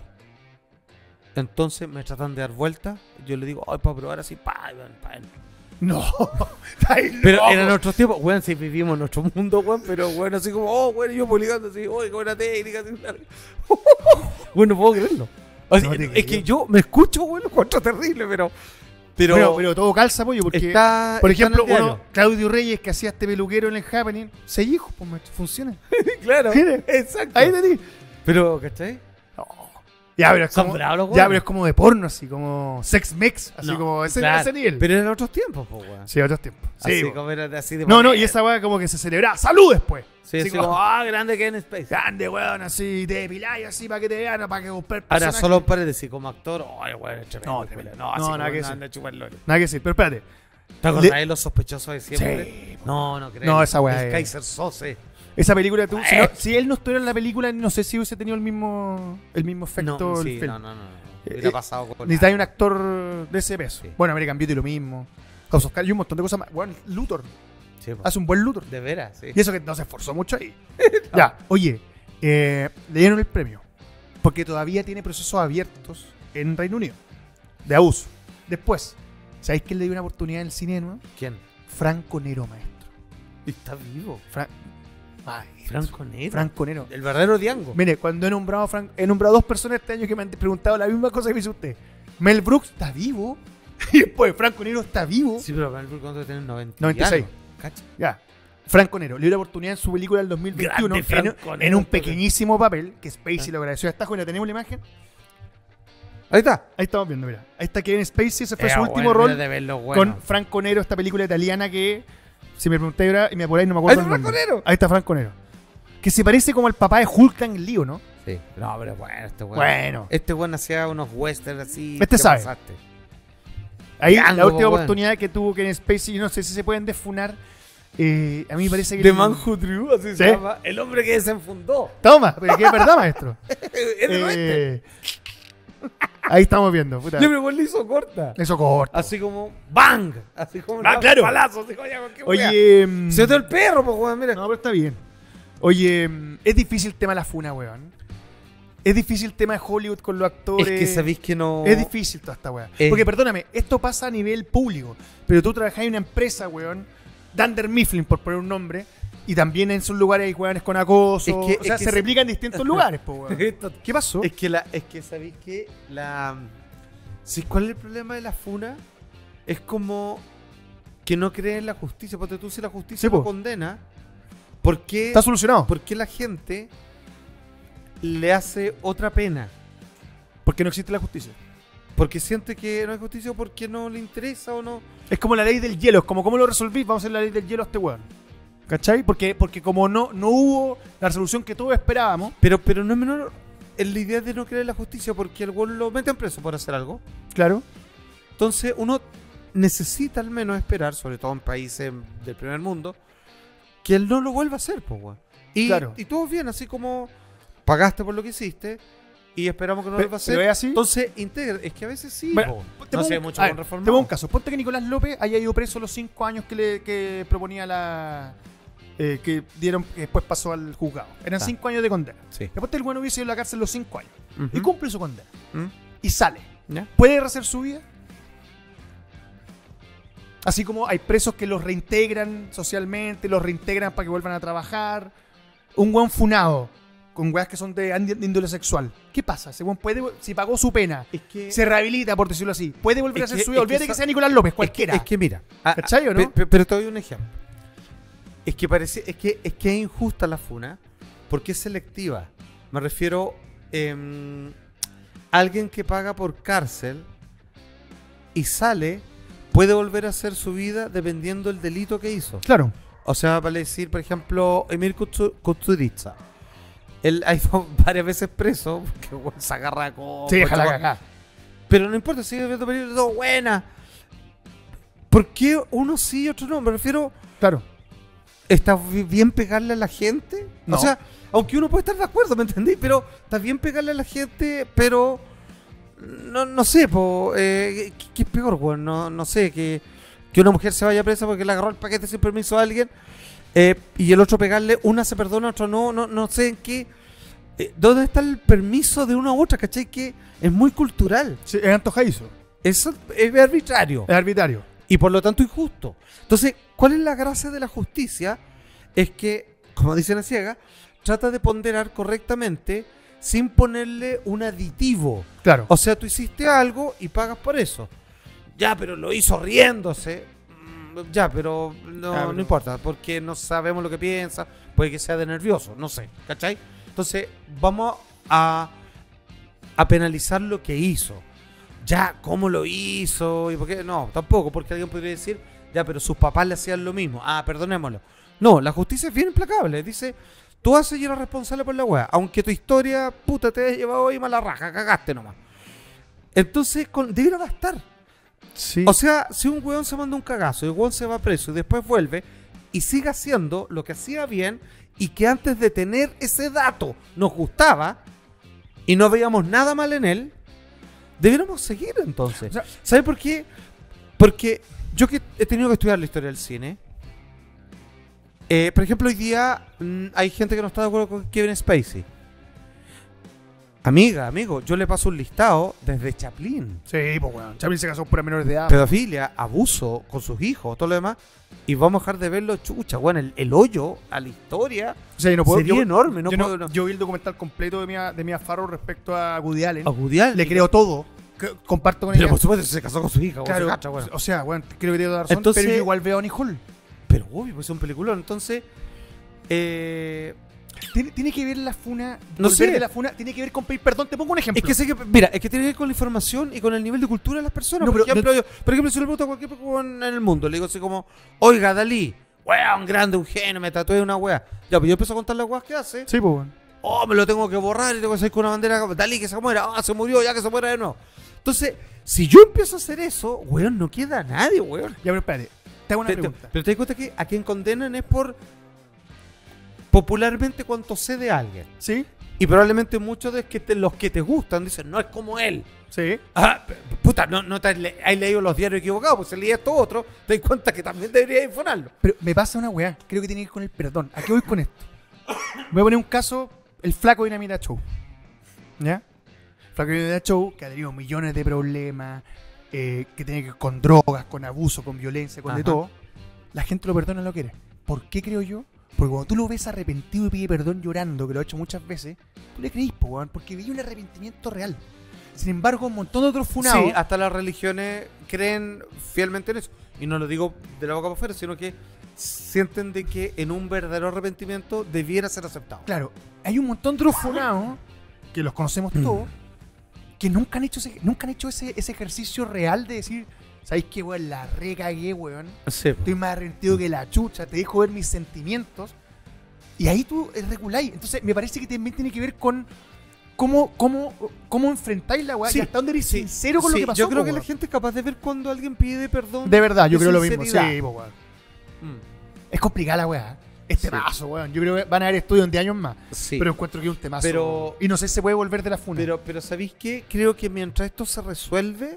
Entonces me tratan de dar vuelta. Yo le digo, ay, para probar así, pa, y van, pa. No. Está ahí Pero loco. eran otros tiempos, weón, si vivimos en nuestro mundo, weón, pero weón, así como, oh, weón, y yo publicando así, oye, qué buena técnica, así, bueno, no puedo creerlo. O sea, No te es creo. que yo me escucho, weón, lo encuentro terrible, pero. Pero, Pero, pero todo calza, pollo, porque, está. por está en ejemplo, el diario. uno, Claudio Reyes, que hacía este peluquero en el Happening, seis hijos, pues, macho, funciona. claro, Mira, exacto. Ahí te di. Pero, ¿cachai? Ya, pero es Son como, bravos los ya, hueones. pero es como de porno, así como sex mex, así No, como ese, claro, ese nivel. Pero eran otros tiempos, pues, weón. Sí, otros tiempos. Sí, así po. como era de- así de No, no, poner. y esa weá como que se celebraba. ¡Salud después! Sí, así así como, como, ah, grande que en Space. grande, weón, así, te depiláis así para que te vean, para que comprar Ahora, personajes. solo un paréntesis, como actor, ay, weón, es tremendo. No, tremendo. No, No, así nada como que anda decir. a chupar lore. Nada que decir, pero espérate. ¿Te acordás Le- de los sospechosos de siempre? Sí, No, no creo. No, esa weá El es- Kaiser Sose. Esa película, tú, si, no- Eh. si él no estuviera en la película, no sé si hubiese tenido el mismo, el mismo efecto No, el sí, film. no, no, no. Eh, Hubiera eh, pasado con. Necesitáis un actor de ese peso. Sí. Bueno, American Beauty lo mismo. House of Cards y un montón de cosas más. Bueno, Luthor. Sí, po. Hace un buen Luthor. De veras, sí. Y eso que no se esforzó mucho ahí. Ya, oye, eh, le dieron el premio. Porque todavía tiene procesos abiertos en Reino Unido. De abuso. Después, ¿Sabéis quién le dio una oportunidad en el cine de nuevo? ¿Quién? Franco Nero, maestro. Está vivo. Fra- Maestro. Franco Nero. Franco Nero. El verdadero Diango. Mire, cuando he nombrado, a Fran- he nombrado dos personas este año que me han preguntado la misma cosa que me hizo usted. Mel Brooks está vivo. Y después Franco Nero está vivo. Sí, pero Mel Brooks cuando tiene noventa. noventa y seis. Cacha. Ya. Franco Nero le dio la oportunidad en su película del dos mil veintiuno Grande en, Franco en Nero, un pequeñísimo papel que Spacey Ah. lo agradeció a esta joven. ¿Tenemos la imagen? Ahí está. Ahí estamos viendo, mira. Ahí está Kevin Spacey, ese fue Eh, su bueno, último rol de verlo bueno. con Franco Nero, esta película italiana que, si me preguntáis ahora y me apuráis, no me acuerdo Ahí está el nombre. Franco Nero. Ahí está Franco Nero. Que se parece como al papá de Hulk en el lío, ¿no? Sí. No, pero bueno, este weón. Bueno. Este weón hacía unos westerns así. Este ¿qué sabe. pasaste? Ahí, Django, la última weón. oportunidad que tuvo Kevin Spacey, yo no sé si se pueden defunar. Eh, a mí me parece que... The Man Who Drew, así ¿Sí? se llama. El hombre que desenfundó. Toma, pero que es verdad, maestro. Es de oeste. Eh, ahí estamos viendo. Puta. Yo, pero igual le hizo corta. Eso corta. Así como ¡bang! Así como Ah, claro. palazos. Así como, ya, ¿qué wea? Oye... mm, Se dio el perro, pues, weón, mira. No, pero está bien. Oye, mm, es difícil el tema de la funa, weón. Es difícil el tema de Hollywood con los actores. Es que sabéis que no. Es difícil toda esta weá. Eh. Porque perdóname, esto pasa a nivel público. Pero tú trabajas en una empresa, weón. Dunder Mifflin, por poner un nombre. Y también en sus lugares hay weones con acoso. Es que- o sea, es que se se- replica en distintos lugares, po, weón. Esto- ¿Qué pasó? Es que la, es que sabéis que la. Sí, ¿cuál es el problema de la funa? Es como que no cree en la justicia. Porque tú si la justicia Sí, lo po. condena, ¿por qué, Está solucionado. ¿por qué la gente le hace otra pena? Porque no existe la justicia. Porque siente que no hay justicia o porque no le interesa o no. Es como la ley del hielo. Es como cómo lo resolvís. Vamos a hacer la ley del hielo a este weón. ¿Cachai? Porque, porque como no, no hubo la resolución que todos esperábamos. Pero, pero no es menor en la idea de no creer en la justicia porque el weón lo meten preso por hacer algo. Claro. Entonces uno necesita al menos esperar, sobre todo en países del primer mundo, que él no lo vuelva a hacer, pues, weón. Y, Claro. y todo bien, así como pagaste por lo que hiciste y esperamos que no lo Pe- vuelva a pero hacer. es así. Entonces, integra. Es que a veces sí, Bueno, po. te No pongo sé un- mucho a con ver, reformado. te pongo un caso. Ponte que Nicolás López haya ido preso los cinco años que, le, que proponía la... eh, que dieron, que después pasó al juzgado. Eran Ah. cinco años de condena. Sí. Después el bueno hubiese ido a la cárcel los cinco años. Ujú. Y cumple su condena. ¿Mm? Y sale. ¿Ya? ¿Puede rehacer su vida? Así como hay presos que los reintegran socialmente, los reintegran para que vuelvan a trabajar. Un buen funado con weas que son de ánd- de índole sexual. ¿Qué pasa? Ese weón puede, si pagó su pena, Es que, se rehabilita, por decirlo así. Puede volver Es a hacer que- su vida. es que Olvídate que, sa- sea Nicolás López, es que, cualquiera. es que mira, a- ¿Cachai o no? pe- pe- pero te doy un ejemplo. Es que parece, es que es que es injusta la funa porque es selectiva. Me refiero em, alguien que paga por cárcel y sale puede volver a hacer su vida dependiendo del delito que hizo. Claro. O sea, vale decir, por ejemplo, Emir Kusturica. Kusturica. Él ha ido varias veces preso porque bueno, se agarra con. Sí, déjala con- cagar. Pero no importa, sigue viendo películas todo buena. ¿Por qué uno sí y otro no? Me refiero, Claro. ¿está bi- bien pegarle a la gente? No. O sea, aunque uno puede estar de acuerdo, ¿me entendí? Pero está bien pegarle a la gente, pero no, no sé, po, eh, ¿qué, qué es peor, weón? No, no sé, que, que una mujer se vaya presa porque le agarró el paquete sin permiso a alguien eh, y el otro pegarle, una se perdona, otro no, no, no sé en qué. Eh, ¿Dónde está el permiso de una u otra? ¿Cachai? Que es muy cultural. Sí, es antojadizo. Eso es arbitrario. Es arbitrario. Y por lo tanto injusto. Entonces, ¿cuál es la gracia de la justicia? Es que, como dice la ciega, trata de ponderar correctamente sin ponerle un aditivo. Claro. O sea, tú hiciste algo y pagas por eso. Ya, pero lo hizo riéndose. Mm, Ya, pero no, Claro. no importa, porque no sabemos lo que piensa. Puede que sea de nervioso, no sé. ¿Cachai? Entonces, vamos a, a penalizar lo que hizo. Ya, ¿cómo lo hizo? ¿Y por qué? No, tampoco, porque alguien podría decir, ya, pero sus papás le hacían lo mismo. Ah, perdonémoslo. No, la justicia es bien implacable. Dice, tú haces y eres responsable por la weá. Aunque tu historia, puta, te haya llevado ahí mala raja, cagaste nomás. Entonces, con, debieron gastar. Sí. O sea, si un weón se manda un cagazo y el weón se va preso y después vuelve y sigue haciendo lo que hacía bien y que antes de tener ese dato nos gustaba y no veíamos nada mal en él, debiéramos seguir entonces. O sea, ¿Sabes por qué? Porque yo que he tenido que estudiar la historia del cine, eh, por ejemplo, hoy día mm, hay gente que no está de acuerdo con Kevin Spacey. Amiga, amigo, yo le paso un listado desde Chaplin. Sí, pues weón. Chaplin se casó por menores de edad. Pedofilia, abuso con sus hijos, todo lo demás. Y vamos a dejar de verlo, chucha, bueno, el, el hoyo a la historia O sea, yo no puedo, sería yo, enorme. No yo, no- puedo, no. yo vi el documental completo de Mia, de Mia Farrow respecto a Woody Allen. A Woody Allen. Le creo todo. Que- comparto con Pero ella. por supuesto se casó con su hija, Claro, se cacha, bueno. o sea, bueno, creo que tiene toda la razón, Entonces- pero yo igual veo a Annie Hall. Pero obvio, pues es un peliculón. Entonces, eh, Tiene, tiene que ver la funa, No volver sé. de la funa, tiene que ver con pedir perdón. Te pongo un ejemplo. es que sé que, mira, es que tiene que ver con la información y con el nivel de cultura de las personas. No, por, pero- ejemplo, yo- por ejemplo, si le pregunto a cualquier persona en el mundo, le digo así como, oiga, Dalí, weón, grande, un genio, me tatué una wea. Ya, pues yo empiezo a contar las weas que hace. Sí, pues, bueno. Oh, me lo tengo que borrar y tengo que salir con una bandera. Dalí, que se muera. Ah, se murió, ya que se muera de nuevo. Entonces, si yo empiezo a hacer eso, weón, no queda nadie, weón. Ya, pero espérate. Te hago una Te- te- pregunta. pero te das cuenta que a quien condenan es por popularmente cuánto sé de alguien. ¿Sí? Y probablemente muchos de que te- los que te gustan dicen, no es como él. Sí. Ah, p- puta, no, no te has, le- has leído los diarios equivocados, pues si leí esto otro, te das cuenta que también deberías informarlo. Pero me pasa una weá. Creo que tiene que ver con el perdón. ¿A qué voy con esto? Voy a poner un caso. El flaco Dinamita Show. ¿Ya? Flaco Dinamita Show, que ha tenido millones de problemas, eh, que tiene que ver con drogas, con abuso, con violencia, con de Ajá. todo. La gente lo perdona y lo quiere. ¿Por qué creo yo? Porque cuando tú lo ves arrepentido y pide perdón llorando, que lo ha hecho muchas veces, tú le creís, po, weón, porque veía un arrepentimiento real. Sin embargo, un montón de otros funados. Sí, hasta las religiones creen fielmente en eso. Y no lo digo de la boca para afuera, sino que sienten de que en un verdadero arrepentimiento debiera ser aceptado. Claro, hay un montón de otros funados, que los conocemos todos, que nunca han hecho ese, nunca han hecho ese, ese ejercicio real de decir, ¿sabéis qué, weón? La recagué, weón. Sí, Estoy más arrepentido que la chucha, te dejo ver mis sentimientos. Y ahí tú eh, reguláis. Entonces, me parece que también tiene que ver con cómo, cómo, cómo enfrentáis la weá Sí, y hasta dónde eres sí, sincero con sí, lo que pasó. yo creo po, que la weón. gente es capaz de ver cuando alguien pide perdón. De verdad, yo de creo lo mismo. sinceridad. Sí, po, weón. Mm, Es complicada la weá. Es Sí. temazo, weón. Yo creo que van a haber estudios en diez años más. sí. Pero encuentro que es un temazo. Pero- y no sé si se puede volver de la funa. Pero, pero ¿sabéis qué? Creo que mientras esto se resuelve,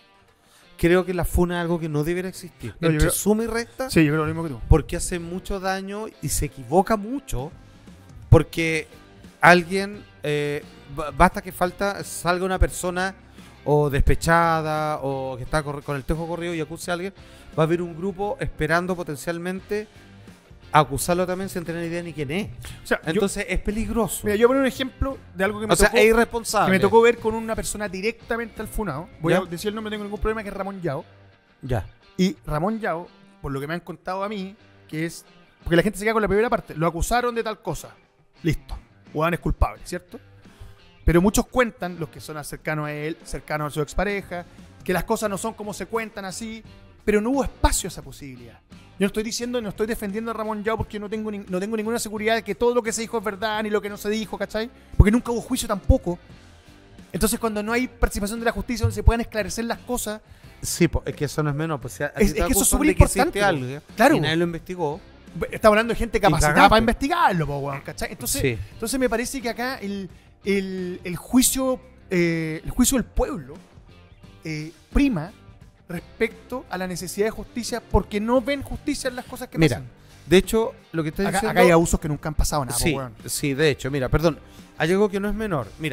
creo que la funa es algo que no debería existir. No, yo Entre creo- suma y resta, Sí, yo creo lo mismo que tú. porque hace mucho daño y se equivoca mucho, porque alguien, eh, ba- basta que falta salga una persona o despechada o que está corri- con el tejo corrido y acuse a alguien, va a haber un grupo esperando potencialmente acusarlo también sin tener idea ni quién es. O sea, yo- Entonces es peligroso. mira, yo voy a poner un ejemplo de algo que me o sea, tocó. es Que irresponsable. me tocó ver con una persona directamente al funado. Voy ¿Ya? a decir el nombre, no tengo ningún problema, que es Ramón Yao. Ya. Y Ramón Yao, por lo que me han contado a mí, que es. Porque la gente se queda con la primera parte. Lo acusaron de tal cosa. Listo. Juan es culpable, ¿cierto? Pero muchos cuentan, los que son cercanos a él, cercanos a su expareja, que las cosas no son como se cuentan así. Pero no hubo espacio a esa posibilidad. Yo no estoy diciendo, no estoy defendiendo a Ramón Yao porque no tengo, ni- no tengo ninguna seguridad de que todo lo que se dijo es verdad ni lo que no se dijo, ¿cachai? Porque nunca hubo juicio tampoco. Entonces, cuando no hay participación de la justicia donde se puedan esclarecer las cosas, Sí, po, es que eso no es menos. Pues, si a- a Es- ti te es que eso es acusan súper de que hiciste importante, po. algo, Claro. y nadie lo investigó. estamos hablando de gente capacitada cagaste. para investigarlo, po, weón, ¿cachai? Entonces, Sí. entonces me parece que acá el, el, el juicio eh, el juicio del pueblo eh, prima respecto a la necesidad de justicia porque no ven justicia en las cosas que Mira, pasan. de hecho, lo que estás Acá, diciendo... acá hay abusos que nunca han pasado nada, po, sí, weón. sí, de hecho, mira, perdón. Hay algo que no es menor. Mira,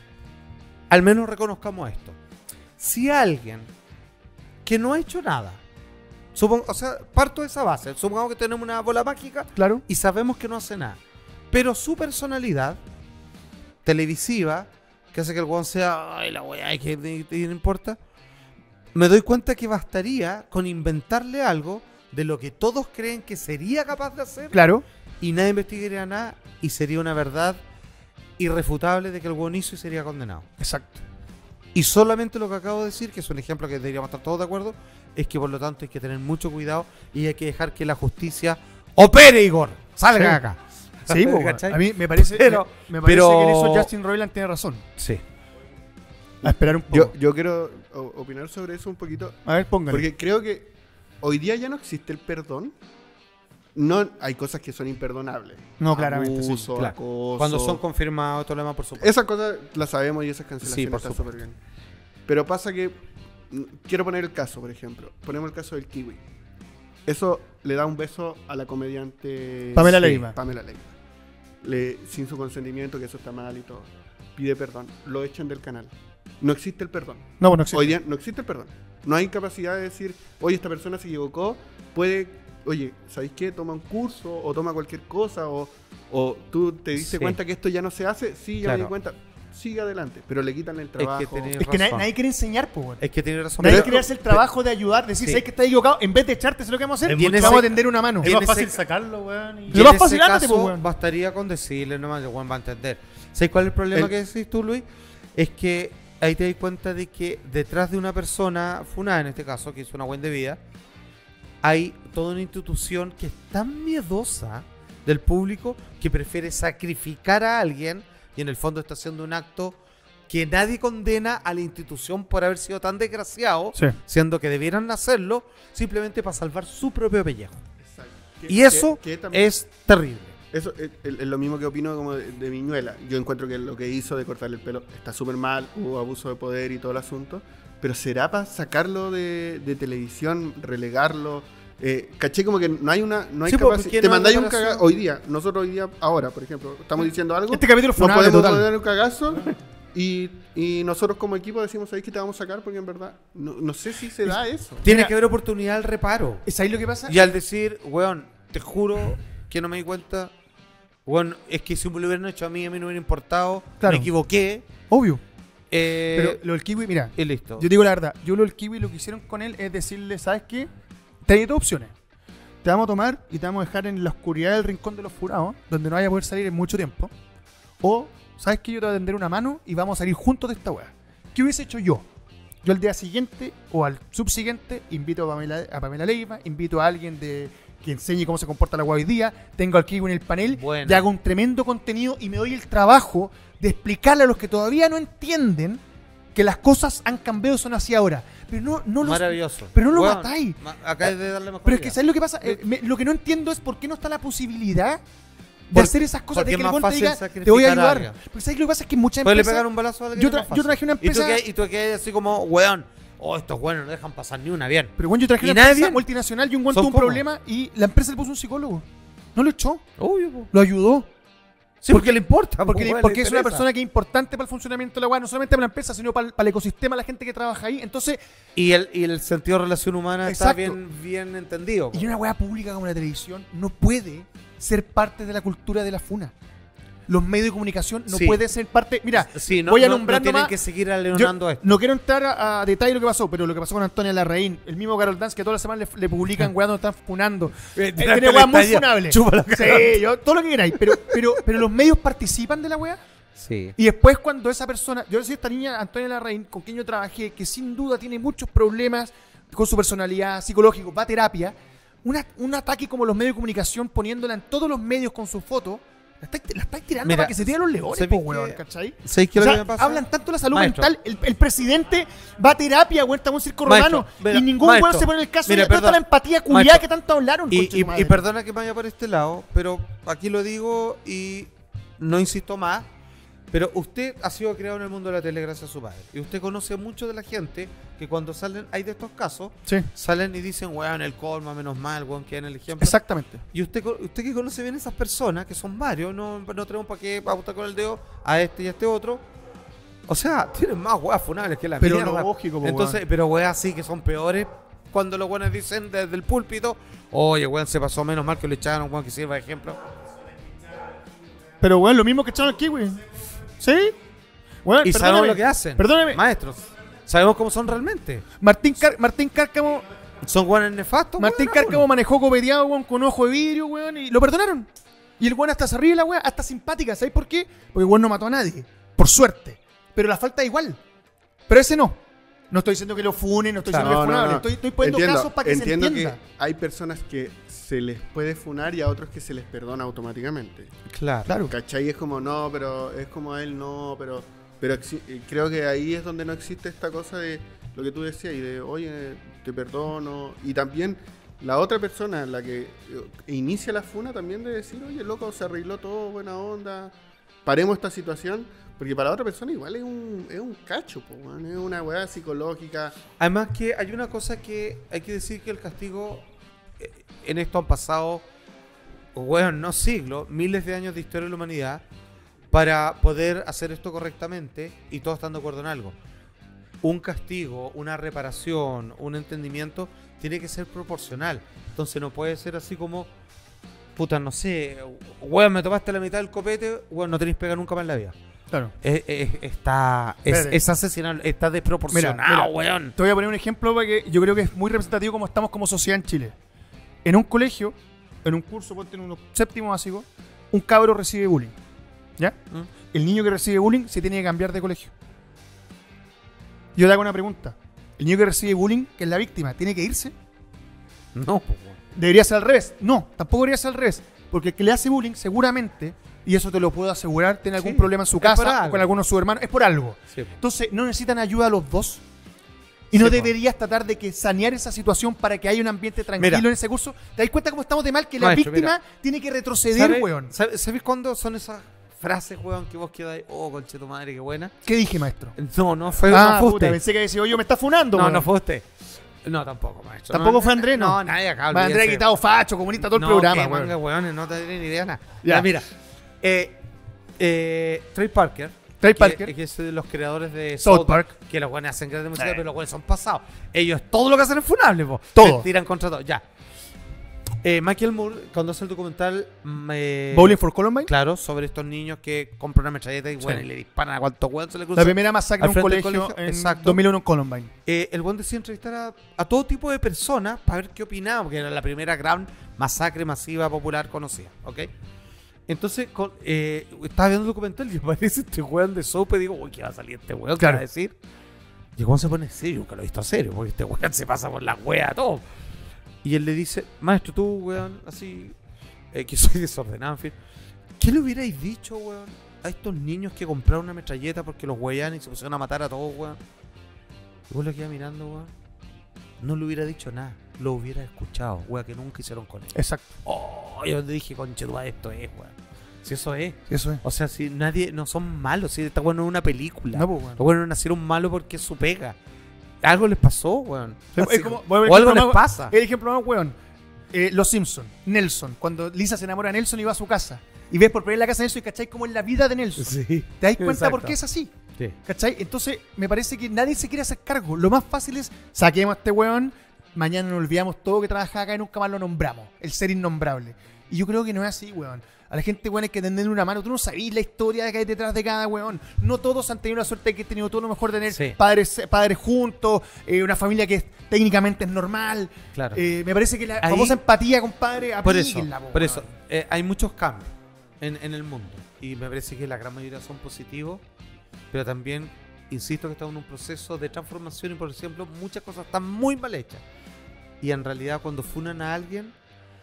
al menos reconozcamos esto. Si alguien que no ha hecho nada, supon- o sea, parto de esa base, supongamos que tenemos una bola mágica Claro. y sabemos que no hace nada, pero su personalidad televisiva, que hace que el weón sea, ay, la weá, que ni- ni no importa, me doy cuenta que bastaría con inventarle algo de lo que todos creen que sería capaz de hacer Claro. y nadie investigaría nada y sería una verdad irrefutable de que el weón hizo y sería condenado. Exacto. Y solamente lo que acabo de decir, que es un ejemplo que deberíamos estar todos de acuerdo, es que por lo tanto hay que tener mucho cuidado y hay que dejar que la justicia opere, Igor. Salga Sí. acá. Sí, po, weón. ¿Cachai? A mí me parece, Pero- me, me parece pero- que en eso Justin Roiland tiene razón. Sí. A esperar un poco. Yo, yo quiero o- opinar sobre eso un poquito. a ver, póngale. Porque creo que hoy día ya no existe el perdón. No, hay cosas que son imperdonables. No, claramente, sí, Abuso, claro. acoso. Cuando son confirmados, todo lo demás, por supuesto. Esas cosas las sabemos y esas cancelaciones Sí, por están supuesto. súper bien. Pero pasa que. mm, Quiero poner el caso, por ejemplo. Ponemos el caso del kiwi. Eso le da un beso a la comediante Pamela sí, Leiva. Pamela Leiva. Le- sin su consentimiento, que eso está mal y todo. pide perdón, lo echan del canal. No existe el perdón. No, bueno, existe. Hoy día no existe el perdón. No hay capacidad de decir, oye, esta persona se equivocó, puede, oye, ¿sabéis qué? Toma un curso o toma cualquier cosa o, o tú te diste Sí. cuenta que esto ya no se hace, sí, ya Claro. me di cuenta, sigue adelante, pero le quitan el trabajo. tenés Es que nadie, razón. nadie quiere enseñar, pues, weón. Es que tiene razón. Nadie Pero- quiere hacer el trabajo de ayudar, decir, Sí. ¿sabes que estás equivocado? En vez de echarte, ¿sabes lo que vamos a hacer? Y en Te ese- vamos a tender una mano. en Es más ese- fácil sacarlo, weón. y- Y Lo más en ese fácil, ándate, caso, pues, weón. bastaría con decirle nomás, el weón va a entender. ¿Sabes cuál es el problema El- que decís tú, Luis? Es que ahí te das cuenta de que detrás de una persona funada, en este caso, que hizo una buena de vida, hay toda una institución que es tan miedosa del público que prefiere sacrificar a alguien y en el fondo está haciendo un acto que nadie condena a la institución por haber sido tan desgraciado, Sí. siendo que debieran hacerlo simplemente para salvar su propio pellejo. Exacto. Que- Y eso que- que también- es terrible. Eso es, es- es lo mismo que opino como de, de Viñuela. Yo encuentro que lo que hizo de cortarle el pelo está súper mal, hubo abuso de poder y todo el asunto, pero será para sacarlo de, de televisión, relegarlo. Eh, caché como que no hay una no hay Sí, pues, capacidad. porque Te no hay mandáis un preparación. cagazo hoy día, nosotros hoy día, ahora, por ejemplo, estamos diciendo algo, Este capítulo fue no una podemos total. dar un cagazo y, y nosotros como equipo decimos, ¿sabéis que te vamos a sacar? Porque en verdad, no, no sé si se da eso. Tiene Mira, que haber oportunidad al reparo. ¿Es ahí lo que pasa? Y al decir, weón, te juro que no me di cuenta, weón, es que si me lo hubieran hecho a mí, a mí no me hubiera importado, Claro. me equivoqué, Obvio. eh, Pero lo del kiwi, mira, y listo. yo digo la verdad, yo lo del kiwi lo que hicieron con él es decirle, ¿sabes qué? Te dos opciones. Te vamos a tomar y te vamos a dejar en la oscuridad del rincón de los furados, donde no vaya a poder salir en mucho tiempo. O, ¿sabes qué? Yo te voy a tender una mano y vamos a salir juntos de esta weá. ¿Qué hubiese hecho yo? Yo al día siguiente o al subsiguiente invito a Pamela, a Pamela Leiva, invito a alguien de que enseñe cómo se comporta la weá hoy día, tengo al kiwi en el panel Bueno. y hago un tremendo contenido y me doy el trabajo de explicarle a los que todavía no entienden que las cosas han cambiado y son así ahora. Pero no, no los, Maravilloso. pero no lo Weón, matáis. ma- Acá es de darle mejor Pero es que, idea. ¿sabes lo que pasa? Eh, me- lo que no entiendo es por qué no está la posibilidad de Por- hacer esas cosas, porque de es que el más weón te fácil diga, sacrificar te voy a a ayudar. alguien. Porque ¿sabes lo que pasa? Es que muchas Puede empresas... pegar un balazo a alguien yo es más tra- yo fácil. traje una Y tú empresa- que y tú que así como, weón, oh, estos weones no dejan pasar ni una bien. Pero bueno, yo traje ¿Y una empresa nadie? multinacional y un weón ¿Son tuvo un cómo? problema y la empresa le puso un psicólogo. No lo echó, Obvio, po. lo ayudó. Sí, porque le importa. po, Porque, weón, le porque es una interesa. persona que es importante para el funcionamiento de la weá, no solamente para la empresa, sino para el, para el ecosistema, la gente que trabaja ahí. Entonces, Y el, y el sentido de relación humana Exacto. está bien, bien entendido. po. y una weá pública como la televisión no puede ser parte de la cultura de la funa. Los medios de comunicación no Sí. pueden ser parte... Mira, Sí, no, voy a no- nombrar no tienen nomás- que seguir yo aleonando esto. no quiero entrar a, a detalle lo que pasó, pero lo que pasó con Antonia Larraín, el mismo Carol Dance que todas las semanas le, le publican weá donde están funando. Eh, tiene weá muy funable. Chúpalo, Sí, yo, todo lo que queráis, pero, pero, pero los medios participan de la weá. Sí. Y después cuando esa persona, yo decía esta niña Antonia Larraín, con quien yo trabajé, que sin duda tiene muchos problemas con su personalidad, psicológico, va a terapia, una- un ataque como los medios de comunicación poniéndola en todos los medios con su foto, la estáis, la estáis tirando Mira, para que se tiren los leones, ¿sabes po, qué? weón, ¿cachai? ¿Sabéis qué O es lo sea, que me pasa? hablan tanto de la salud Maestro. mental, el, el presidente va a terapia, weón, está en un circo Maestro, romano, mira, y ningún maestro, weón se pone en el caso mira, de tanta perdón. la empatía culiada Maestro. que tanto hablaron. Y, conche y- tu madre. y perdona que me vaya por este lado, pero aquí lo digo y no insisto más. Pero usted ha sido criado en el mundo de la tele gracias a su padre. Y usted conoce mucho de la gente que cuando salen, hay de estos casos, Sí, salen y dicen, weón, el colma, menos mal, weón, que en el ejemplo. exactamente. Y usted, co- usted que conoce bien esas personas, que son varios, no, no tenemos para qué apuntar con el dedo a este y a este otro. O sea, tienen más weas funables que la Pero mierda. lógico, po, Entonces, weón. pero weas sí que son peores cuando los weones dicen desde el púlpito, oye, weón, se pasó menos mal que le echaron, weón, que sirva de ejemplo. Pero weón, lo mismo que echaron al kiwi. ¿Sí? Weón, Y perdóname, sabemos lo que hacen. Perdóname. Maestros. Sabemos cómo son realmente. Martín, Car- Martín Cárcamo, Son weones nefastos. Martín weón, Cárcamo algunos. manejó copeteado, weón, con ojo de vidrio, weón, y lo perdonaron. Y el weón hasta se ríe de la weón, hasta simpática, ¿sabes por qué? Porque el weón no mató a nadie, por suerte. Pero la falta es igual. Pero ese no. No estoy diciendo que lo funen, no estoy Claro, diciendo que no, es funable. no. Estoy, estoy poniendo Entiendo, casos para que entiendo se entienda. que hay personas que se les puede funar y a otros que se les perdona automáticamente. Claro. Claro. ¿Cachai? Es como, no, pero es como a él, no, pero pero exi- eh, creo que ahí es donde no existe esta cosa de lo que tú decías y de, oye, te perdono. Y también la otra persona, la que eh, inicia la funa, también de decir, oye, loco, se arregló todo, buena onda, paremos esta situación. Porque para la otra persona igual es un, es un cacho, po, man, es una weá psicológica. Además que hay una cosa que hay que decir que el castigo eh, en esto han pasado, bueno, no siglos, miles de años de historia de la humanidad para poder hacer esto correctamente y todos están de acuerdo en algo. Un castigo, una reparación, un entendimiento tiene que ser proporcional. Entonces no puede ser así como, puta, no sé, weón, me tomaste la mitad del copete, weón, no tenéis pega nunca más en la vida. Claro. Es, es- está, es, Espérate. es asesinable, está desproporcionado, Mira, mira. weón. Te voy a poner un ejemplo porque yo creo que es muy representativo como estamos como sociedad en Chile. En un colegio, en un curso, ponte en un séptimo básico, un cabro recibe bullying. ¿Ya? ¿Mm? El niño que recibe bullying se tiene que cambiar de colegio. Yo le hago una pregunta. El niño que recibe bullying, que es la víctima, ¿tiene que irse? No, pues, weón. ¿Debería ser al revés? No, tampoco debería ser al revés. Porque el que le hace bullying, seguramente, y eso te lo puedo asegurar, tiene algún Sí, problema en su es por casa o algo. con alguno de sus hermanos. Es por algo. Sí, po. Entonces, ¿no necesitan ayuda los dos? ¿Y Sí, no po. deberías tratar de que sanear esa situación para que haya un ambiente tranquilo Mira. en ese curso? ¿Te das cuenta cómo estamos de mal? Que la Maestro, víctima tiene que retroceder, ¿Sabe- weón. sabe- ¿Sabes cuándo son esas frases, weón, que vos quedáis, oh, conche tu madre, qué buena? ¿Qué dije, maestro? No, no fue, Ah, no fue puta, usted. pensé que decía, oye, me está funando, No, weón. no fue usted. No, tampoco, maestro. Tampoco No, fue Andrés, ¿no? No, nadie acá. Va, Andrés ha olvídese. quitado facho, comunista, todo el no, programa, qué weón. manga, weones, no te tienen ni idea nada. Ya. Ya, mira. Eh, eh, Trey Parker. Trey que- Parker. Que es de los creadores de South Park. Que los weones hacen grandes música, Eh. pero los weones son pasados. Ellos todo lo que hacen es funable, po. Todo. Se tiran contra todo. Ya. Eh, Michael Moore, cuando hace el documental. mm, eh, Bowling for Columbine. Claro, sobre estos niños que compran una metralleta y, Sí. bueno, y le disparan a cuanto weón se le cruza. La primera masacre al en un frente del colegio, colegio, en exacto. dos mil uno en Columbine. Eh, el buen decía entrevistar a, a todo tipo de personas para ver qué opinaban, porque era la primera gran masacre masiva popular conocida, ¿ok? Entonces, con- eh, estaba viendo el documental y aparece este weón de sopa y digo, uy, ¿qué va a salir este weón? ¿Qué Claro. va a decir? Y el weón se pone serio, que lo he visto serio, porque este weón se pasa por la wea todo. Y él le dice, maestro, tú, weón, así, eh, que soy desordenado, en fin, ¿qué le hubierais dicho, weón, a estos niños que compraron una metralleta porque los weían y se pusieron a matar a todos, weón? Y vos lo quedas mirando, weón. No le hubiera dicho nada, lo hubiera escuchado, weón, que nunca hicieron con él. Exacto. Oh, yo le dije, conchetumá, esto es, weón. Si eso es. Eso es. O sea, si nadie, no son malos, si esta weón no es una película. No, pues, weón. Los weones no nacieron malos porque es su pega. Algo les pasó, weón. Es Así como- como- voy a ver o algo ejemplo les más- pasa. El ejemplo más, weón. Eh, Los Simpsons. Nelson. Cuando Lisa se enamora de Nelson y va a su casa. Y ves por primera vez la casa de Nelson y cachai como es la vida de Nelson. Sí. ¿Te das cuenta Exacto. por qué es así? Sí. ¿Cachai? Entonces, me parece que nadie se quiere hacer cargo. Lo más fácil es, saquemos a este weón, mañana nos olvidamos todo que trabaja acá y nunca más lo nombramos. El ser innombrable. Y yo creo que no es así, weón. A la gente, weón, hay que tenderle una mano. Tú no sabés la historia que hay detrás de cada weón. No todos han tenido la suerte de que he tenido todo lo mejor de tener Sí. padres, padres juntos, eh, una familia que técnicamente es normal. Claro. Eh, me parece que la Ahí- famosa empatía, compadre, Por eso, aplíquenla, po, por weón. eso eh, hay muchos cambios en, en el mundo. Y me parece que la gran mayoría son positivos. Pero también, insisto que estamos en un proceso de transformación y, por ejemplo, muchas cosas están muy mal hechas. Y en realidad, cuando funan a alguien,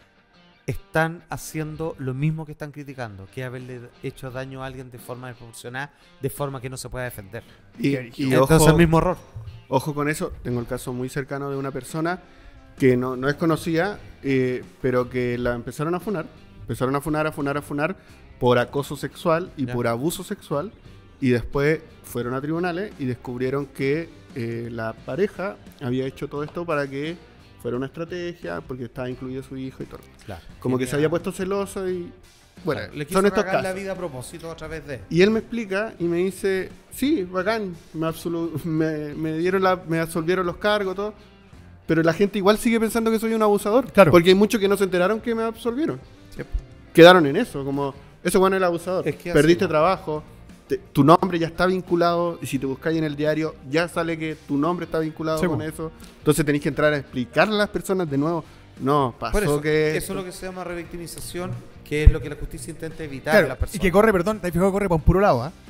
están haciendo lo mismo que están criticando, que es haberle hecho daño a alguien de forma desproporcionada, de forma que no se pueda defender. Y, Qué y Entonces, ojo, el mismo error. ojo con eso, tengo el caso muy cercano de una persona que no, no es conocida, eh, pero que la empezaron a funar. Empezaron a funar, a funar, a funar por acoso sexual y Ya. por abuso sexual. Y después fueron a tribunales y descubrieron que eh, la pareja había hecho todo esto para que fuera una estrategia, porque estaba incluido su hijo y todo. Claro. Como que se había puesto celoso y... Bueno, le quiso son estos cagar casos. la vida a propósito a través de. Y él me explica y me dice, sí, bacán, me, absolu- me, me dieron la, me absolvieron los cargos, todo. Pero la gente igual sigue pensando que soy un abusador. Claro. Porque hay muchos que no se enteraron que me absolvieron. Sí. Quedaron en eso, como, eso bueno es el abusador. Es que así, Perdiste ¿no? trabajo, te- tu nombre ya está vinculado, y si te buscáis en el diario, ya sale que tu nombre está vinculado Sí, con po. eso. Entonces tenéis que entrar a explicarle a las personas de nuevo. No, pasó Por eso, que... eso es lo que se llama revictimización, que es lo que la justicia intenta evitar Claro, de la persona. y que corre, perdón, te has fijado que corre para un puro lado, ¿ah?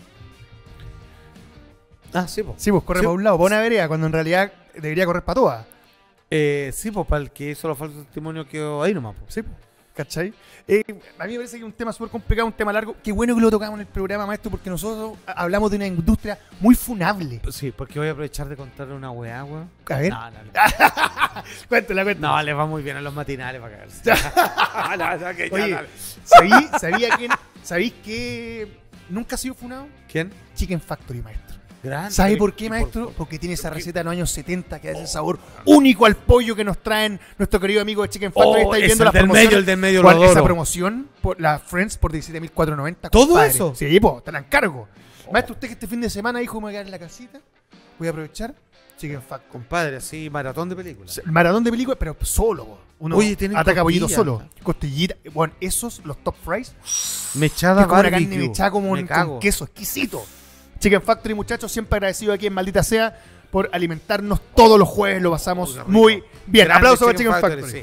Ah, sí, pues. Sí, pues corre Sí. para un lado, para una vereda, cuando en realidad debería correr para todas. Eh, sí, pues para el que hizo los falsos testimonios quedó ahí nomás. Pues. Sí, po, ¿cachai? Eh, a mí me parece que es un tema súper complicado, un tema largo. Qué bueno que lo tocamos en el programa, maestro, porque nosotros a- hablamos de una industria muy funable. Sí, porque voy a aprovechar de contarle una weá, weón. A ver. No, no, no. Cuéntala, cuéntala. No, les va muy bien a los matinales para cagarse. no, no, que ya, Oye, dale. ¿sabí, sabía quién, ¿sabéis que nunca ha sido funado? ¿Quién? Chicken Factory, maestro. Grande. ¿Sabe por qué, Y maestro? Porque tiene esa receta de los años setenta que da ese sabor único al pollo que nos traen nuestro querido amigo de Chicken Factory. Oh, Estáis ese viendo el las del promociones. medio, el del medio, ¿Cuál- lo esa adoro. promoción, por la Friends por diecisiete mil cuatrocientos noventa. ¿Todo compadre. eso? Sí, po, te la encargo. Maestro, usted que este fin de semana dijo me voy a quedar en la casita, voy a aprovechar Chicken Factory. Compadre, así, maratón de películas. El maratón de películas, pero solo, po. Uno Oye, tienen ataca pollito costilla. solo. Costillita. Bueno, esos, los top fries, Mechada es como una barbecue. carne mechada como Me un- cago. con queso, exquisito. Chicken Factory, muchachos, siempre agradecido aquí en Maldita Sea por alimentarnos todos los jueves, lo pasamos Uy, qué rico. muy bien. Grande Aplausos para Chicken Factory. sí.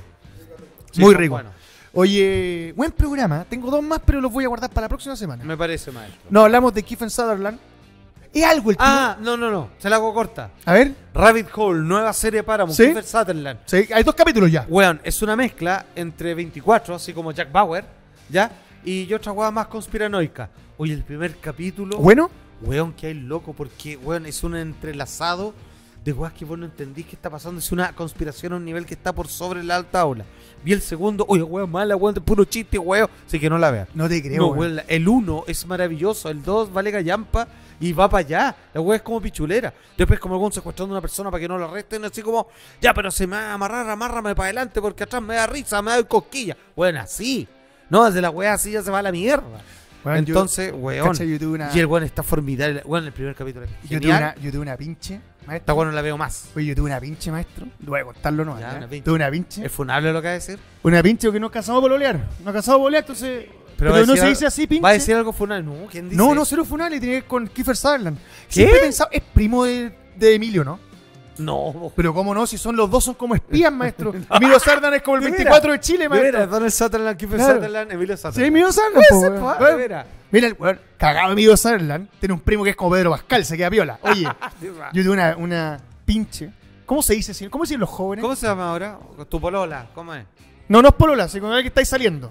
Muy Sí, rico. bueno, Oye, buen programa. Tengo dos más, pero los voy a guardar para la próxima semana. me parece maestro. No hablamos de Kiefer Sutherland. ¿Es algo el tipo? Ah, no, no, no. Se la hago corta. A ver, Rabbit Hole, nueva serie para ¿Sí? Kiefer Sutherland. sí, hay dos capítulos ya. Weón, es una mezcla entre veinticuatro, así como Jack Bauer, ¿ya? Y otra weá más conspiranoica. Oye, el primer capítulo, Bueno, weón, que hay loco, porque, weón, es un entrelazado de weas que vos no entendís qué está pasando. Es una conspiración a un nivel que está por sobre la alta ola. Vi el segundo, oye, weón, mala, weón, de puro chiste, weón. Así que no la vean. no te creo. No, weón. weón, la- el uno es maravilloso, el dos vale gallampa y va para allá. La weá es como pichulera. Después como algún secuestrando a una persona para que no la arresten, así como, ya, pero se me va a amarrar, amárrame para adelante porque atrás me da risa, me da cosquilla. Bueno, así. No, desde la weá así ya se va a la mierda. Weón, yo- Entonces, weón. cacha, yo tuve una, Y el weón está formidable. Weón, el primer capítulo es yo tuve genial. una, yo tuve una pinche, Esta maestro. weón no la veo más. Oye, yo tuve una pinche, maestro. Voy a contarlo, no. Ya, ¿ya? una pinche. Tuve una pinche. Es funable lo que va a decir. Una pinche que no casamos por olear. No casamos por olear, entonces. Pero, va a no decir se algo- dice así, pinche. Va a decir algo funable. No, ¿quién dice? No, no, cero funal y tiene que ver con Kiefer Sutherland. Siempre he pensado, es primo de, de Emilio, ¿no? No. Pero cómo no, si son los dos son como espías, maestro. Emilio Sutherland es como el De veras. veinticuatro de Chile, De maestro. veras, Donald Sutherland, Kiefer Claro. Sutherland, Emilio Sutherland. Sí, Emilio Sutherland. Puede po, ser, weón. po, de veras. Mira, el weón, cagado Emilio Sutherland, tiene un primo que es como Pedro Pascal, se queda piola. Oye, yo tuve una, una pinche. ¿Cómo se dice, señor? ¿Cómo se dicen los jóvenes? ¿Cómo se llama ahora? Tu polola, ¿cómo es? No, no es polola, sino con el que estáis saliendo.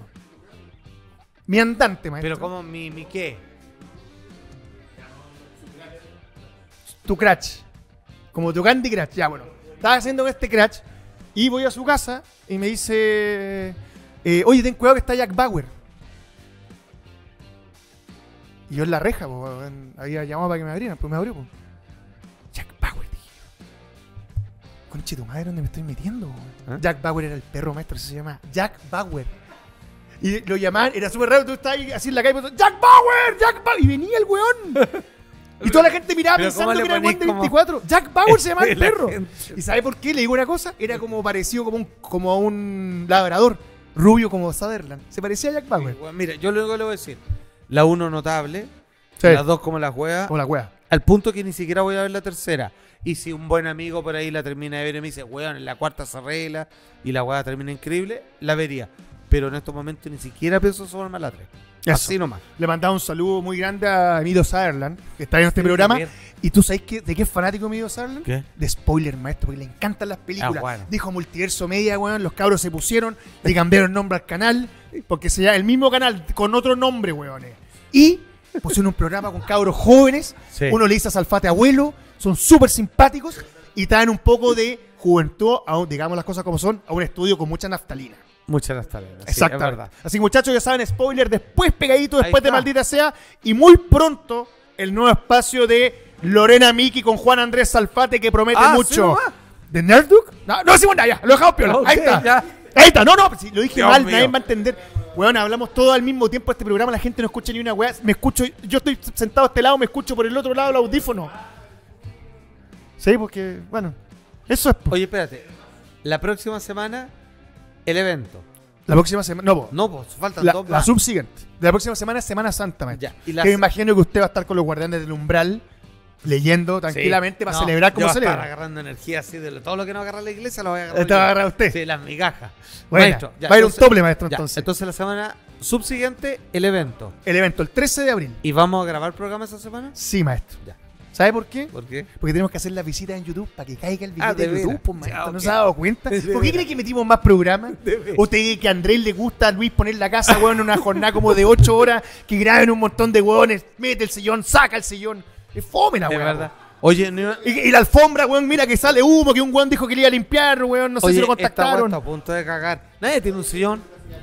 Mi andante, maestro. Pero como mi, mi qué. Tu crash. Como tu Candy Crush. Ya, bueno. Estaba haciendo este crash y voy a su casa y me dice: eh, oye, ten cuidado que está Jack Bauer. Y yo en la reja, po, weón, había llamado para que me abrieran, pues me abrió. Po. Jack Bauer, dije. Conche tu madre, ¿dónde me estoy metiendo? weón? ¿Eh? Jack Bauer era el perro maestro, se llama Jack Bauer. Y lo llamaban, era súper raro, tú estabas ahí así en la calle, pues, Jack Bauer, Jack Bauer. Y venía el weón. Y toda la gente miraba Pero pensando ¿cómo le que era el ponís weón de como- veinticuatro. Jack Bauer se llama el La perro. gente. ¿Y sabe por qué? Le digo una cosa, era como parecido como un, como a un labrador, rubio como Sutherland. Se parecía a Jack Bauer. Bueno, mira, yo lo único que le voy a decir. La uno notable, Sí. las dos como la juega, Como la wea. al punto que ni siquiera voy a ver la tercera. Y si un buen amigo por ahí la termina de ver y me dice, weón, en la cuarta se arregla y la weá termina increíble, la vería. Pero en estos momentos ni siquiera pienso sobre la tres. Eso. Así nomás. Le mandaba un saludo muy grande a Emilio Sutherland, que está en este programa. ¿Y tú sabes qué, de qué es fanático Emilio Sutherland? ¿Qué? De spoiler, maestro, porque le encantan las películas. Ah, bueno. Dijo Multiverso Media, weón, los cabros se pusieron, le cambiaron nombre al canal, porque se llama el mismo canal con otro nombre, weones. Y pusieron un programa con cabros jóvenes, Sí. uno le dice a Salfate abuelo, son súper simpáticos y traen un poco de juventud, a un- digamos las cosas como son, a un estudio con mucha naftalina. Muchas naftalina. Sí, Exacto. es verdad. Así que muchachos, ya saben, spoiler, después pegadito, Ahí después de está. Maldita Sea. Y muy pronto, el nuevo espacio de Lorena Miki con Juan Andrés Salfate, que promete Ah, ¿sí mucho. nomás? ¿De Nerduk? No, no decimos nada, ya, lo dejamos piola. Ok, Ahí está. ya. Ahí está. No, no, si lo dije Dios mal, mío. nadie va a entender. Weón, hablamos todo al mismo tiempo este programa, la gente no escucha ni una weá. Me escucho, yo estoy sentado a este lado, me escucho por el otro lado el audífono. Sí, porque, bueno, eso es. po. Oye, espérate. La próxima semana, el evento. La próxima semana. No, po. No, pues faltan La, dos la más. subsiguiente. De la próxima semana es Semana Santa, maestro. Ya, y la Que me se- imagino que usted va a estar con los guardianes del umbral leyendo tranquilamente Sí. para No, celebrar como yo voy a estar celebra. agarrando energía así de lo- todo lo que no agarra la iglesia lo voy a agarrar. Te va a agarrar usted. Sí, las migajas. Buena. Maestro, ya, va a ir un entonces- doble, maestro, ya, entonces. entonces la semana subsiguiente, el evento. El evento, el trece de abril. ¿Y vamos a grabar programa esa semana? Sí, maestro. Ya. ¿Sabe por qué? ¿Por qué? Porque tenemos que hacer las visitas en YouTube para que caiga el video Ah, de, de YouTube, veras. pues, maestro. Ya, ¿No ok. se ha dado cuenta? De ¿Por qué veras. cree que metimos más programas? ¿Usted cree que a Andrés le gusta a Luis poner la casa, weón, en una jornada como de ocho horas, que graben un montón de weones, mete el sillón, saca el sillón? Es fome la Es weón. verdad. Oye, no, Y, y la alfombra, weón, mira que sale humo, que un weón dijo que le iba a limpiar, weón, no sé oye, si lo esta weá contactaron. está a punto de cagar. Nadie tiene un sillón.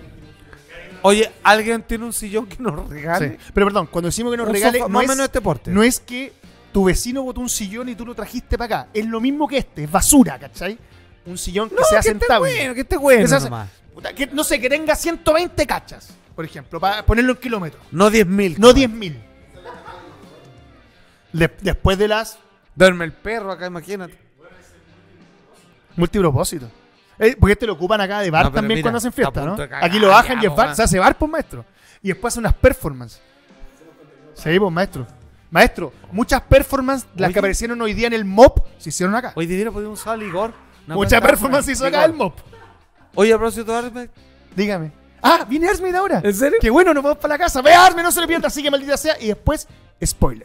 Oye, ¿alguien tiene un sillón que nos regale? Sí. Pero perdón, cuando decimos que nos Un regale, sofá, no, más o es, menos este porte. no es que tu vecino botó un sillón y tú lo trajiste para acá. Es lo mismo que este, es basura, ¿cachai? Un sillón que No, sea que esté sentable. bueno, que esté bueno Que se hace- nomás. Puta, que, no sé, que tenga ciento veinte cachas, por ejemplo, para ponerlo en kilómetros. No diez mil. No diez mil. De- después de las Duerme el perro acá, imagínate. multipropósitos. Eh, porque este lo ocupan acá de bar No, pero también mira, cuando hacen está a fiesta, ¿no? punto de cagar, Aquí lo bajan ya, y es po, bar, weón. se hace bar, pues, maestro. Y después hacen unas performances. Sí, pues, maestro. Maestro, muchas performances, las Oye. que aparecieron hoy día en el M O P, se hicieron acá. Hoy debiera poder usar Ligor. Una Muchas cuenta- performances se hizo acá el M O P. Oye, a propósito de Arme, Dígame. Ah, viene Arsmith ahora. ¿en serio? Qué bueno, nos vamos para la casa. Ve a Arsmith, no se le pierda, así que maldita sea. Y después, spoiler.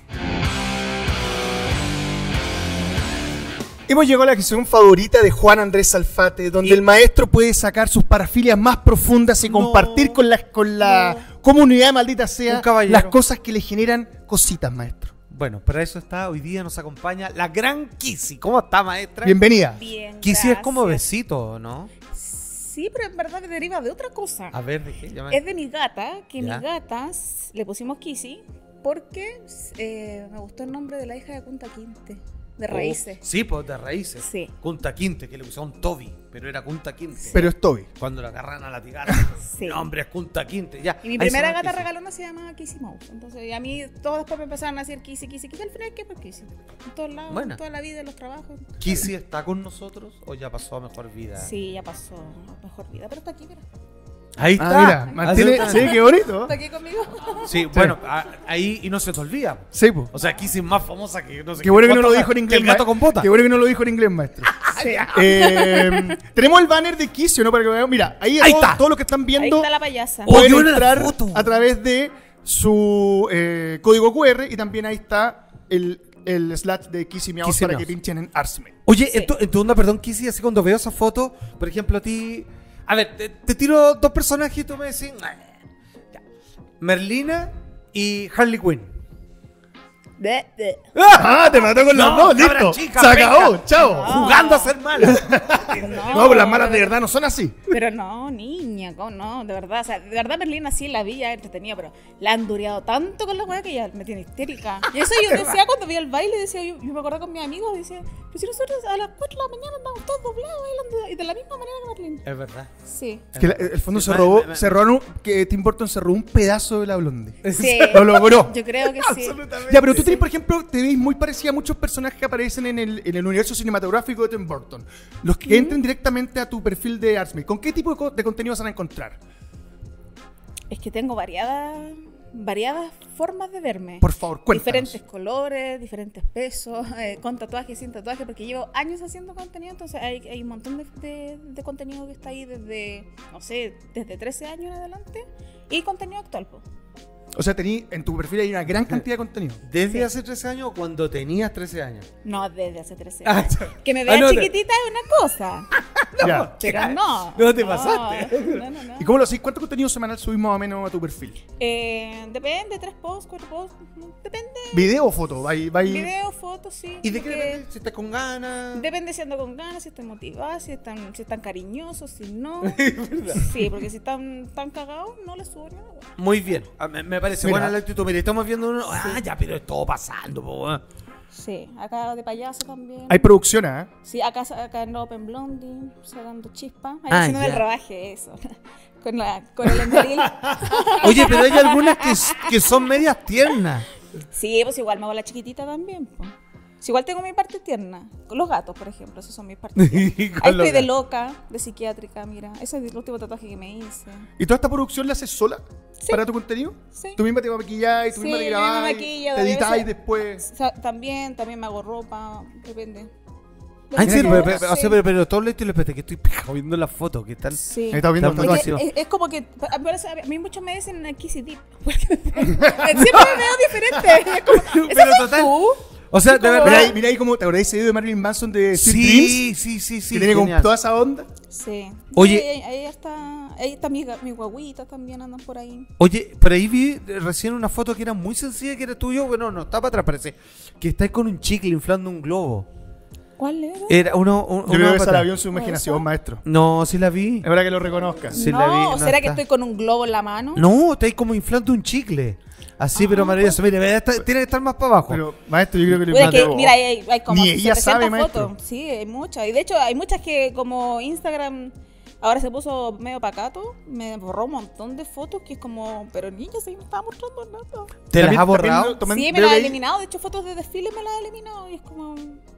Hemos llegado a la sección favorita de Juan Andrés Salfate, donde Y- el maestro puede sacar sus parafilias más profundas y No. compartir con la, con la comunidad, maldita sea, Un caballero. las cosas que le generan cositas, maestro. Bueno, para eso está, hoy día nos acompaña la gran Kissy. ¿Cómo está, maestra? Bienvenida. Bien, Kissy es como gracias. besito, ¿no? Sí, pero en verdad deriva de otra cosa. A ver, ¿de qué? Ya me- Es de mi gata, que Ya. mi gata s- le pusimos Kissy porque eh, me gustó el nombre de la hija de Punta Quinte, de Raíces. Oh, sí, pues de raíces. Sí. Kunta Quinte, que le pusieron Toby, pero era Kunta Quinte. Pero es Toby. Cuando la agarran a la tigar. Sí. No, hombre, es Kunta Quinte. Ya. Y mi Ahí primera se llama gata Kissy. regalona se llamaba Kissy Mouse. Entonces, y a mí todos después me empezaron a decir Kissy, Kissy, Kissy. Al final, ¿qué por Kissy? En todos lados, Buena. en toda la vida, en los trabajos. ¿Kissy está con nosotros o ya pasó a mejor vida? Sí, ya pasó a mejor vida, pero está aquí, mira. Ahí está. Ah, mira, mantiene, Así sí, qué bonito. Está aquí conmigo. Sí, bueno, a- ahí y no se te olvida. Sí, pues. O sea, Kissy es más famosa que no sé Qué bueno que no lo cuánto- dijo en que inglés. el gato ma- con bota. Qué bueno que no lo dijo en inglés, maestro. Sí. Eh, tenemos el banner de Kissy, ¿no? Para que lo vean. Mira, ahí, Ahí todo, está. todo lo que están Ahí viendo está la payasa. Oh, pueden qué buena la entrar foto. a través de su eh, código Q R y también ahí está el, el slash de Kissy Meows Kissy para Meows. que pinchen en Arsmith. Oye, Sí. en, tu, en tu onda, perdón, Kissy, así cuando veo esa foto, por ejemplo, a ti. A ver, te, te tiro dos personajes y tú me decís. "Ah, ya". Merlina y Harley Quinn. De, de. ¡Ah! Te mató con las No, dos, cabra listo. chica, Se acabó, venga. chao. Jugando a ser mala. No, No, pues las malas de verdad no son así. Pero no, niña, ¿cómo no? De verdad, o sea, de verdad Merlina sí la vi ya entretenida, pero la han dureado tanto con la weá que ya me tiene histérica. Y eso yo decía cuando vi el baile, decía, yo, yo me acordaba con mis amigos, decía, pues si nosotros a las cuatro de la mañana andamos todos doblados bailando y de la misma manera que Merlina. Es verdad. Sí. Es que la- el fondo Sí, se ma- robó, ma- ma- se robaron, que Tim Burton se robó un pedazo de la blondie. Sí. Lo logró. Yo creo que sí. Ya, pero tú tenés, por ejemplo, te ves muy parecida a muchos personajes que aparecen en el, en el universo cinematográfico de Tim Burton. Los que entren directamente a tu perfil de Arsmith, ¿con qué tipo de, co- de contenido se van a encontrar? Es que tengo variadas, variadas formas de verme. Por favor, cuéntanos. Diferentes colores, diferentes pesos, eh, con tatuaje, sin tatuaje, porque llevo años haciendo contenido, entonces hay, hay un montón de, de- de contenido que está ahí desde, no sé, desde trece años en adelante, y contenido actual, pues. O sea, tení, en tu perfil hay una gran cantidad de contenido. ¿Desde Sí. hace trece años o cuando tenías trece años? No desde hace trece Ah, años. ya. Que me Ah, vea no, te- chiquitita es una cosa, Ya. pero no. No te pasaste. No, no, no. ¿Y cómo lo hacís? ¿Cuánto contenido semanal subís más o menos a tu perfil? Eh, depende, tres posts, cuatro posts, depende. ¿Video o foto? Va, ahí- va ahí- Video, fotos, sí. ¿Y de qué porque- depende? Si estás con ganas. Depende si ando con ganas, si estoy motivada, si están, si están cariñosos, si no. Sí, porque si están tan cagados, no les subo nada. Muy bien. Ah, Me, me parece Mira. buena la actitud. Mira, estamos viendo uno. Ah, ya, pero es todo pasando, po, weón. Sí, acá de payaso también. Hay producción, ¿ah? Sí, acá, acá en Open Blondie, sacando chispas. Ahí Ah, haciendo ya. el rodaje, eso. Con, la, con el enderil. Oye, pero hay algunas que, que son medias tiernas. Sí, pues igual me hago la chiquitita también. Pues. Sí, igual tengo mi parte tierna. Con los gatos, por ejemplo, esos son mis partes tiernas. Y con Ahí los estoy de gatos. loca, de psiquiátrica, mira. Ese es el último tatuaje que me hice. ¿Y toda esta producción la haces sola? Sí. ¿Para tu contenido? Sí. ¿Tú misma te vas a maquillar y tú Sí, misma te yo misma grabás? y maquillo, te a editas veces- y después... O sea, también, también me hago ropa, depende. Ah, en serio, pero, pero, o Sí. sea, pero, pero todo el estilo, espérate, que estoy pijado viendo las fotos, ¿qué tal? Sí. Ahí estás viendo el Está Porque tatuaje. máximo. es, es como que a mí, a mí muchos me dicen aquí sí tip. Porque siempre me veo diferente. Es como, ¿esa Pero sos total- tú? O sea, de como- verdad. Mira ahí, mira ahí como te acordáis ese video de Marilyn Manson de Sweet Dreams. Sí, sí, sí, sí. que tiene como genial. toda esa onda. Sí. Oye. Ahí, ahí- ahí está, ahí está mi, ga- mi guaguita también andan por ahí. Oye, por ahí vi eh, recién una foto que era muy sencilla, que era tuyo. Bueno, no, está para atrás, parece. Que estáis con un chicle inflando un globo. ¿Cuál era? Era uno, un, Yo creo una que esa pata- la vio en su imaginación, ¿Esa? maestro. No, sí la vi. Es hora que lo reconozcas. Sí no, la vi, ¿o no será que está. estoy con un globo en la mano? No, está ahí como inflando un chicle. Así, Ah, pero maravilloso. Mire, ve, está- tiene que estar más para abajo. Pero, maestro, yo creo que le Mira, que, mandó- mira, hay, hay como Ni ella setecientas sabe, maestro. fotos. Sí, hay muchas. Y de hecho, hay muchas que como Instagram ahora se puso medio pacato, me borró un montón de fotos que es como, pero niña, si no estaba mostrando nada. ¿Te las También- ha borrado? también- también Sí, me veo la ha que ahí- eliminado. De hecho, fotos de desfile me las ha eliminado. Y es como,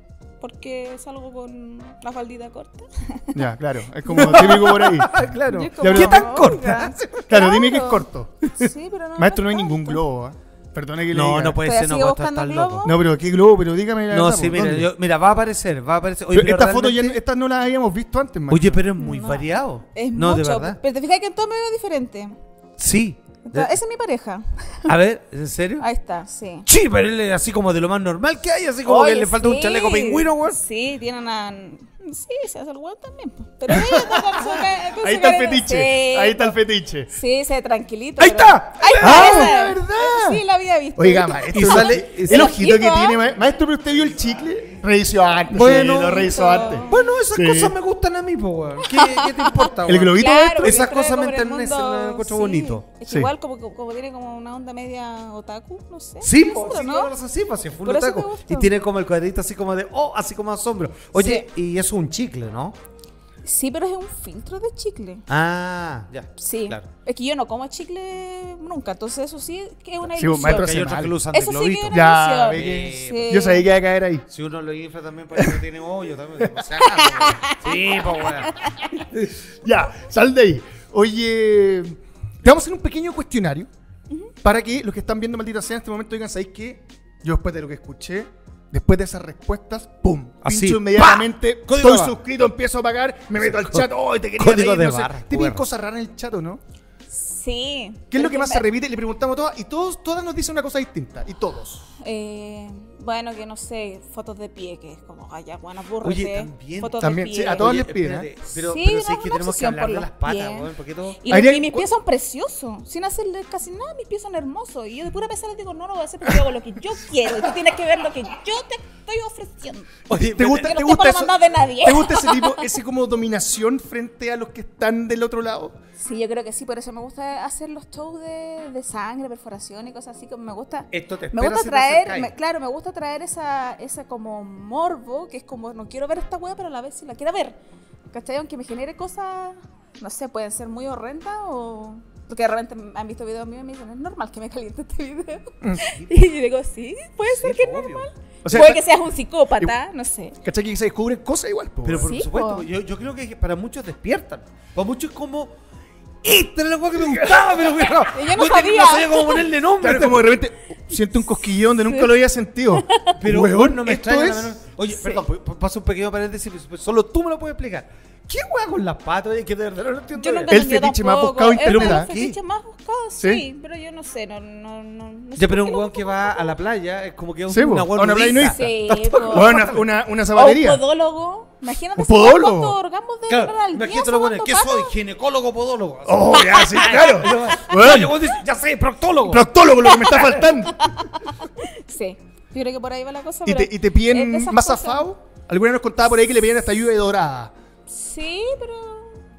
porque salgo con la faldita corta. Ya, claro. Es como típico por ahí. Claro. Y es como, ¿Qué tan oiga. corta? Claro, dime que es corto. Sí, pero no. Maestro, no hay es ningún tanto. globo. ¿eh? Perdone que le No, diga. no puede ¿Todavía ser, no sigue puede estar buscando tan globo? loco. No, pero ¿qué globo? Pero dígame la No, verdad, sí, ¿por mira, dónde? yo- mira, va a aparecer, va a aparecer. Oye, Pero pero estas fotos ya realmente- estas no las habíamos visto antes, maestro. Oye, pero es muy No. variado. Es no, mucho. de verdad. Pero te fijas que en todo me veo diferente. Sí. De- Esa es mi pareja. A ver, ¿en serio? Ahí está, sí. Sí, pero él es así como de lo más normal que hay, así como Oye, que le falta un sí. chaleco pingüino, weón. Sí, tiene una. Sí, se hace el weón también. pues. Pero ella está con su ca- con Ahí su está el cara- fetiche. Sí, Ahí está el fetiche. Sí, se tranquilito. ¡Ahí pero- está! ¡Ahí está! ¡Ah, esa! de verdad! Sí, la había visto. Oiga, maestro, Y sale- y el sale- ojito que Hijo, tiene, ¿ah? ma- maestro, pero usted vio el chicle, revisó antes. Bueno, sí, lo revisó antes. Bueno, esas Sí. cosas me gustan a mí, po, weón. ¿Qué, qué te importa, El weón? globito, Claro, maestro. porque Esas creo que cosas me como en el enternecen, mundo- lo encuentro sí. bonito. Es que Sí. igual como, como tiene como una onda media otaku, no sé. Sí, ¿Qué po, será, sí, no? todas las así, pues, sí, full Por eso otaku. me gusta. Y tiene como el cuadrito así como de, oh, así como asombro. Oye, y eso es un chicle, ¿no? Sí, pero es un filtro de chicle. Ah, ya. Sí. Claro. Es que yo no como chicle nunca, entonces eso sí que es una Sí, ilusión. maestro, Porque hay hace otros mal. que lo usan de Eso sí que globito. es una Ya, ilusión. ve que- Sí. Yo sabía que iba a caer ahí. Si uno lo infla también parece que tiene hoyo también. O sea, acaso, weón. Sí, pues, weón. Ya, sal de ahí. Oye, te vamos a hacer un pequeño cuestionario para que los que están viendo Maldita Sea en este momento digan, ¿sabéis qué? Yo después de lo que escuché, después de esas respuestas, ¡pum! Así, Pincho inmediatamente, ¡pa! Código estoy de barra. suscrito, empiezo a pagar, me meto al chat, ¡oh! Te quería Código reír, de no sé. barra, Te piden jugar. cosas raras en el chat, ¿o no? Sí. ¿Qué es lo Pero que más me- se repite? Le preguntamos todas y todos, todas nos dicen una cosa distinta. Y todos. Eh, bueno, que no sé, fotos de pie, que es como, ay, ya, bueno, Oye, aburrete. también- Fotos también, de sí, pie. a todos Oye, les piden, espérate, ¿eh? Pero, Sí, pero no, sí es es que una tenemos que obsesión hablar por de los las patas, pies. weón, porque todo... Y, los- Adrián, y mis cu- pies son preciosos, sin hacerle casi nada, mis pies son hermosos. Y yo de pura pesar les digo, no, no voy a hacer porque yo hago lo que yo quiero. Y tú tienes que ver lo que yo te estoy ofreciendo. Oye, ¿Te gusta, Yo te no gusta estoy eso? por la maldad de nadie. ¿Te gusta ese tipo, ese como dominación frente a los que están del otro lado? Sí, yo creo que sí, por eso me gusta hacer los shows de, de sangre, perforación y cosas así, como me gusta. Esto te Me espera gusta si te traer, acercáis. me- claro, me gusta traer esa, esa como morbo, que es como, no quiero ver esta wea, pero a la vez sí la quiero ver. ¿Cachai? Aunque me genere cosas, no sé, pueden ser muy horrendas o... Porque de repente han visto videos míos y me dicen, es normal que me caliente este video. Y yo digo, sí, puede ser que es obvio. normal. O sea, puede que seas un psicópata, no sé. ¿Cachai? Que se descubren cosas igual, po, Pero por Sí, supuesto, po. yo, yo creo que para muchos despiertan. Para muchos es como... Esta era la weá que me gustaba, pero pero, Y yo no te- sabía. No sabía cómo ponerle nombre. Claro, como de repente uh, siento un cosquillón donde nunca lo había sentido. Pero Weón, weón, no me esto extraña. es- la menor- Oye, Sí. perdón, p- p- paso un pequeño paréntesis, pues, solo tú me lo puedes explicar. ¿Qué weá con las patas? Oye, que de verdad no lo entiendo. Yo bien. nunca El entendí fetiche más tampoco. buscado Es uno de internet, los ¿qué? fetiches más buscados, ¿Sí? sí, pero yo no sé, no, no, no, no sé Ya, pero por un qué weón lo que busco. va a la playa es como que es Sí, una po, weón a una playa nudista. nudista. Sí, po. Bueno, una, una, una O zapatería. un podólogo. Imagínate ¿Un si podólogo? cuántos orgasmos de Claro, tener al día imagínate lo bueno, sonando ¿qué soy? patas. Ginecólogo podólogo. Oh, ya, sí, claro. Oye, Bueno, vos dices, ya sé, proctólogo. proctólogo, lo que me está faltando. Sí, yo creo que por ahí va la cosa. ¿Y pero te, y te es de piden esas más cosas. zafado? Alguna nos contaba por ahí que le piden hasta ayuda de dorada. Sí, pero...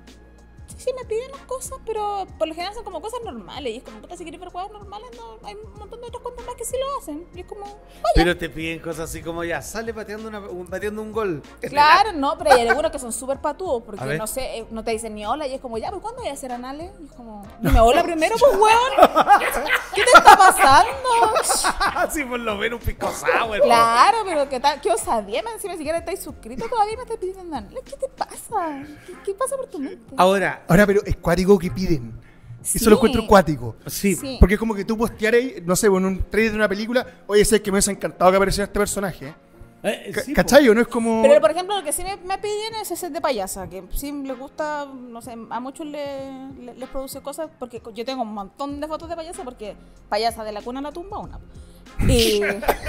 Sí, me piden las cosas, pero por lo general son como cosas normales. Y es como, puta, si quieres ver cosas normales, no, hay un montón de otras cuentas más que sí lo hacen. Y es como, vaya. Pero te piden cosas así como ya, sale pateando, una, un, pateando un gol. Claro, no, pero hay algunos que son súper patudos, A porque ver. no sé, eh, no te dicen ni hola, y es como, ya, pues ¿cuándo voy a hacer anales? Y es como, dime hola primero, pues weón. ¿Qué te está pasando? Así por lo menos un pico sour. Claro, pero qué tal, qué osadía, man, si ni siquiera estáis suscritos todavía me estás pidiendo anales. ¿Qué te pasa? ¿Qué, qué pasa por tu mente? Ahora, Ahora, pero es cuático que piden. Sí. Eso lo encuentro cuático. sí. Sí. Porque es como que tú postear ahí, no sé, en un trailer de una película, oye, sé que me hubiese encantado que apareciera este personaje. Eh, Ca- sí, po. ¿Cachai? ¿O no es como...? Pero, por ejemplo, lo que sí me, me piden es ese de payasa, que sí les gusta, no sé, a muchos le- le- les produce cosas, porque yo tengo un montón de fotos de payasa, porque payasa de la cuna a la tumba, una. Y...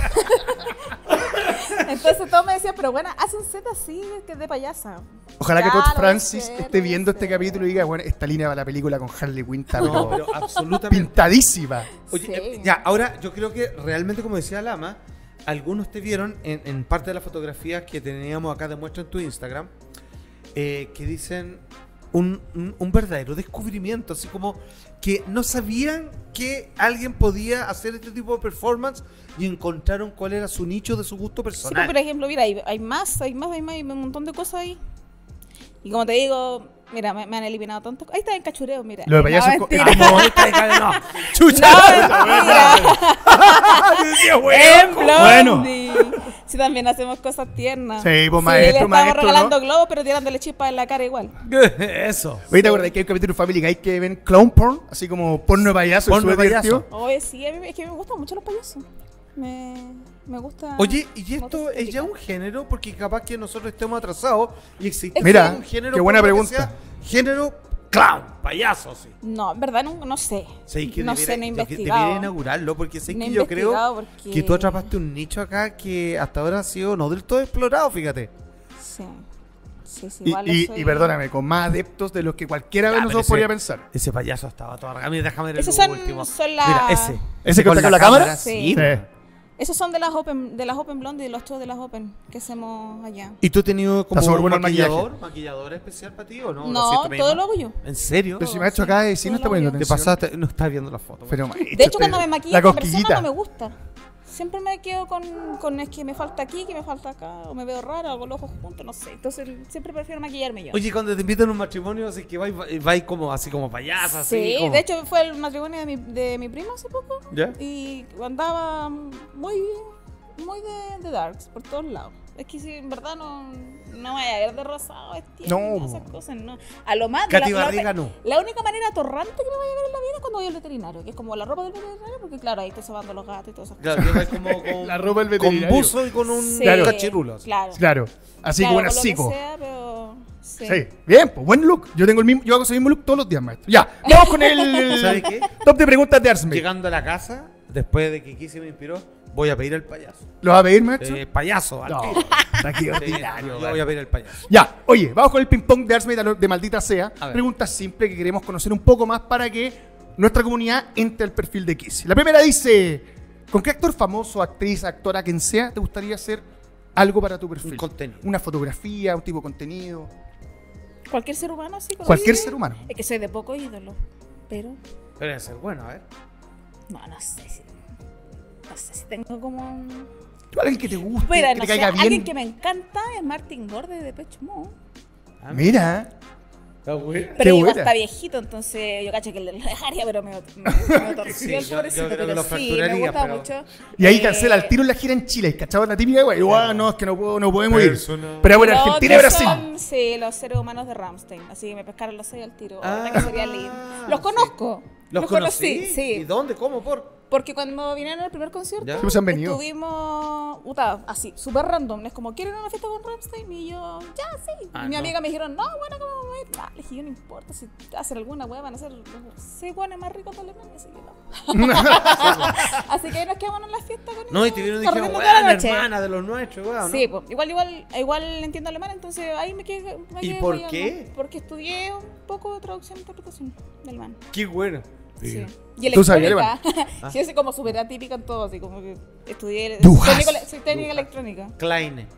Entonces todos me decían, pero bueno, haz un set así, que es de payasa. Ojalá que Ya, Todd lo voy a Francis hacer, esté lo voy a viendo este hacer. capítulo y diga, bueno, esta línea va a la película con Harley Quinn, está No, pero pero absolutamente. pintadísima. Oye, Sí. eh, ya, ahora yo creo que realmente, como decía Lama, algunos te vieron en, en parte de las fotografías que teníamos acá de muestra en tu Instagram, eh, que dicen un, un, un verdadero descubrimiento, así como que no sabían que alguien podía hacer este tipo de performance y encontraron cuál era su nicho de su gusto Sí, pues, personal. por ejemplo, mira, hay, hay más, hay más, hay más, hay un montón de cosas ahí. Y como te digo, mira, me, me han eliminado tanto. Ahí está en cachureo, mira. Lo de No, payaso es co- mentira. No, esta de- no. Chucha. No, mentira. Yo decía, En bueno, Blondie. Sí, también hacemos cosas tiernas. Sí, pues, Sí, maestro, le estamos maestro, regalando ¿no? globos, pero tirándole chispas en la cara igual. Eso. Oye, ¿te acuerdas que hay un capítulo de Family Guy que ven clown porn? Así como porno de payaso. Porno y de súper payaso. divertido. Oye, sí, a mí es que me gustan mucho los payasos. Me, me gusta. Oye, ¿y me esto gusta es ya un estética. género? Porque capaz que nosotros estemos atrasados y existe Mira, un género qué buena como que pregunta. sea género clown, payaso, sí. No, en verdad no, no sé. Sí, que no debiera- sé, no he yo que investigado. Debería inaugurarlo porque sé No he que yo creo investigado porque- que tú atrapaste un nicho acá que hasta ahora ha sido no del todo explorado, fíjate. Sí. Sí, sí, Y, igual y- soy- y perdóname, con más adeptos de los que cualquiera de Ya, nosotros pero podría ese- pensar. Ese payaso estaba todo arregado. Mira, déjame ver el Esos son- último. son la- Mira, ese. ¿Ese que está con la cámara? Sí. Sí. Esos son de las Open, de las Open Blonde y de los shows de las Open que hacemos allá. ¿Y tú has tenido como Está súper un bueno el maquillador, maquillador especial para ti o no? ¿Lo No, hiciste misma? todo lo hago yo. ¿En serio? Pero si Todo, me ha hecho sí. acá de sí no Todo está lo poniendo hago Te atención. pasaste, no estás viendo la foto. Pero, De hecho, cuando me maquillo la con persona cosquillita. no me gusta. Siempre me quedo con, con es que me falta aquí, que me falta acá, o me veo rara, o con los ojos juntos, no sé. Entonces siempre prefiero maquillarme yo. Oye, cuando te invitan a un matrimonio, así que vais, vais como así como payasa, así sí, como- de hecho fue el matrimonio de mi, de mi prima hace poco ¿Ya? y andaba muy, muy de, de darks por todos lados. Es que si en verdad no, no vaya a ver de rosado, vestido, No. esas cosas, no. A lo más, Katy la, la- Barriga no. la única manera atorrante que me vaya a ver en la vida es cuando voy al veterinario, que es como la ropa del veterinario, porque claro, ahí estoy sobando los gatos y todas esas Claro, que vais como con, La ropa del con veterinario. buzo y con un Sí, Claro. cachirulo. así. Claro. Claro, así Claro, como una con lo que psico. sea, pero sí. Sí, bien, pues buen look. Yo tengo el mismo, yo hago ese mismo look todos los días, maestro. Ya, vamos con el ¿Sabes qué? top de preguntas de Arsme. Llegando a la casa, después de que Kissy me inspiró, voy a pedir el payaso. ¿Lo vas a pedir, maestro? Eh, payaso, al No, tiro. está aquí Sí, ordinario, yo vale. voy a pedir el payaso. Ya, oye, vamos con el ping-pong de Arsme de, de maldita sea. A ver. Preguntas simples que queremos conocer un poco más para que nuestra comunidad entre al perfil de Kissy. La primera dice: ¿con qué actor famoso, actriz, actora, quien sea, te gustaría hacer algo para tu perfil? Un contenido. Una fotografía, un tipo de contenido. Cualquier ser humano, sí. Cualquier sí. ser humano. Es que soy de poco ídolo, pero Pero debe ser bueno, a ver. no, no sé si, no sé si tengo como un... Alguien que te guste, Mira, que no te sé, caiga bien. alguien que me encanta es Martin Gore de Depeche Mode. Ah, Mira, está bueno. Pero igual buena. está viejito, entonces yo caché que le dejaría, pero me, me, me torció Sí, el yo- yo pobrecito, creo que pero lo sí, fracturaría, me gusta pero- mucho. y ahí Eh, cancela el tiro en la gira en Chile. ¿Cachaba la típica, güey? Igual, no, es que no, puedo, no podemos ir. Persona. Pero bueno, los Argentina y otros Brasil. son, sí, los seres humanos de Rammstein, así que me pescaron los seis al tiro. Ah, Ah, que sería lindo. Los sí. conozco. ¿Los conocí, conocí? sí. ¿Y dónde? ¿Cómo? ¿Por? Porque cuando vinieron al primer concierto, ¿Ya? Sí, pues han venido. estuvimos, puta, así, súper random. Es como, ¿quieren una fiesta con Rammstein? Y yo, ya, sí. Ah, y mi no. amiga me dijeron, no, bueno, ¿cómo vamos a ir? Ah, le dije, yo no importa, si hacen alguna hueá, van a ser los seis hueones más ricos de Alemania, así que no. Así que ahí nos quedamos en la fiesta con No, y ellos, te vieron y dijeron, corriendo toda la weón, noche. hermana de los nuestros, weón. ¿no? Sí, pues, igual, igual, igual entiendo alemán, entonces ahí me quedé. Me ¿Y quedé por guayando, qué? Porque estudié un poco de traducción e interpretación de alemán. Qué bueno. Sí. Y ¿Tú sabías electrónica. Ah. Sí, así como súper atípica en todo, así como que estudié. Du Soy, hast. técnico- soy técnica Du hast. electrónica. Kleine.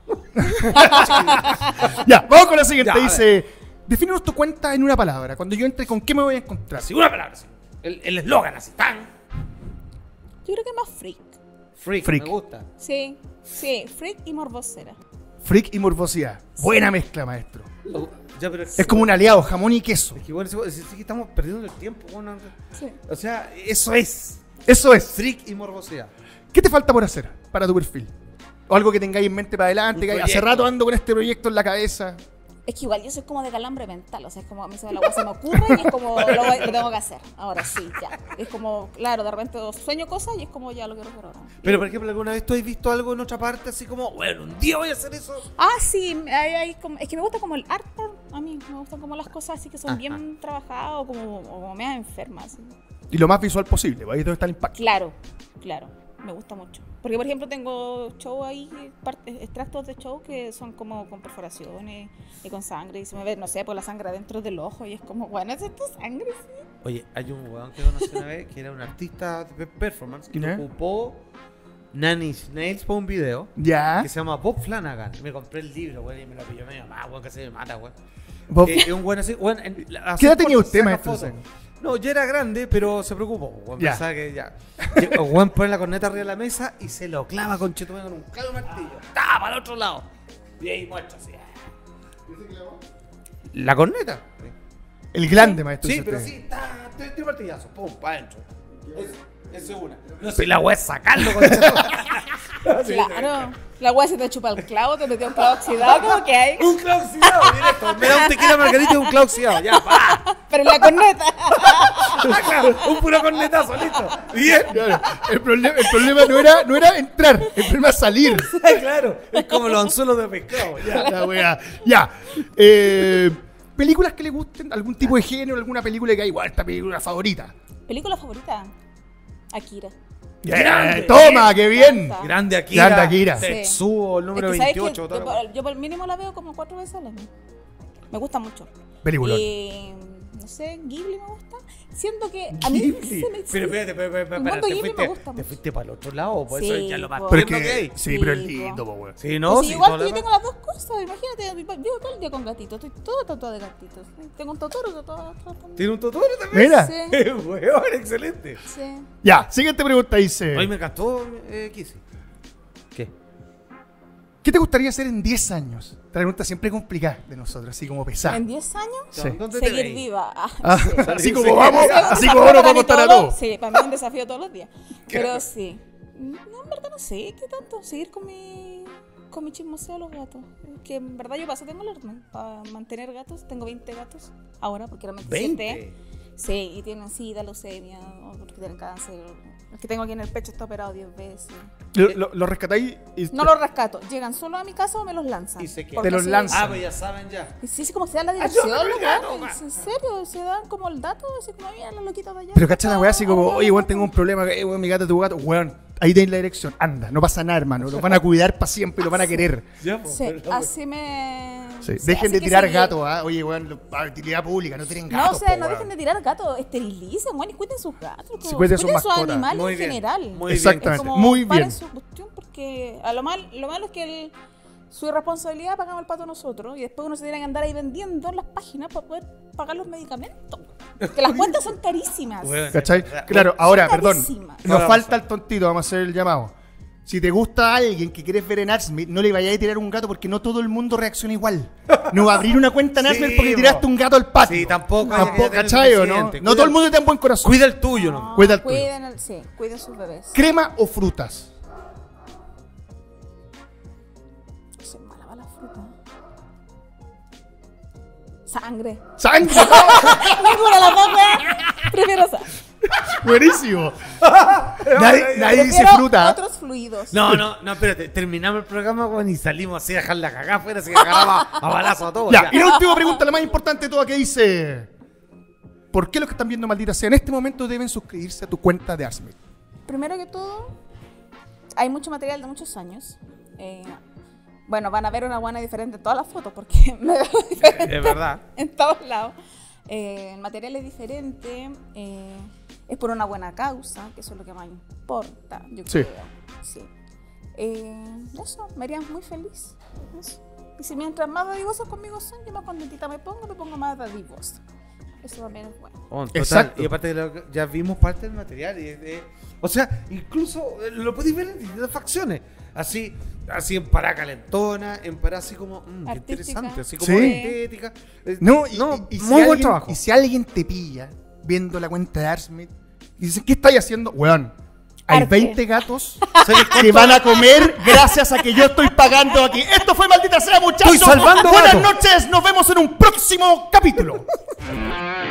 Ya, vamos con la siguiente. Ya, a Dice: defínenos tu cuenta en una palabra. Cuando yo entre, ¿con qué me voy a encontrar? Así, una palabra, así. El el eslogan, así, tan. Yo creo que más freak. Freak, Freak. me gusta. Sí, sí, freak y morbosera. Freak y morbosidad. Buena mezcla, maestro. Oh, ya, pero Es como un aliado, jamón y queso. Es que igual, es, es que estamos perdiendo el tiempo, weón. Sí. O sea, eso es. Eso es. Freak y morbosidad. ¿Qué te falta por hacer para tu perfil? O algo que tengáis en mente para adelante. Un Que hace proyecto. rato ando con este proyecto en la cabeza. Es que igual yo soy como de calambre mental, o sea, es como a mí se me, la cosa me ocurre y es como lo, voy- lo tengo que hacer. Ahora sí, ya. Es como, claro, de repente sueño cosas y es como ya lo quiero hacer ahora. Pero, por ejemplo, ¿alguna vez tú has visto algo en otra parte así como, bueno, un día voy a hacer eso? Ah, sí, hay, hay como, es que me gusta como el art porn, a mí me gustan como las cosas así que son Ajá. bien trabajadas o como, o como medio enfermas. así. Y lo más visual posible. Ahí es donde está el impacto. Claro, claro, me gusta mucho. Porque, por ejemplo, tengo show ahí, parte- extractos de show que son como con perforaciones y con sangre. Y se me ve, no sé, por la sangre adentro del ojo y es como, bueno, ¿es esto sangre? Sí. Oye, hay un weón que conocí una vez que era un artista de performance que ¿Ya? ocupó Nanny Snails para un video Ya. que se llama Bob Flanagan. Me compré el libro, güey, y me lo pilló mi mamá, güey, que se me mata, güey. Bob- Eh, Es un buen así, güey. en- así ¿Qué edad tenía corto, usted, saca maestro? fotos. No, ya era grande, pero se preocupó. Güey, Ya. pensaba que ya. El güey pone la corneta arriba de la mesa y se lo clava con chetumé con un clavo de martillo. ¡Ta! Para el otro lado. Y ahí muestra así. La corneta. El grande, maestro. Sí, dice pero usted. sí, ta, tres, tres martillazos, pum, para adentro. Es, es una. No sé, la wea es sacarlo con Claro. La weá se te chupa el clavo, te metió un clavo oxidado, como que hay. Un clavo oxidado, directo. Me da un tequila margarita y un clavo oxidado. Ya, pa. Pero en la corneta. Claro, un puro cornetazo, listo. Bien. Claro, el, problema, el problema no era, no era entrar, el problema es salir. Claro, es como los anzuelos de pescado. Ya. La wea. Ya. Eh, ¿Películas que le gusten? ¿Algún tipo de género? ¿Alguna película que hay? Igual, esta película favorita. ¿Película favorita? Akira. Yeah, toma, qué bien. Grande Akira. Grande Akira. Tetsuo, el número Es que, ¿sabes veintiocho. qué? toda yo, la wea. por- yo por mínimo la veo como cuatro veces al año. Me gusta mucho. Película. Y no sé, Ghibli me gusta. Siento que a mí Ghibli. se me Pero espérate, espérate, espérate, El mundo espérate, te Ghibli me fuiste, gusta te mucho. fuiste para el otro lado, por Sí, eso ya lo más po. Pero es tierno que, que hay. sí, pero es Sí, lindo, po, weón. Sí, no, Pues sí, igual todo que lo yo demás. tengo las dos cosas, imagínate, vivo todo el día con gatitos, estoy todo tatuado de gatitos. Tengo un Totoro tatuado atrás también. ¿Tiene un Totoro también? Mira. Sí, Weón, excelente. sí. Ya, siguiente pregunta dice. Hoy me encantó eh, Kissy. ¿Qué? ¿Qué te gustaría hacer en diez años? Esta pregunta siempre complicada de nosotros, así como pesada. En diez años, Sí. ¿Dónde te seguir veis? viva. Ah, Ah, sí. así Sí, como sí. vamos, Es un así desafío como vamos para a mí contar a todos- todos. Sí, para mí es un desafío todos los días. Pero sí. No, en verdad no sé, ¿qué tanto? Seguir con mi, con mi chismoseo a los gatos. Que en verdad yo paso, tengo el orden para mantener gatos. Tengo veinte gatos ahora, porque eran veintisiete. veinte. Sí, y tienen sida, leucemia, o porque tienen cáncer. El que tengo aquí en el pecho está operado diez veces. Lo, lo- lo rescatáis y No los rescato, llegan solo a mi casa o me los lanzan. Y se quedan. Porque Te los sí- lanzan. Ah, pues ya saben ya. Y sí, sí, como se da la dirección, Ayúdame, los gato, weones, gato. en serio, se dan como el dato, así como, mira, la loquita de allá. Pero cacha la weá así como, Ah, oye, weón, tengo un problema, eh, weón, mi gato es tu gato, weón, ahí tenés la dirección, anda, no pasa nada, hermano, los van a cuidar para siempre y los van a querer. Ya, pues, Sí, pero- así me... Sí, sí, dejen así de que tirar sí. gatos, ¿ah? Oye, weón, lo- a utilidad pública, no tienen No, gatos. o sea, po, no weón. dejen de tirar gatos, esterilicen, bueno, y cuiden sus gatos. Sí, po. cuiden sus sus mascotas. animales Muy en bien, general. muy bien. Exactamente, Es como, muy paren bien. su cuestión, porque a lo, mal, lo malo es que el- su irresponsabilidad pagamos el pato nosotros y después uno se tiene que andar ahí vendiendo en las páginas para poder pagar los medicamentos. Que las cuentas son carísimas. Weón. ¿Cachai? Bueno, Claro, ahora, perdón, carísimas. nos Ahora falta el tontito, vamos a hacer el llamado. Si te gusta alguien que quieres ver en Arsmith, no le vayáis a tirar un gato porque no todo el mundo reacciona igual. No va a abrir una cuenta en Sí, Arsmith porque po. tiraste un gato al patio. Sí, tampoco hay Tampoco, que tener ¿cachai o no? suficiente. No Cuida- todo el mundo tiene un buen corazón. Cuida el tuyo, ¿no? Cuida el tuyo. Cuiden, el- sí, cuiden sus bebés. ¿Crema o frutas? Soy mala para la fruta. Sangre. ¡Sangre! Ninguna de las dos, weón. Prefiero sangre. Buenísimo. Nadie, nadie dice Prefiero fruta. otros fluidos. No, no, no, espérate. Terminamos el programa, weón, y salimos así a dejar la cagada afuera, así que agarraba a balazo a todos. Ya, y la última pregunta, la más importante de todas, que dice: ¿por qué los que están viendo Maldita Sea en este momento deben suscribirse a tu cuenta de Arsmith? Primero que todo, hay mucho material de muchos años. Eh, bueno, van a ver una guana diferente en todas las fotos porque me veo diferente Es verdad. en todos lados. Eh, el material es diferente, eh, es por una buena causa, que eso es lo que más importa, yo Sí. creo. Sí. Eh, eso, me haría muy feliz. Eso. Y si mientras más dadivosos conmigo son, yo más contentita me pongo, me pongo más dadivosa. Eso también es bueno. Oh, total. Exacto. Y aparte, de lo- ya vimos parte del material. Y, eh, o sea, incluso eh, lo podéis ver en distintas facciones. Así, así en parada calentona, en parada así como, mm, qué Artística. interesante, así como Sí. estética. Eh, No, y, no, y- y si muy buen alguien, trabajo. y si alguien te pilla viendo la cuenta de Arsmith y dice, ¿qué estáis haciendo? Weón, hay Arte. veinte gatos que van a comer gracias a que yo estoy pagando aquí. Esto fue Maldita Sea, muchachos. Estoy salvando Buenas gatos. noches, nos vemos en un próximo capítulo.